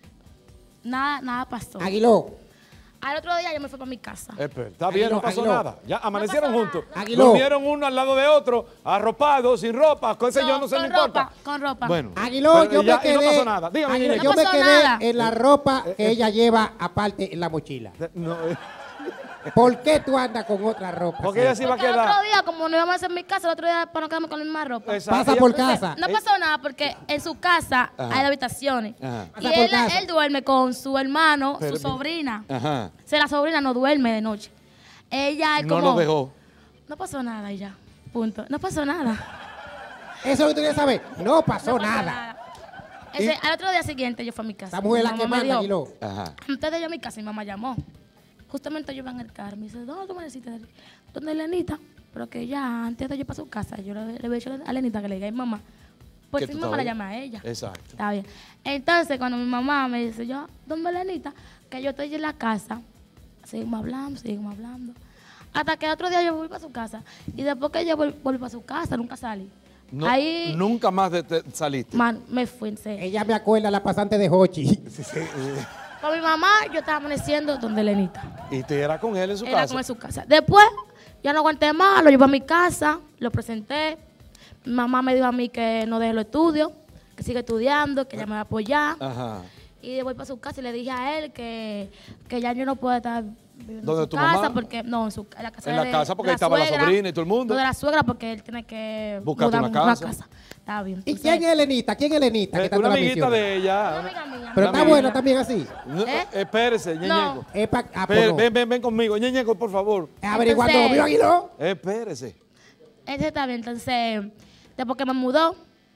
Nada, nada pasó. Aguiló. Al otro día yo me fui para mi casa. Espera, está bien, no Aguiló, pasó Aguiló. nada. Ya amanecieron pasó juntos. nada. Aguiló. Durmieron uno al lado de otro, arropados, sin ropa, con ese yo no sé, no con importa. ropa, con ropa. Bueno. Aguiló, pero yo ya- me y no quedé. pasó nada. Dígame, Aguiló, niña. yo No me pasó quedé nada. en la ropa que ella lleva aparte en la mochila. No, eh, ¿Por qué tú andas con otra ropa? porque así? ella sí va a Porque el quedar. otro día, como no íbamos a hacer en mi casa, el otro día para no quedarme con la misma ropa. Exacto. Pasa Ella- por Entonces, casa. no pasó nada porque en su casa Ajá. hay habitaciones. Ajá. Y Pasa por él, casa. él duerme con su hermano, Pero- su sobrina. Ajá. O sea, la sobrina no duerme de noche. Ella es No como... lo dejó. No pasó nada y ya. Punto. No pasó nada. Eso es lo que tú querías saber. No pasó No pasó nada. Ese- al otro día siguiente yo fui a mi casa. Esa mujer es la Mi que mamá me manda, dijo, Aguiló. Ajá. antes de yo a mi casa, mi mamá llamó. Justamente yo iba en el carro. Me dice, ¿dónde tú me necesitas? ¿Dónde es Lenita? Pero que ya, antes de yo pasar a su casa, yo le, le había dicho a Lenita que le diga a mi mamá. Pues Que si tú mi mamá la estabas llama a ella. Exacto. Está bien. Entonces, cuando mi mamá me dice, yo, ¿dónde es Lenita? Que yo estoy en la casa. Seguimos hablando, seguimos hablando. Hasta que otro día yo volví para su casa. Y después que yo vol- volví para su casa, nunca salí. No, Ahí, Nunca más de- te- saliste. man, me fui en serio. Ella me acuerda la pasante de Hochi. Con mi mamá, yo estaba amaneciendo donde Lenita. Y te era con él en su Era casa. como en su casa. Después, ya no aguanté más, lo llevé a mi casa, lo presenté. Mi mamá me dijo a mí que no deje los estudios, que siga estudiando, que ella me va a apoyar. Ajá. Y voy para su casa y le dije a él que, que ya yo no puedo estar viviendo ¿Dónde en su tu casa mamá? porque no, en, su, en la casa En la de- casa, porque de ahí estaba la suegra, sobrina y todo el mundo. no, de la suegra porque él tiene que Búscate una mudar casa. Está bien. ¿Y Entonces, quién es Elenita? ¿Quién es Elenita? Eh, que tanto una la amiguita menciona? de ella. Una amiga mía. Pero Una está amiga. buena también así. No, ¿Eh? Espérese, Ñeñeco. No. Es pa- ah, pues Ven, no. ven, ven, ven conmigo. Ñeñeco, por favor. Averiguando Entonces- lo mío, Aguiló. Espérese. Ese está bien. Entonces, después que me mudó,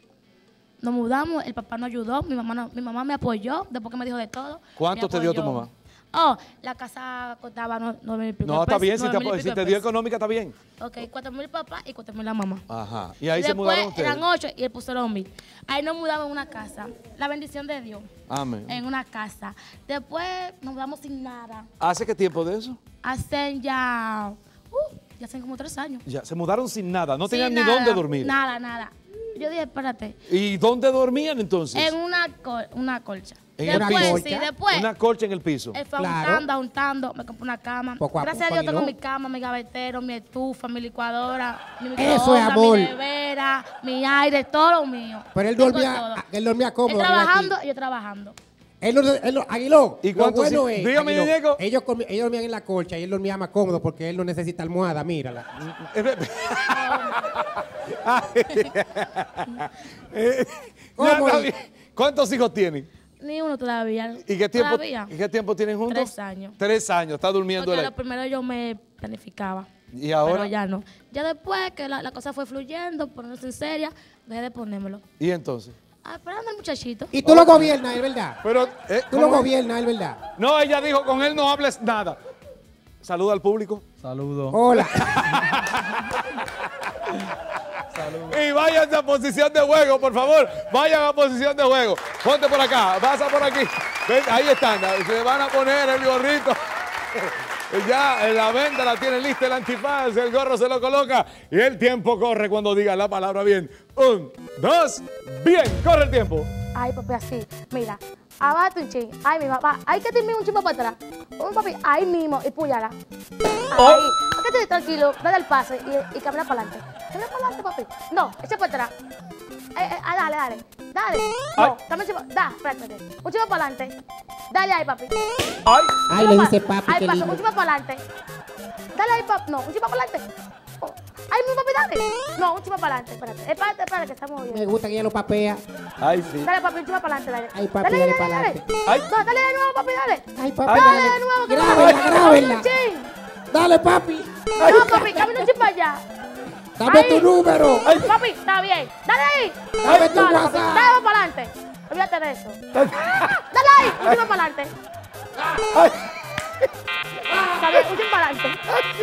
nos mudamos, el papá nos ayudó, mi mamá, no- mi mamá me apoyó, después que me dijo de todo. ¿Cuánto me te dio tu apoyó. mamá? Oh, la casa costaba no- nueve mil y pico No, de está pesos, bien. Si nueve te, mil y si pico te de dio pesos. económica, está bien. Ok, cuatro mil papá y cuatro mil la mamá. Ajá. Y ahí se después mudaron ustedes. eran ocho y él puso dos mil. Ahí nos mudamos en una casa. La bendición de Dios. Amén. En una casa. Después nos mudamos sin nada. ¿Hace qué tiempo de eso? Hacen ya. Uh, ya hacen como tres años. Ya, se mudaron sin nada. No Sin tenían ni nada, dónde dormir. Nada, nada. Yo dije, espérate. ¿Y dónde dormían entonces? En una, col- una colcha. ¿En una después, colcha? sí, después. Una colcha en el piso. Él fue Claro. untando, untando, me compré una cama. Poco a Gracias poco, a Dios tengo Aguiló. mi cama, mi gavetero, mi estufa, mi licuadora, mi Eso es microondas, amor. mi nevera, mi aire, todo lo mío. Pero él Tengo dormía, todo. él dormía Él cómodo. arriba trabajando aquí. y yo trabajando. Él no, él no- Aguiló, ¿Y lo cuánto bueno sí? es, Dígame, Aguiló, Ñeñeco. ellos, comi- ellos dormían en la colcha y él dormía más cómodo porque él no necesita almohada, mírala. Eh, ¿Cómo ya está es? bien. ¿Cuántos hijos tienen? Ni uno todavía. ¿Y qué tiempo, Todavía. ¿y qué tiempo tienen juntos? Tres años. Tres años. Está durmiendo Porque él. lo primero yo me planificaba. ¿Y ahora? Pero ya no. Ya después que la, la cosa fue fluyendo, ponerse en seria, dejé de ponérmelo. ¿Y entonces? esperando al muchachito. Y tú lo gobiernas, ¿es verdad? Pero, eh, Tú lo ¿cómo es? gobiernas, ¿es verdad? No, ella dijo, con él no hables nada. Saluda al público. Saludos. Hola. Y vayan a posición de juego, por favor. Vayan a posición de juego. Ponte por acá, pasa por aquí. Ven, ahí están, se van a poner el gorrito. Ya en la venta la tienen lista el antifaz, el gorro se lo coloca y el tiempo corre cuando diga la palabra bien. Un, dos, bien, corre el tiempo. Ay, papi, así. Mira, abate un ching. Ay, mi papá. Hay que terminar un chingo para atrás. Un papi, ahí mismo y púyala. Ahí. Quédate tranquilo, dale el pase y, y camina para adelante. Camina para adelante, papi. No, echa para atrás. Eh, eh, ah, dale, dale. Dale. No, camina un chingo. Da, espérate. Un chingo para adelante. Dale ahí, papi. Ay. Ay, le dice papi, Ahí qué pasa, lindo. un chingo para adelante. Dale ahí, papi. No, un chingo para adelante. Oh. Ay, mi papi, dale. No, un chingo para adelante. Espérate, espérate, espérate, que estamos bien. Me gusta que ella lo papea. Ay, sí. Dale, papi, un chingo para adelante, dale. Ay, papi, dale, dale dale, para dale. adelante. Ay. No, dale de nuevo, papi, dale. Ay, papi, Dale dale. de nuevo, que Grábenla, no- grábenla. Un chin. Dale, papi. No, papi, camina un chin para allá. Dame Ahí. tu número. Papi, está bien. Dale ahí. Dame tu Dale, WhatsApp. papi, dale para adelante. Olvídate de eso. Dale ahí, un chin para adelante. Está bien, un chin para adelante.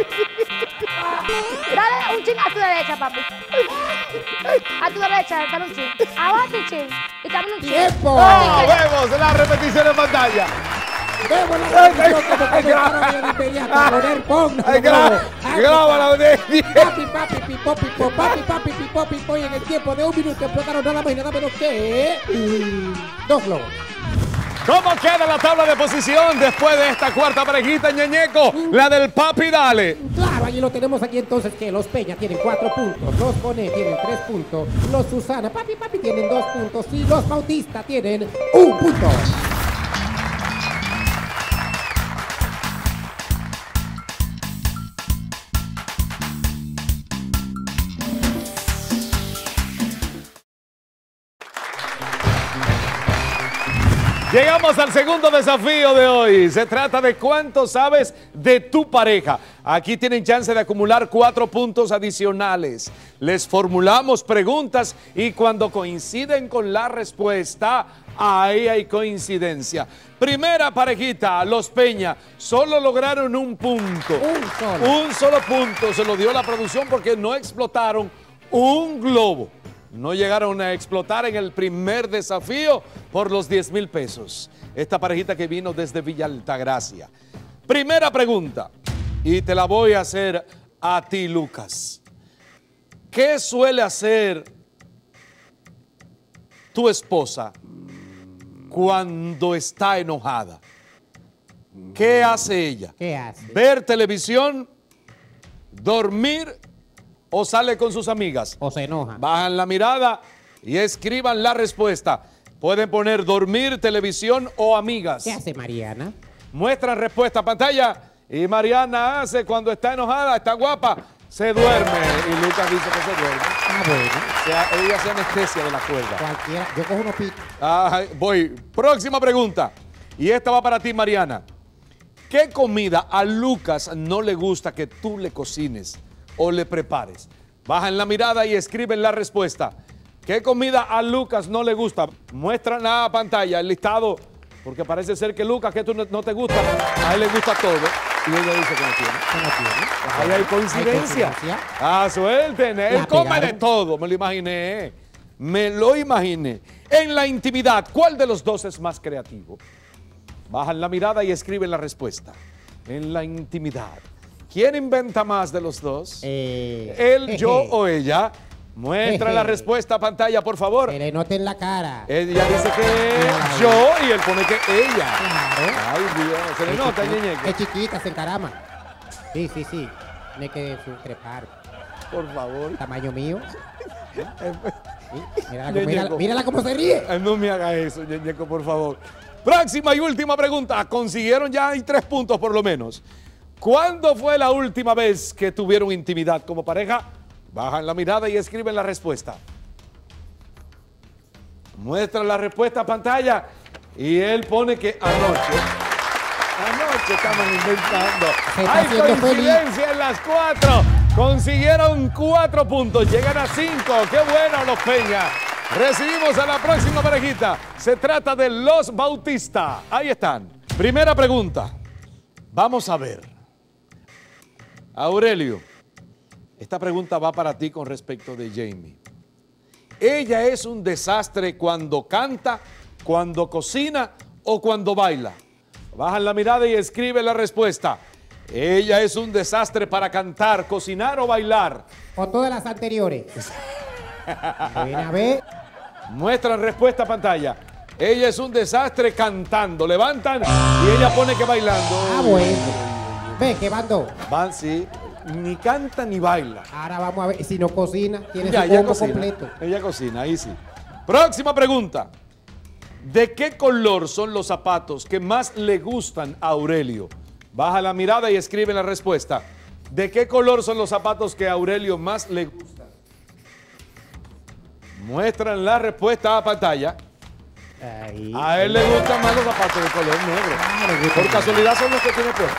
Dale un chin a tu derecha, papi. A tu derecha, dale un chin. Abajo un chin. Y camina un chin. ¡Tiempo! No, vemos la repetición en pantalla. Vemos la repetición como comenzaron de inmediato a poner pon. Ay, gra- grábala de Papi, papi, pipo, pipo, papi, papi, pipo, pipo. Y en el tiempo de un minuto explotaron nada más y nada menos que dos globos. ¿Cómo queda la tabla de posición después de esta cuarta parejita, Ñeñeco? La del papi, dale. Claro, allí lo tenemos aquí entonces que los Peña tienen cuatro puntos, los Bonet tienen tres puntos, los Susana, papi, papi tienen dos puntos y los Bautista tienen un punto. Llegamos al segundo desafío de hoy. Se trata de cuánto sabes de tu pareja. Aquí tienen chance de acumular cuatro puntos adicionales. Les formulamos preguntas y cuando coinciden con la respuesta, ahí hay coincidencia. Primera parejita, los Peña, solo lograron un punto. Un solo. Un solo punto se lo dio la producción porque no explotaron un globo. No llegaron a explotar en el primer desafío por los diez mil pesos. Esta parejita que vino desde Villa Altagracia. Primera pregunta, y te la voy a hacer a ti, Lucas. ¿Qué suele hacer tu esposa cuando está enojada? ¿Qué hace ella? ¿Qué hace? ¿Ver televisión? ¿Dormir? ¿O sale con sus amigas? O se enoja. Bajan la mirada y escriban la respuesta. Pueden poner dormir, televisión o amigas. ¿Qué hace Mariana? Muestran respuesta a pantalla. Y Mariana hace cuando está enojada, está guapa, se duerme. Y Lucas dice que se duerme. Ah, bueno. O sea, ella se anestesia de la cuerda. Cualquiera. Yo cojo unos picos. Ah, voy. Próxima pregunta. Y esta va para ti, Mariana. ¿Qué comida a Lucas no le gusta que tú le cocines o le prepares? Bajan la mirada y escriben la respuesta. ¿Qué comida a Lucas no le gusta? Muestran la pantalla, el listado, porque parece ser que Lucas, que tú no, no te gusta, a él le gusta todo. Y ella dice que no tiene. ¿Qué no tiene? Ahí hay coincidencia. Hay coincidencia. Ah, suelten. Él La come de pegaron. todo, me lo imaginé. Me lo imaginé. En la intimidad, ¿cuál de los dos es más creativo? Bajan la mirada y escriben la respuesta. En la intimidad. ¿Quién inventa más de los dos? Eh, ¿Él, jeje. yo o ella? Muestra Jeje. la respuesta a pantalla, por favor. Se le nota en la cara. Ella dice que Claro. yo y él pone que ella. Claro. Ay, Dios, se le Es nota, chiquita, Ñeñeco. Es chiquita, se encarama. Sí, sí, sí. Tiene que trepar. Por favor. Tamaño mío. Sí, Mírala, Ñeñeco. mírala, mírala cómo se ríe. Ay, no me haga eso, Ñeñeco, por favor. Próxima y última pregunta. Consiguieron ya hay tres puntos por lo menos. ¿Cuándo fue la última vez que tuvieron intimidad como pareja? Bajan la mirada y escriben la respuesta. Muestran la respuesta a pantalla y él pone que anoche. Anoche estamos inventando. Se está Hay haciendo coincidencia en las cuatro. Consiguieron cuatro puntos. Llegan a cinco. Qué bueno los Peña. Recibimos a la próxima parejita. Se trata de los Bautista. Ahí están. Primera pregunta. Vamos a ver. Aurelio, esta pregunta va para ti con respecto de Jamie. Ella es un desastre cuando canta, cuando cocina o cuando baila. Bajan la mirada y escribe la respuesta. Ella es un desastre para cantar, cocinar o bailar. O todas las anteriores. Ven a ver. Muestran respuesta a pantalla. Ella es un desastre cantando. Levantan y ella pone que bailando. Ah, bueno. Ve que van dos. Van, sí. Ni canta ni baila. Ahora vamos a ver. Si no cocina, tiene Ya, su ella combo cocina. completo. Ella cocina, ahí sí. Próxima pregunta. ¿De qué color son los zapatos que más le gustan a Aurelio? Baja la mirada y escribe la respuesta. ¿De qué color son los zapatos que a Aurelio más le gustan? Muestran la respuesta a pantalla. Ahí. A él le gustan más los zapatos de color negro. Por casualidad son los que tiene puesto.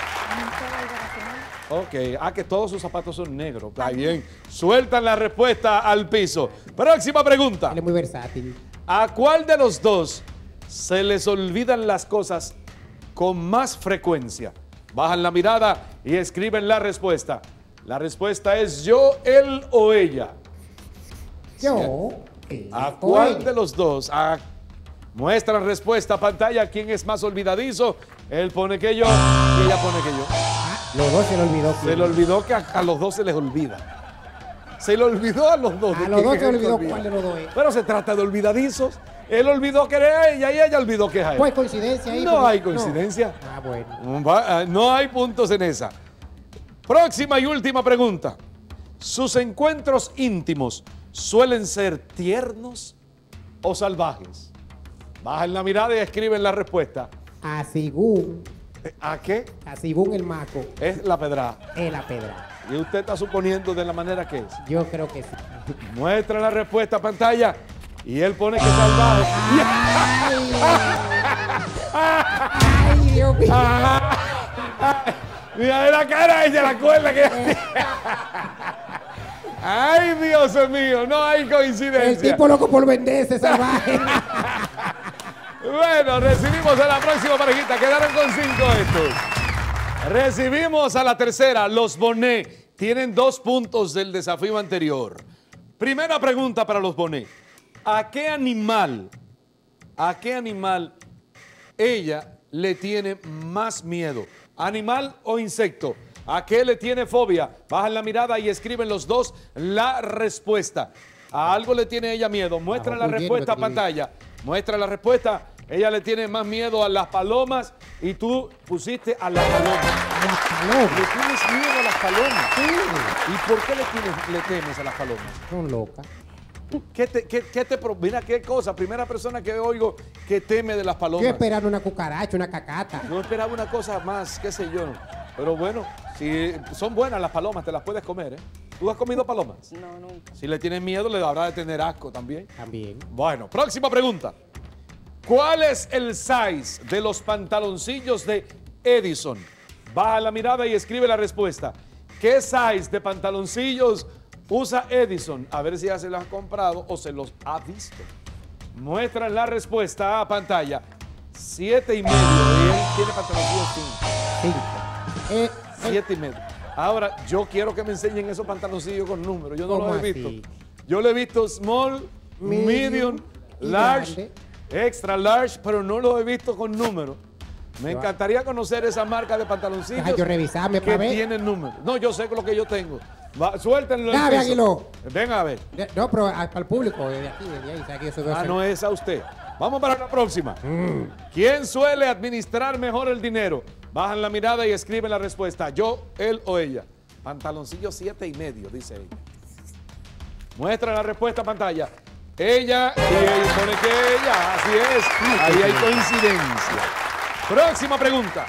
Ok, ah, que todos sus zapatos son negros. Está bien. Sueltan la respuesta al piso. Próxima pregunta. Él es muy versátil. ¿A cuál de los dos se les olvidan las cosas con más frecuencia? Bajan la mirada y escriben la respuesta. La respuesta es yo, él o ella. Yo. él ¿A o cuál ella. de los dos? A- Muestran respuesta a pantalla. ¿Quién es más olvidadizo? Él pone que yo y ella pone que yo. Los dos se le olvidó. Se le olvidó que a, a los dos se les olvida. Se le olvidó a los dos. A de los quién dos es se el que olvidó olvida. cuál de los dos es. Pero se trata de olvidadizos. Él olvidó que era ella y ella olvidó que es a él. Pues coincidencia ahí. No porque- hay coincidencia. No. Ah, bueno. Va- No hay puntos en esa. Próxima y última pregunta. ¿Sus encuentros íntimos suelen ser tiernos o salvajes? Bajan la mirada y escriben la respuesta. A según. ¿A qué? A según el maco. Es la pedrada. Es la pedra. Y usted está suponiendo de la manera que es. Yo creo que sí. Muestra la respuesta a pantalla y él pone que es salvaje. Ay, Dios mío. Mira la cara ella, la cuerda que... Ay, Dios mío, no hay coincidencia. El tipo loco por venderse, salvaje. Bueno, recibimos a la próxima parejita. Quedaron con cinco estos. Recibimos a la tercera. Los Bonet tienen dos puntos del desafío anterior. Primera pregunta para los Bonet. ¿A qué animal, a qué animal ella le tiene más miedo? ¿Animal o insecto? ¿A qué le tiene fobia? Bajan la mirada y escriben los dos la respuesta. ¿A algo le tiene ella miedo? Muestra la respuesta a pantalla. Muestra la respuesta. Ella le tiene más miedo a las palomas y tú pusiste a las palomas. A las palomas. Le tienes miedo a las palomas. ¿Y por qué le, tienes, le temes a las palomas? Son locas. ¿Qué te, qué, qué te pro- mira qué cosa? Primera persona que oigo que teme de las palomas. Yo esperaba una cucaracha, una cacata. No esperaba una cosa más, qué sé yo. Pero bueno, si son buenas las palomas, te las puedes comer, ¿eh? ¿Tú has comido palomas? No, nunca. Si le tienes miedo, le habrá de tener asco también. También. Bueno, próxima pregunta. ¿Cuál es el size de los pantaloncillos de Edison? Baja la mirada y escribe la respuesta. ¿Qué size de pantaloncillos usa Edison? A ver si ya se los ha comprado o se los ha visto. Muestran la respuesta a pantalla. Siete y medio. Y él tiene pantaloncillos cinco. Cinco. Eh, Siete y medio. Ahora, yo quiero que me enseñen esos pantaloncillos con números. Yo no ¿Cómo los he así? visto. Yo le he visto small, medium, Medium y large, grande. extra large, pero no los he visto con números. Me Yo- encantaría conocer esa marca de pantaloncillos Deja yo revisarme que para ver. tienen números. No, yo sé lo que yo tengo. Va, suéltenlo. en el Dame, piso. Aguiló. Venga a ver. De- No, pero a- para el público, desde aquí, desde ahí, ¿sabes que yo soy Ah, no es a usted. Vamos para la próxima. Mm. ¿Quién suele administrar mejor el dinero? Bajan la mirada y escriben la respuesta. Yo, él o ella. Pantaloncillo siete y medio, dice ella. Muestra la respuesta a pantalla. Ella y ella pone que ella. Así es. Ahí hay coincidencia. Próxima pregunta.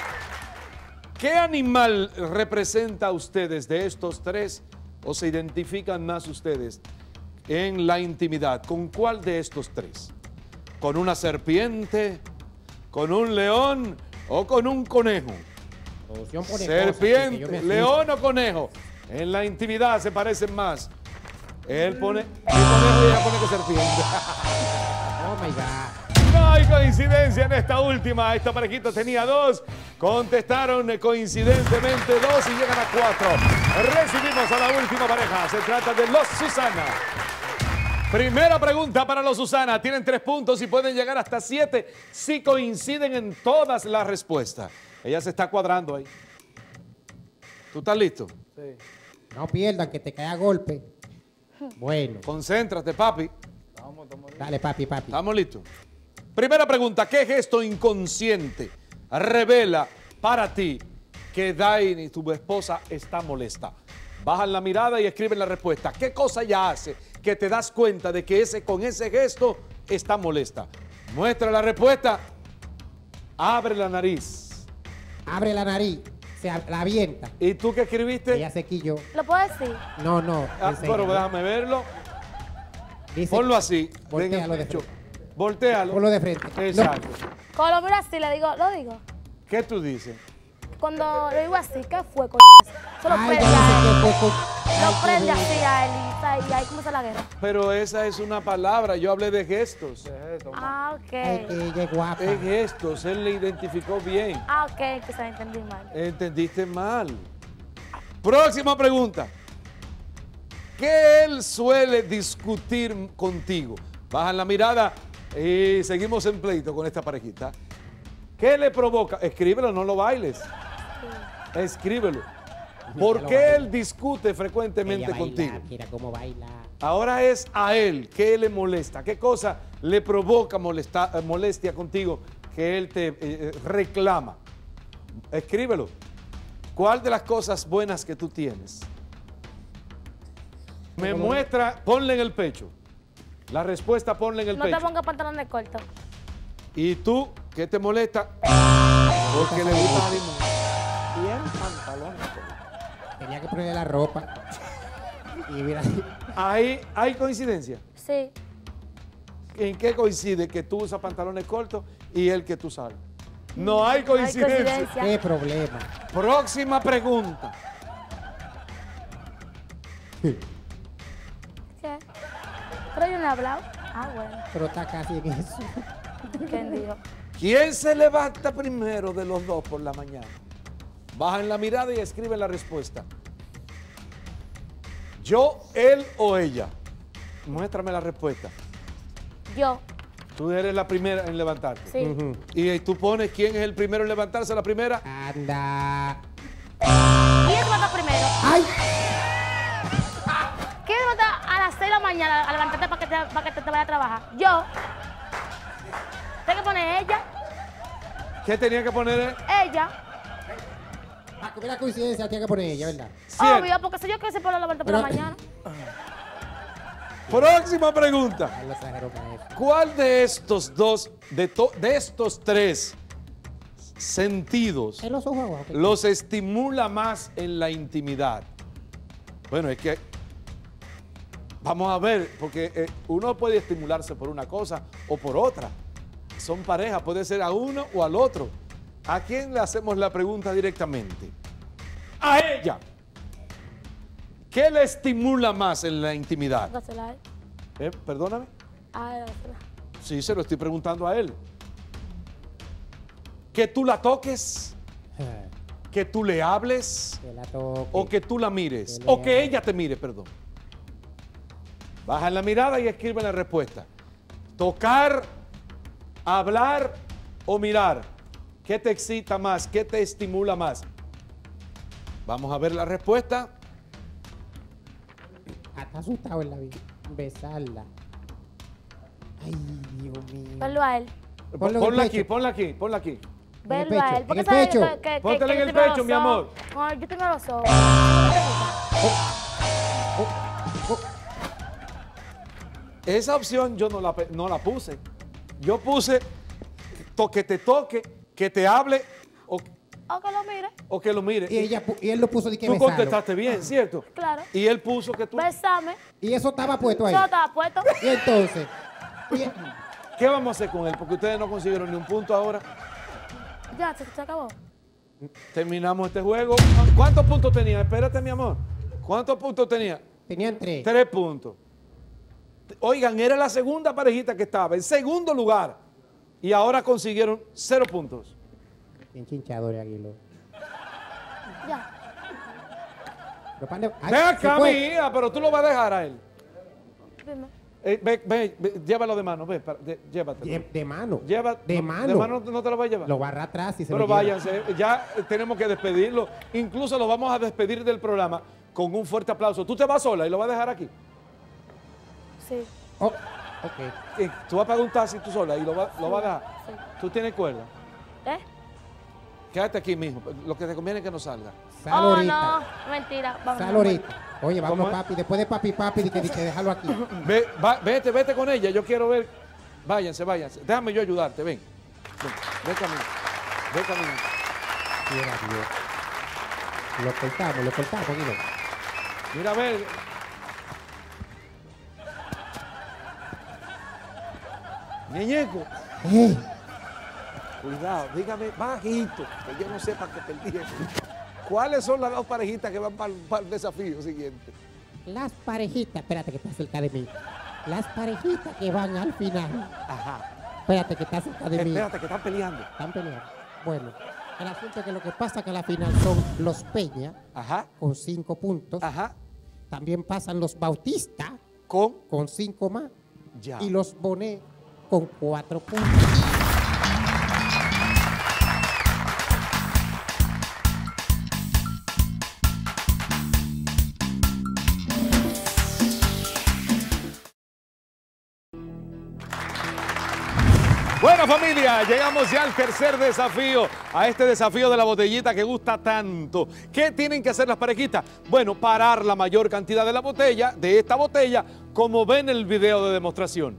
¿Qué animal representa a ustedes de estos tres o se identifican más ustedes en la intimidad? ¿Con cuál de estos tres? ¿Con una serpiente? ¿Con un león? ¿O con un conejo? Producción pone cosas, así que yo me Serpiente, asusto. león o conejo. En la intimidad se parecen más. Él pone, él conejo y ella pone que serpiente. Oh my God. No hay coincidencia en esta última. Esta parejita tenía dos. Contestaron coincidentemente dos y llegan a cuatro. Recibimos a la última pareja. Se trata de los Susana. Primera pregunta para los Susana. Tienen tres puntos y pueden llegar hasta siete si coinciden en todas las respuestas. Ella se está cuadrando ahí. ¿Tú estás listo? Sí. No pierdan, que te cae a golpe. Bueno. Concéntrate, papi. Dale, papi, papi. ¿Estamos listos? Primera pregunta. ¿Qué gesto inconsciente revela para ti que Daini, tu esposa, está molesta? Bajan la mirada y escriben la respuesta. ¿Qué cosa ella hace que te das cuenta de que ese, con ese gesto está molesta? Muestra la respuesta. Abre la nariz. Abre la nariz. Se la avienta. ¿Y tú qué escribiste? Ella se quilló. ¿Lo puedo decir? No, no. Ah, pero déjame verlo. Dice, ponlo así. Voltéalo de frente. Voltéalo. Ponlo de frente. Exacto. Cuando lo miro así, le digo, lo digo. ¿Qué tú dices? Cuando lo digo así, ¿qué fue, con Solo Ay, prende ya a sé él. qué fue con- Lo Ay, prende qué así a él y, está- y ahí comienza la guerra. Pero esa es una palabra. Yo hablé de gestos. Ah, ok. Ay, que ella es guapa. Es gestos. Él le identificó bien. Ah, ok, que se la entendí mal. Entendiste mal. Próxima pregunta. ¿Qué él suele discutir contigo? Bajan la mirada y seguimos en pleito con esta parejita. ¿Qué le provoca? Escríbelo, no lo bailes. Escríbelo. ¿Por qué él discute frecuentemente Ella baila, contigo? mira cómo baila. Ahora es a él. ¿Qué le molesta? ¿Qué cosa le provoca molesta- eh, molestia contigo que él te eh, reclama? Escríbelo. ¿Cuál de las cosas buenas que tú tienes? Me muestra, ponle en el pecho. La respuesta ponle en el No te pecho. pongas pantalones cortos. ¿Y tú qué te molesta? Porque le gusta la limón. Bien, pantalones. Tenía que ponerle la ropa. Y mira. Ahí hay coincidencia. Sí. ¿En qué coincide que tú usas pantalones cortos y él que tú sabes? No hay coincidencia. coincidencia. Qué problema. Próxima pregunta. ¿Qué? Pero yo no he hablado. Ah, bueno. Pero está casi en eso. ¿Quién dijo? ¿Quién se levanta primero de los dos por la mañana? Bajan la mirada y escriben la respuesta. ¿Yo, él o ella? Muéstrame la respuesta. Yo. Tú eres la primera en levantarte. Sí. Ujú. Y tú pones quién es el primero en levantarse, la primera. Anda. ¿Quién se levanta primero? ¡Ay! ¿Quién se levanta a las seis de la mañana a levantarte para que te, para que te, te vaya a trabajar? Yo. ¿Tengo que poner ella? ¿Qué tenía que poner él? Ella. Ah, que mira la coincidencia, tiene que poner ella, ¿verdad? Obvio, porque soy yo que se puede levantar por la Pero- mañana. Próxima pregunta. Él lo exageró con eso. ¿Cuál de estos dos, de, to- de estos tres sentidos En los ojos, ok. los estimula más en la intimidad? Bueno, es que vamos a ver, porque eh, uno puede estimularse por una cosa o por otra. Son parejas, puede ser a uno o al otro. ¿A quién le hacemos la pregunta directamente? A ella. ¿Qué le estimula más en la intimidad? Dásela a él. Eh, Perdóname. Ah, dásela. Sí, se lo estoy preguntando a él. Que tú la toques, que tú le hables, Que la toque. o que tú la mires, Que le o que hable. ella te mire, perdón. Baja la mirada y escribe la respuesta. Tocar, hablar o mirar. ¿Qué te excita más? ¿Qué te estimula más? Vamos a ver la respuesta. Está asustado en la vida. Besarla. Ay, Dios mío. Verlo a él. Ponlo en el Ponla pecho. aquí, ponla aquí, ponla aquí. Verlo pecho, a él. en Porque el sabe pecho. que- que- que- Póntela que en yo el tengo pecho, los mi ojos. amor. No, yo tengo los ojos. Esa opción yo no la, pe- no la puse. Yo puse to- que te toque, que te hable o, O que lo mire. o que lo mire. Y, ella, pu- y él lo puso de que Tú besarlo. contestaste bien, ¿cierto? Claro. Y él puso que tú... Besame. Y eso estaba puesto ahí. Yo estaba puesto. Y entonces. y- ¿Qué vamos a hacer con él? Porque ustedes no consiguieron ni un punto ahora. Ya, se, se acabó. Terminamos este juego. ¿Cuántos puntos tenía? Espérate, mi amor. ¿Cuántos puntos tenía? Tenían tres. Tres puntos. Oigan, era la segunda parejita que estaba en segundo lugar y ahora consiguieron cero puntos. Bien chinchadores, Aguilo. Ya. Ve acá, mi hija, pero tú lo vas a dejar a él. Dime. Eh, ve, ve, ve, llévalo de mano, ve, para, de, llévatelo. De, de mano. Lleva, de no, mano. De mano no te lo vas a llevar. Lo barra atrás y se Pero lo lleva. váyanse, ya tenemos que despedirlo. Incluso lo vamos a despedir del programa con un fuerte aplauso. ¿Tú te vas sola y lo vas a dejar aquí? Sí. Oh, ok. Eh, Tú vas a pagar un taxi tú sola y lo, va, lo vas a dejar. Sí. ¿Tú tienes cuerda? ¿Eh? Quédate aquí mismo. Lo que te conviene es que no salga. Sal Oh, ahorita. no. Mentira. Vamos. Sal ahorita. Oye, ¿Cómo vamos, es? papi. Después de papi, papi, di que, di que déjalo aquí. Ve, va- vete, vete con ella. Yo quiero ver. Váyanse, váyanse. Déjame yo ayudarte. Ven. Ven, ve camino. Ve camino. Quiera Dios. Lo cortamos, lo cortamos, Aguilo. Mira, a ver. Ñeñeco. Eh, Cuidado, dígame bajito, que yo no sepa que perdí. ¿Cuáles son las dos parejitas que van para, para el desafío siguiente? las parejitas, espérate que está cerca de mí. Las parejitas que van al final. Ajá. Espérate que está cerca de mí. Espérate, que están peleando. Están peleando. Bueno, el asunto es que lo que pasa es que a la final son los Peña Ajá. con cinco puntos. Ajá. También pasan los Bautista con, con cinco más. Ya. Y los Bonet con cuatro puntos. Bueno, familia, llegamos ya al tercer desafío, a este desafío de la botellita que gusta tanto. ¿Qué tienen que hacer las parejitas? Bueno, parar la mayor cantidad de la botella, de esta botella, como ven en el video de demostración.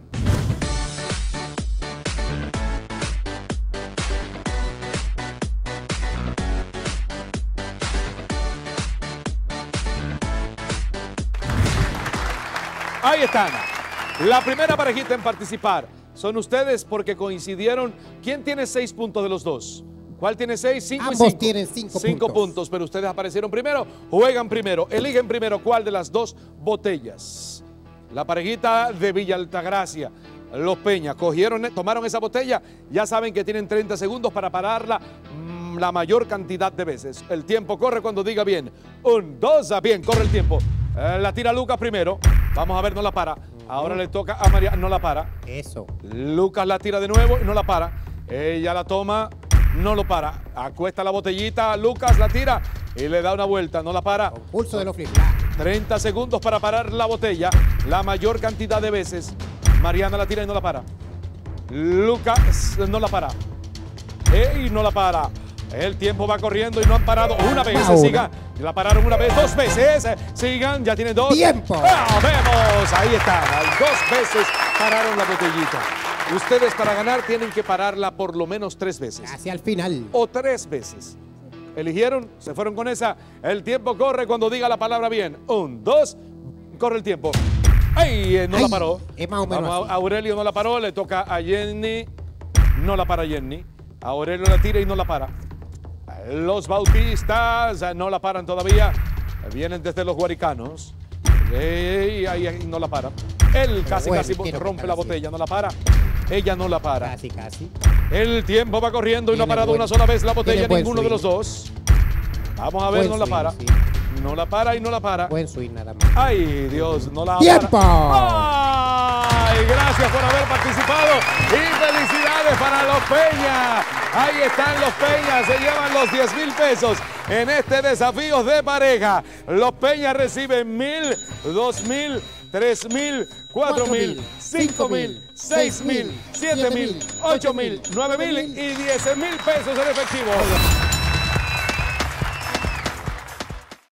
Ahí están. La primera parejita en participar son ustedes porque coincidieron. ¿Quién tiene seis puntos de los dos? ¿Cuál tiene seis? Cinco Ambos y cinco. tienen cinco Cinco puntos. puntos, pero ustedes aparecieron primero, juegan primero, eligen primero cuál de las dos botellas. La parejita de Villa Altagracia, los Peña, cogieron, tomaron esa botella, ya saben que tienen treinta segundos para pararla mmm, la mayor cantidad de veces. El tiempo corre cuando diga bien. Un, dos, a bien, corre el tiempo. Eh, la tira Lucas primero. Vamos a ver, no la para. Ahora le toca a María, no la para. Eso. Lucas la tira de nuevo y no la para. Ella la toma, no lo para. Acuesta la botellita, Lucas la tira y le da una vuelta, no la para. Pulso de los flip. treinta segundos para parar la botella, la mayor cantidad de veces. Mariana la tira y no la para. Lucas no la para. Y no la para. El tiempo va corriendo y no han parado una vez. Una. Sigan. La pararon una vez, dos veces. Sigan, ya tienen dos. ¡Tiempo! ¡Ah, vemos! Ahí está. Dos veces pararon la botellita. Ustedes para ganar tienen que pararla por lo menos tres veces. Hacia el final. O tres veces. Eligieron, se fueron con esa. El tiempo corre cuando diga la palabra bien. Un, dos, corre el tiempo. ¡Ay! eh, No Ay, la paró. es más o menos Vamos, así. Aurelio no la paró, le toca a Jenny. No la para Jenny. Aurelio la tira y no la para. Los Bautistas eh, no la paran todavía. Vienen desde los Guaricanos. Y ahí, ahí no la para. Él casi, bueno, casi quiero rompe que la así. botella, no la para. Ella no la para. Casi, casi. El tiempo va corriendo y no ha Tiene parado buen- una sola vez la botella tiene buen ninguno de swing. los dos. Vamos a ver, Buen no la swing, para. sí. No la para y no la para. Buen swing nada más. Ay, Dios, no la ¡Tiempo! para. Ay, gracias por haber participado y felicidades para los Peña. Ahí están los Peña, se llevan los diez mil pesos en este desafío de pareja. Los Peña reciben mil, dos mil, tres mil, cuatro mil, cinco mil, seis mil, siete mil, ocho mil, nueve mil y diez mil pesos en efectivo.